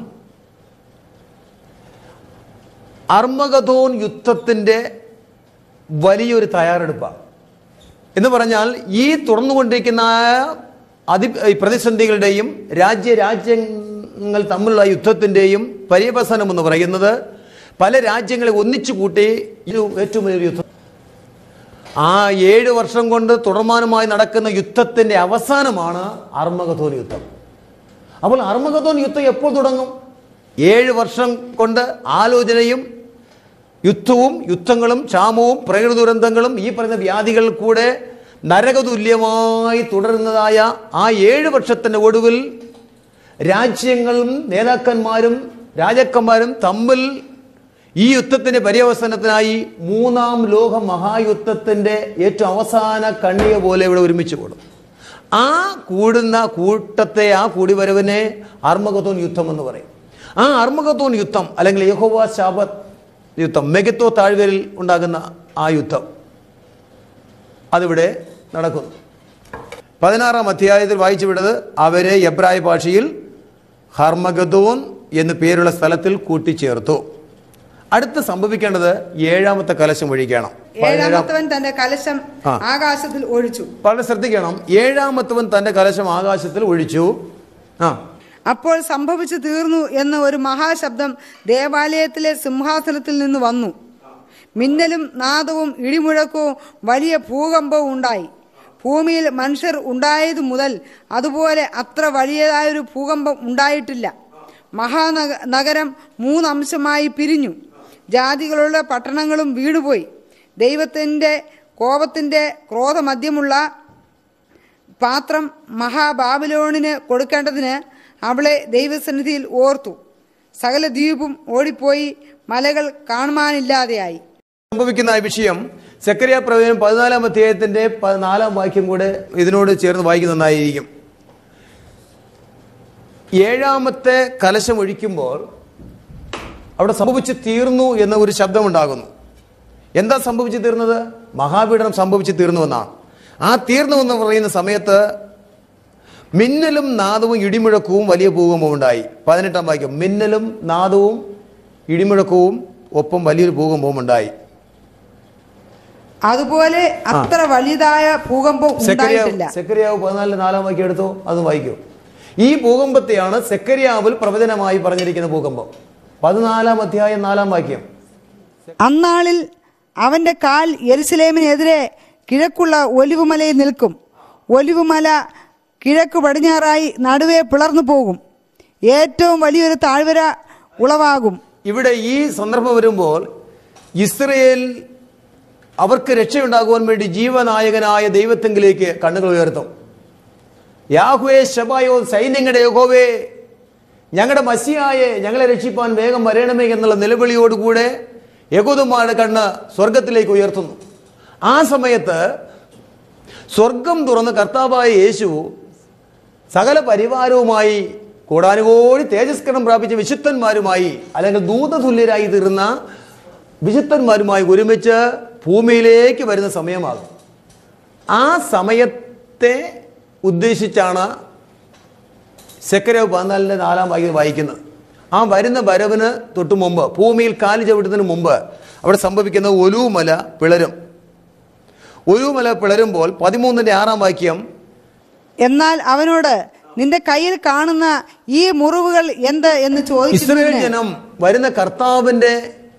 Speaker 1: അർമഗദോൻ യുദ്ധത്തിന്റെ വലിയൊരു തയ്യാറെടുപ്പാണ്. എന്ന് പറഞ്ഞാൽ ഈ തുറന്നുകൊണ്ടിരിക്കുന്ന അതി പ്രതിസന്ധികളുടെയും രാജ്യരാജ്യങ്ങൾ തമ്മിലുള്ള യുദ്ധത്തിന്റെയും പര്യവസാനം എന്ന് പറയുന്നത് പല രാജ്യങ്ങളെ ഒന്നിച്ചു കൂട്ടി ഏറ്റവും വലിയൊരു യുദ്ധം. ആ ഏഴ് വർഷം കൊണ്ട് തുടർമാനമായി നടക്കുന്ന യുദ്ധത്തിന്റെ അവസാനമാണ് അർമഗദോൻ യുദ്ധം. അപ്പോൾ അർമഗദോൻ യുദ്ധം എപ്പോൾ തുടങ്ങും? ഏഴ് വർഷം കൊണ്ട് ആലോചനയും യുദ്ധവും യുദ്ധങ്ങളും ക്ഷാമവും പ്രകൃതി ദുരന്തങ്ങളും ഈ പറയുന്ന വ്യാധികൾ കൂടെ നരകതുല്യമായി തുടരുന്നതായ ആ ഏഴ് വർഷത്തിന്റെ ഒടുവിൽ രാജ്യങ്ങളും നേതാക്കന്മാരും രാജാക്കന്മാരും തമ്മിൽ ഈ യുദ്ധത്തിന്റെ പര്യവസാനത്തിനായി മൂന്നാം ലോക മഹായുദ്ധത്തിന്റെ ഏറ്റവും അവസാന കണ്ണിക പോലെ ഇവിടെ ഒരുമിച്ച് കൂടും. ആ കൂടുന്ന കൂട്ടത്തെ, ആ കൂടിവരവിനെ അർമഗദോൻ യുദ്ധം എന്ന് പറയും. ആ അർമഗദോൻ യുദ്ധം അല്ലെങ്കിൽ യഹോവ ശാബത്ത് യുദ്ധം, മെഗിദ്ദോ താഴ്വരയിൽ ഉണ്ടാകുന്ന ആ യുദ്ധം അതിവിടെ നടക്കുന്നു. പതിനാറാം അധ്യായത്തിൽ വായിച്ചു വിട്ടത് അവരെ എബ്രായ ഭാഷയിൽ ഹർമഗദോൻ എന്ന് പേരുള്ള സ്ഥലത്തിൽ കൂട്ടിച്ചേർത്തു. അടുത്ത് സംഭവിക്കേണ്ടത് ഏഴാമത്തെ കലശം ഒഴിക്കണം.
Speaker 2: ഏഴാമത്തവൻ തന്റെ കലശം ആകാശത്തിൽ ഒഴിച്ചു.
Speaker 1: വളരെ ശ്രദ്ധിക്കണം. ഏഴാമത്തവൻ തന്റെ കലശം ആകാശത്തിൽ ഒഴിച്ചു. ആ
Speaker 2: അപ്പോൾ സംഭവിച്ചു തീർന്നു എന്ന ഒരു മഹാശബ്ദം ദേവാലയത്തിലെ സിംഹാസനത്തിൽ നിന്ന് വന്നു. മിന്നലും നാദവും ഇടിമുഴക്കവും വലിയ ഭൂകമ്പവും ഉണ്ടായി. ഭൂമിയിൽ മനുഷ്യർ ഉണ്ടായതു മുതൽ അതുപോലെ അത്ര വലിയതായൊരു ഭൂകമ്പം ഉണ്ടായിട്ടില്ല. മഹാനഗ നഗരം മൂന്നംശമായി പിരിഞ്ഞു. ജാതികളുടെ പട്ടണങ്ങളും വീണുപോയി. ദൈവത്തിൻ്റെ കോപത്തിൻ്റെ ക്രോധമധ്യമുള്ള പാത്രം മഹാബാബിലോണിന് കൊടുക്കേണ്ടതിന് അവളെ ദൈവസന്നിധിയിൽ ഓർത്തു. സകല ദ്വീപും ഓടിപ്പോയി, മലകൾ കാണുവാനില്ലാതെയായി.
Speaker 1: സംഭവിക്കുന്ന ഈ വിഷയം സെക്കറിയ പ്രവചനം പതിനാലാം അധ്യായത്തിന്റെ പതിനാലാം വാക്യം കൂടെ ഇതിനോട് ചേർന്ന് വായിക്കുന്നതായിരിക്കും. ഏഴാമത്തെ കലശം ഒഴിക്കുമ്പോൾ അവിടെ സംഭവിച്ചു തീർന്നു എന്ന ഒരു ശബ്ദമുണ്ടാകുന്നു. എന്താ സംഭവിച്ചു തീർന്നത്? മഹാപീഡനം സംഭവിച്ചു തീർന്നു എന്നാണ്. ആ തീർന്നു എന്ന് പറയുന്ന സമയത്ത് മിന്നലും നാദവും ഇടിമുഴക്കവും വലിയ ഭൂകമ്പവും ഉണ്ടായി. പതിനെട്ടാം വാക്യം, മിന്നലും നാദവും ഇടിമുഴക്കവും ഒപ്പം വലിയൊരു ഭൂകമ്പവും ഉണ്ടായി.
Speaker 2: അതുപോലെ അത്ര വലിയതായ ഭൂകമ്പം ഉണ്ടായിട്ടില്ല.
Speaker 1: സെക്കറിയാവ് പതിനാലിന് നാലാം വാക്യം എടുത്തോ, അത് വായിക്കൂ. ഈ ഭൂകമ്പത്തെയാണ് സെക്കറിയാവിൽ പ്രവചനമായി പറഞ്ഞിരിക്കുന്ന ഭൂകമ്പം. പതിനാലാം അധ്യായം നാലാം വാക്യം.
Speaker 2: അന്നാളിൽ അവന്റെ കാൽ യെരുശലേമിനെതിരെ കിഴക്കുള്ള ഒലിവുമലയിൽ നിൽക്കും. ഒലിവുമല കിഴക്ക് പടിഞ്ഞാറായി നടുവേ പിളർന്നു പോകും. ഏറ്റവും വലിയൊരു താഴ്വര ഉളവാകും.
Speaker 1: ഇവിടെ ഈ സന്ദർഭം വരുമ്പോൾ ഇസ്രയേൽ അവർക്ക് രക്ഷയുണ്ടാകുവാൻ വേണ്ടി ജീവനായകനായ ദൈവത്തെങ്കിലേക്ക് കണ്ണുകൾ ഉയർത്തും. യാഹ്വേ ശബായോ, സൈന്യങ്ങളുടെ യഹോവേ, ഞങ്ങളുടെ മസിയായെ ഞങ്ങളെ രക്ഷിപ്പാൻ വേഗം വരണമേ എന്നുള്ള നിലവിളിയോടുകൂടെ യഹൂദന്മാരുടെ കണ്ണ് സ്വർഗത്തിലേക്ക് ഉയർത്തുന്നു. ആ സമയത്ത് സ്വർഗം തുറന്ന് കർത്താവായ യേശു സകല പരിവാരവുമായി കോടാനുകോടി തേജസ്കരണം പ്രാപിച്ച വിശുദ്ധന്മാരുമായി അല്ലെങ്കിൽ ദൂതതുല്യരായി തീർന്ന വിശുദ്ധന്മാരുമായി ഒരുമിച്ച് ഭൂമിയിലേക്ക് വരുന്ന സമയമാകും. ആ സമയത്തെ ഉദ്ദേശിച്ചാണ് സെക്കറിയാവ് പതിനാലിൻ്റെ നാലാം വാക്യം വായിക്കുന്നത്. ആ വരുന്ന വരവിന് തൊട്ടു മുമ്പ്, ഭൂമിയിൽ കാല് ചവിട്ടുന്നതിന് മുമ്പ് അവിടെ സംഭവിക്കുന്ന ഒലിവുമല പിളരും. ഒലിവുമല പിളരുമ്പോൾ പതിമൂന്നിന്റെ ആറാം വാക്യം,
Speaker 2: എന്നാൽ അവനോട് നിന്റെ കയ്യിൽ കാണുന്ന ഈ മുറിവുകൾ എന്ത് എന്ന് ചോദിച്ചു.
Speaker 1: ഇസ്രായേൽ ജനം വരുന്ന കർത്താവിന്റെ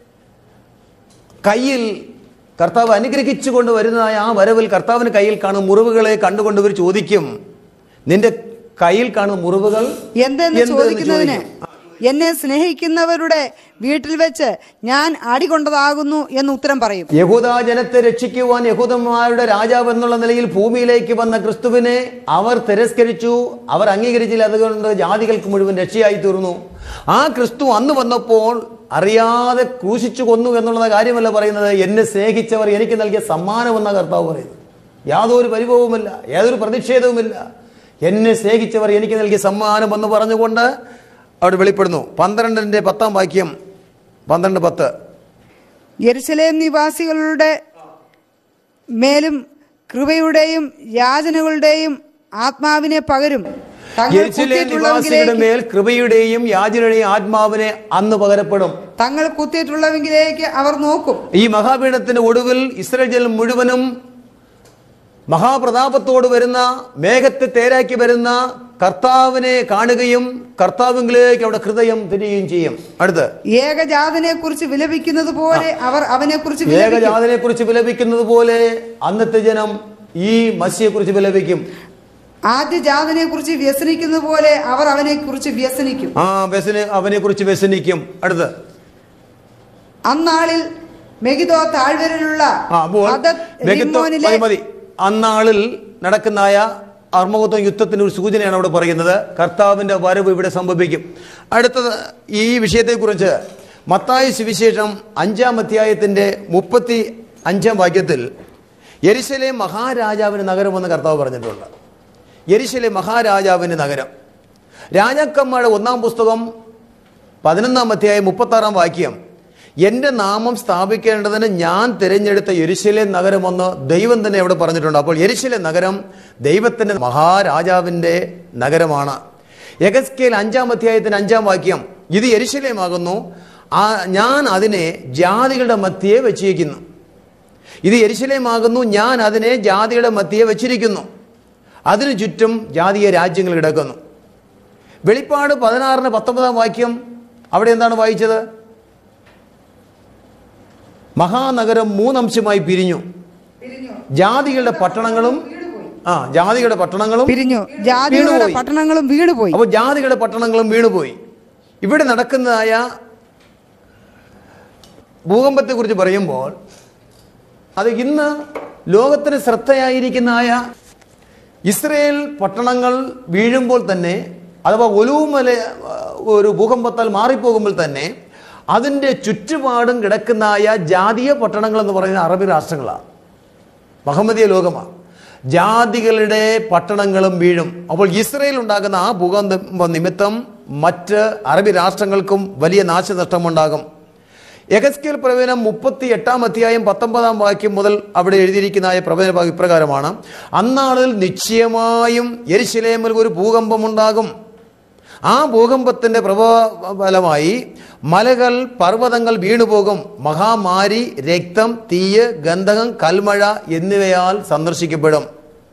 Speaker 1: കയ്യിൽ, കർത്താവ് അനുഗ്രഹിച്ചുകൊണ്ട് വരുന്നതായ ആ വരവിൽ കർത്താവിന്റെ കയ്യിൽ കാണുന്ന മുറിവുകളെ കണ്ടുകൊണ്ട് ഇവർ ചോദിക്കും, നിന്റെ കയ്യിൽ കാണുന്ന മുറിവുകൾ
Speaker 2: എന്തെന്ന് ചോദിക്കുന്നതിന് എന്നെ സ്നേഹിക്കുന്നവരുടെ വീട്ടിൽ വെച്ച് ഞാൻ അടികൊണ്ടതാകുന്നു എന്ന് ഉത്തരം പറയും.
Speaker 1: യഹൂദാ ജനത്തെ രക്ഷിക്കുവാൻ യഹൂദന്മാരുടെ രാജാവ് എന്നുള്ള നിലയിൽ ഭൂമിയിലേക്ക് വന്ന ക്രിസ്തുവിനെ അവർ തിരസ്കരിച്ചു, അവർ അംഗീകരിച്ചില്ല. അതുകൊണ്ട് ജാതികൾക്ക് മുഴുവൻ രക്ഷയായി തീർന്നു. ആ ക്രിസ്തു അന്ന് വന്നപ്പോൾ അറിയാതെ ക്രൂശിച്ചു കൊന്നു എന്നുള്ള കാര്യമല്ല പറയുന്നത്, എന്നെ സ്നേഹിച്ചവർ എനിക്ക് നൽകിയ സമ്മാനമെന്ന കർത്താവ് പറയുന്നത്. യാതൊരു പരിഭവവുമില്ല, യാതൊരു പ്രതിഷേധവുമില്ല. എന്നെ സ്നേഹിച്ചവർ എനിക്ക് നൽകിയ സമ്മാനം എന്ന് പറഞ്ഞുകൊണ്ട് അവിടെ വെളിപ്പെടുന്നു. പന്ത്രണ്ടിന്റെ പത്താം വാക്യം, പന്ത്രണ്ട് പത്ത്,
Speaker 2: യെരുശലേം നിവാസികളുടെ മേലും കൃപയുടെയും യാചനകളുടെയും ആത്മാവിനെ പകരും.
Speaker 1: യെരുശലേം നിവാസികളുടെ മേൽ കൃപയുടെയും യാചനയുടെയും ആത്മാവിനെ അന്ന് പകരപ്പെടും.
Speaker 2: തങ്ങൾ കുത്തിയിട്ടുള്ളവെങ്കിലേക്ക് അവർ നോക്കും.
Speaker 1: ഈ മഹാപീഠത്തിന്റെ ഒടുവിൽ ഇസ്രായേൽ ജനം മുഴുവനും മഹാപ്രതാപത്തോട് വരുന്ന, മേഘത്തെ തേരാക്കി വരുന്ന കർത്താവിനെ കാണുകയും കർത്താവിലേക്ക് അവിടെ ഹൃദയം തിരിയുകയും ചെയ്യും. അടുത്ത്,
Speaker 2: ഏകജാതനെ കുറിച്ച് വിലപിക്കുന്നത് പോലെ അവർ അവനെ കുറിച്ച്
Speaker 1: ഏകജാതനെ കുറിച്ച് വിലപിക്കുന്നത് പോലെ അന്നത്തെ ജനം ഈ മസിയെ കുറിച്ച് വിലപിക്കും.
Speaker 2: ആദ്യജാതനെ കുറിച്ച് വ്യസനിക്കുന്നത് പോലെ അവർ അവനെ കുറിച്ച് വ്യസനിക്കും.
Speaker 1: ആ വ്യസന അവനെ കുറിച്ച് വ്യസനിക്കും. അടുത്ത്,
Speaker 2: അന്നാളിൽ മെഗിദോ താഴ്വരയിലുള്ള
Speaker 1: മതി അന്നാളിൽ നടക്കുന്നതായ അർമ്മഗദോൻ യുദ്ധത്തിന്റെ ഒരു സൂചനയാണ് അവിടെ പറയുന്നത്. കർത്താവിന്റെ വരവ് ഇവിടെ സംഭവിക്കും. അടുത്തത് ഈ വിഷയത്തെക്കുറിച്ച് മത്തായി സുവിശേഷം അഞ്ചാം അധ്യായത്തിന്റെ മുപ്പത്തി അഞ്ചാം വാക്യത്തിൽ യെരുശലേം മഹാരാജാവിന്റെ നഗരമെന്ന് കർത്താവ് പറഞ്ഞിട്ടുണ്ട്. യെരുശലേം മഹാരാജാവിന്റെ നഗരം. രാജാക്കന്മാരുടെ ഒന്നാം പുസ്തകം പതിനൊന്നാം അധ്യായം മുപ്പത്തി ആറാം വാക്യം, എൻ്റെ നാമം സ്ഥാപിക്കേണ്ടതിന് ഞാൻ തിരഞ്ഞെടുത്ത യെരുശലേം നഗരമെന്ന് ദൈവം തന്നെ അവിടെ പറഞ്ഞിട്ടുണ്ട്. അപ്പോൾ യെരുശലേം നഗരം ദൈവത്തിൻ്റെ മഹാരാജാവിൻ്റെ നഗരമാണ്. യെഹെസ്കേൽ അഞ്ചാം അധ്യായത്തിന് അഞ്ചാം വാക്യം, ഇത് യെരുശലേമാകുന്നു, ആ ഞാൻ അതിനെ ജാതികളുടെ മധ്യേ വെച്ചിരിക്കുന്നു. ഇത് യെരുശലേമാകുന്നു, ഞാൻ അതിനെ ജാതികളുടെ മധ്യേ വെച്ചിരിക്കുന്നു, അതിനു ചുറ്റും ജാതീയ രാജ്യങ്ങൾ കിടക്കുന്നു. വെളിപ്പാട് പതിനാറിന് പത്തൊമ്പതാം വാക്യം, അവിടെ എന്താണ് വായിച്ചത്? മഹാനഗരം മൂന്നംശമായി പിരിഞ്ഞു, ജാതികളുടെ പട്ടണങ്ങളും ആ ജാതികളുടെ പട്ടണങ്ങളും
Speaker 2: പിരിഞ്ഞു, ജാതികളുടെ പട്ടണങ്ങളും വീണുപോയി.
Speaker 1: അപ്പോൾ ജാതികളുടെ പട്ടണങ്ങളും വീണുപോയി. ഇവിടെ നടക്കുന്നതായ ഭൂകമ്പത്തെ കുറിച്ച് പറയുമ്പോൾ അത് ഇന്ന് ലോകത്തിന് ശ്രദ്ധയായിരിക്കുന്നതായ ഇസ്രയേൽ പട്ടണങ്ങൾ വീഴുമ്പോൾ തന്നെ, അഥവാ ഒലൂമല ഒരു ഭൂകമ്പത്താൽ മാറിപ്പോകുമ്പോൾ തന്നെ അതിൻ്റെ ചുറ്റുപാടും കിടക്കുന്നതായ ജാതീയ പട്ടണങ്ങൾ എന്ന് പറയുന്ന അറബി രാഷ്ട്രങ്ങളാണ്, മഹമ്മദീയ ലോകമാണ്. ജാതികളുടെ പട്ടണങ്ങളും വീഴും. അപ്പോൾ ഇസ്രയേൽ ഉണ്ടാകുന്ന ആ ഭൂകമ്പ നിമിത്തം മറ്റ് അറബി രാഷ്ട്രങ്ങൾക്കും വലിയ നാശനഷ്ടമുണ്ടാകും. യെഹെസ്കേൽ പ്രവചനം മുപ്പത്തി എട്ടാം അധ്യായം പത്തൊമ്പതാം വാക്യം മുതൽ അവിടെ എഴുതിയിരിക്കുന്ന പ്രവചന ഭാഗം ഇപ്രകാരമാണ്: അന്നാളിൽ നിശ്ചയമായും യെരുശലേമിൽ ഒരു ഭൂകമ്പമുണ്ടാകും. ആ ഭൂകമ്പത്തിന്റെ പ്രബലമായി മലകൾ പർവ്വതങ്ങൾ വീണുപോകും. മഹാമാരി, രക്തം, തീയ്, ഗന്ധകം, കൽമഴ എന്നിവയാൽ സന്ദർശിക്കപ്പെടും.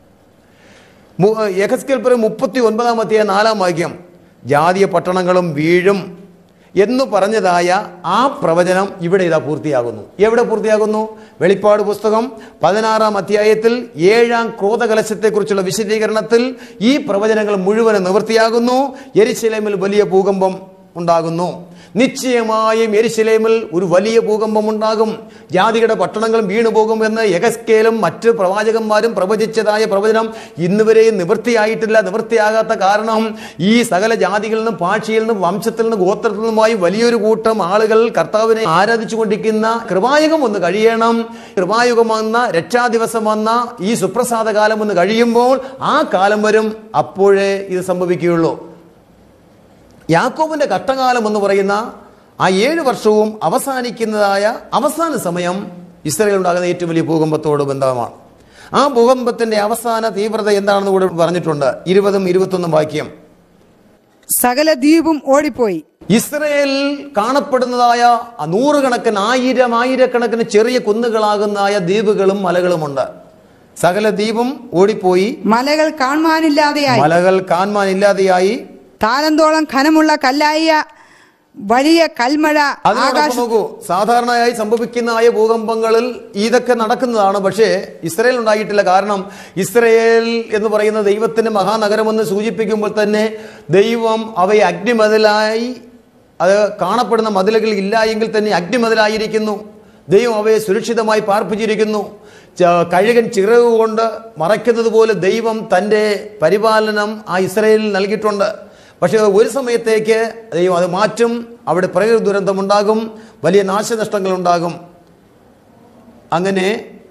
Speaker 1: യെഹെസ്കേൽ പ്രവചനം മുപ്പത്തി ഒൻപതാം അധ്യായം നാലാം വാക്യം, ജാതീയ പട്ടണങ്ങളും വീഴും എന്ന് പറഞ്ഞതായ ആ പ്രവചനം ഇവിടെ ഇതാ പൂർത്തിയാകുന്നു. എവിടെ പൂർത്തിയാകുന്നു? വെളിപ്പാട് പുസ്തകം പതിനാറാം അധ്യായത്തിൽ ഏഴാം ക്രോധകലശത്തെക്കുറിച്ചുള്ള വിശദീകരണത്തിൽ ഈ പ്രവചനങ്ങൾ മുഴുവനും നിവൃത്തിയാകുന്നു. യെരുശലേമിൽ വലിയ ഭൂകമ്പം ഉണ്ടാകുന്നു. നിശ്ചയമായും യെരുശലേമിൽ ഒരു വലിയ ഭൂകമ്പം ഉണ്ടാകും, ജാതികളുടെ പട്ടണങ്ങളും വീണുപോകും എന്ന് യെഹെസ്കേലും മറ്റ് പ്രവാചകന്മാരും പ്രവചിച്ചതായ പ്രവചനം ഇന്നുവരെയും നിവൃത്തിയായിട്ടില്ല. നിവൃത്തിയാകാത്ത കാരണം ഈ സകല ജാതികളിൽ നിന്നും ഭാഷയിൽ നിന്നും വംശത്തിൽ നിന്നും ഗോത്രത്തിൽ നിന്നുമായി വലിയൊരു കൂട്ടം ആളുകൾ കർത്താവിനെ ആരാധിച്ചുകൊണ്ടിരിക്കുന്ന കൃപായുഗം ഒന്ന് കഴിയണം. കൃപായുഗം വന്ന, രക്ഷാദിവസം വന്ന ഈ സുപ്രസാദ കാലം ഒന്ന് കഴിയുമ്പോൾ ആ കാലം വരും, അപ്പോഴേ ഇത് സംഭവിക്കുകയുള്ളൂ. യാക്കോബിന്റെ കഷ്ടകാലം എന്ന് പറയുന്ന ആ ഏഴ് വർഷവും അവസാനിക്കുന്നതായ അവസാന സമയം ഇസ്രായേൽ ഉണ്ടാകുന്ന ഏറ്റവും വലിയ ഭൂകമ്പത്തോട് ബന്ധമാണ്. ആ ഭൂകമ്പത്തിന്റെ അവസാന തീവ്രത എന്താണെന്ന് കൂടെ പറഞ്ഞിട്ടുണ്ട്. ഇരുപതും ഇരുപത്തൊന്നും വാക്യം,
Speaker 2: സകല ദ്വീപും ഓടിപ്പോയി.
Speaker 1: ഇസ്രായേൽ കാണപ്പെടുന്നതായ നൂറുകണക്കിന് ആയിരം ആയിരക്കണക്കിന് ചെറിയ കുന്നുകളാകുന്നതായ ദ്വീപുകളും മലകളുമുണ്ട്. സകല ദ്വീപും ഓടിപ്പോയി,
Speaker 2: മലകൾ കാണാനില്ലാതെയായി
Speaker 1: മലകൾ കാണാനില്ലാതെയായി
Speaker 2: താലന്തോളം ഖനമുള്ള കല്ലായ വലിയ കൽമഴ.
Speaker 1: നോക്കൂ, സാധാരണയായി സംഭവിക്കുന്നതായ ഭൂകമ്പങ്ങളിൽ ഇതൊക്കെ നടക്കുന്നതാണ്. പക്ഷേ ഇസ്രയേൽ ഉണ്ടായിട്ടില്ല. കാരണം ഇസ്രയേൽ എന്ന് പറയുന്ന ദൈവത്തിന്റെ മഹാനഗരമെന്ന് സൂചിപ്പിക്കുമ്പോൾ തന്നെ ദൈവം അവയെ അഗ്നിമതിലായി, അത് കാണപ്പെടുന്ന മതിലുകൾ ഇല്ല എങ്കിൽ തന്നെ അഗ്നിമതിലായിരിക്കുന്നു. ദൈവം അവയെ സുരക്ഷിതമായി പാർപ്പിച്ചിരിക്കുന്നു. കഴുകൻ ചിറക് കൊണ്ട് മറയ്ക്കുന്നത് പോലെ ദൈവം തൻ്റെ പരിപാലനം ആ ഇസ്രയേലിൽ നൽകിയിട്ടുണ്ട്. പക്ഷേ ഒരു സമയത്തേക്ക് ദൈവം അത് മാറ്റും. അവിടെ പ്രകൃതി ദുരന്തമുണ്ടാകും, വലിയ നാശനഷ്ടങ്ങൾ ഉണ്ടാകും. അങ്ങനെ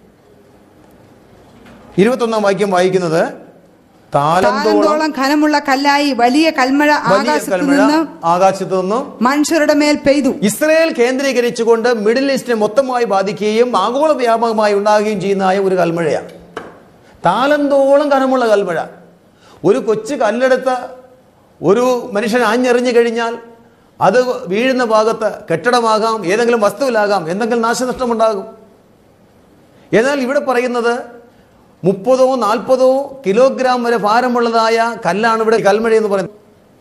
Speaker 1: ഇരുപത്തൊന്നാം വാക്യം വായിക്കുന്നത്, താലന്തോളം
Speaker 2: ഖനമുള്ള കല്ലായി വലിയ കൽമഴ
Speaker 1: ആകാശത്തു നിന്നും
Speaker 2: മനുഷ്യരുടെ മേൽ പെയ്തു.
Speaker 1: ഇസ്രയേൽ കേന്ദ്രീകരിച്ചുകൊണ്ട് മിഡിൽ ഈസ്റ്റിനെ മൊത്തമായി ബാധിക്കുകയും ആഗോള വ്യാപകമായി ഉണ്ടാകുകയും ചെയ്യുന്നതായ ഒരു കൽമഴയാണ്. താലന്തോളം ഖനമുള്ള കൽമഴ. ഒരു കൊച്ചു കല്ലെടുത്ത് ഒരു മനുഷ്യൻ ആഞ്ഞെറിഞ്ഞു കഴിഞ്ഞാൽ അത് വീഴുന്ന ഭാഗത്ത് കെട്ടിടമാകാം, ഏതെങ്കിലും വസ്തുവിലാകാം, എന്തെങ്കിലും നാശനഷ്ടമുണ്ടാകും. എന്നാൽ ഇവിടെ പറയുന്നത് മുപ്പതോ നാൽപ്പതോ കിലോഗ്രാം വരെ ഭാരമുള്ളതായ കല്ലാണ് ഇവിടെ കൽമഴ എന്ന് പറയുന്നത്.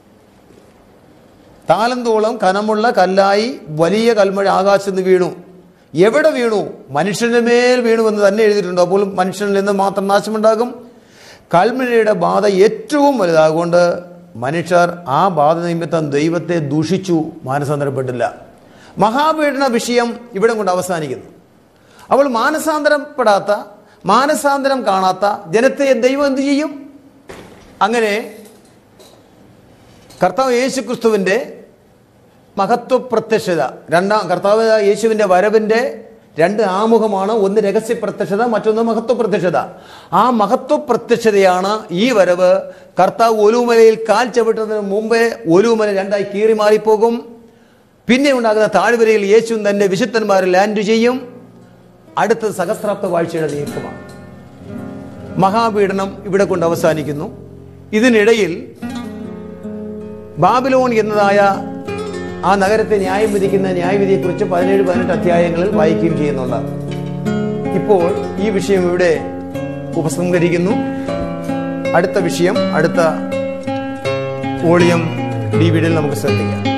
Speaker 1: താലന്തോളം കനമുള്ള കല്ലായി വലിയ കൽമഴ ആകാശത്ത് നിന്ന് വീണു. എവിടെ വീണു? മനുഷ്യന്റെ മേൽ വീണു എന്ന് തന്നെ എഴുതിയിട്ടുണ്ട്. അപ്പോൾ മനുഷ്യനിൽ നിന്ന് മാത്രം നാശമുണ്ടാകും. കൽമഴയുടെ ബാധ ഏറ്റവും വലുതാകൊണ്ട് മനുഷ്യർ ആ ബാധ നിമിത്തം ദൈവത്തെ ദൂഷിച്ചു, മാനസാന്തരപ്പെട്ടില്ല. മഹാപീഡന വിഷയം ഇവിടെ കൊണ്ട് അവസാനിക്കുന്നു. അപ്പോൾ മാനസാന്തരപ്പെടാത്ത, മാനസാന്തരം കാണാത്ത ജനത്തെ ദൈവം എന്തു ചെയ്യും? അങ്ങനെ കർത്താവ് യേശു ക്രിസ്തുവിൻ്റെ മഹത്വ പ്രത്യക്ഷത, രണ്ടാം കർത്താവ് യേശുവിൻ്റെ വരവിൻ്റെ രണ്ട് ആമുഖമാണ്. ഒന്ന് രഹസ്യ പ്രത്യക്ഷത, മറ്റൊന്ന് മഹത്വ പ്രത്യക്ഷത. ആ മഹത്വ പ്രത്യക്ഷതയാണ് ഈ വരവ്. കർത്താവ് ഒലൂമലയിൽ കാൽ ചവിട്ടുന്നതിന് മുമ്പേ ഒലൂമല രണ്ടായി കീറി മാറിപ്പോകും. പിന്നെ ഉണ്ടാകുന്ന താഴ്വരയിൽ യേശു തന്റെ വിശുദ്ധന്മാരിൽ ലാൻഡ് ചെയ്യും. അടുത്ത സഹസ്രാബ്ദ വാഴ്ചയുടെ നീക്കമാണ്. മഹാപീഡനം ഇവിടെ കൊണ്ട് അവസാനിക്കുന്നു. ഇതിനിടയിൽ ബാബിലോൺ എന്നതായ ആ നഗരത്തെ ന്യായം വിധിക്കുന്ന ന്യായവിധിയെക്കുറിച്ച് പതിനേഴ് പതിനെട്ട് അധ്യായങ്ങളിൽ വായിക്കുകയും ചെയ്യുന്നുണ്ട്. ഇപ്പോൾ ഈ വിഷയം ഇവിടെ ഉപസംഹരിക്കുന്നു. അടുത്ത വിഷയം അടുത്ത വോളിയം ഡി വി ഡിയിൽ നമുക്ക് ശ്രദ്ധിക്കാം.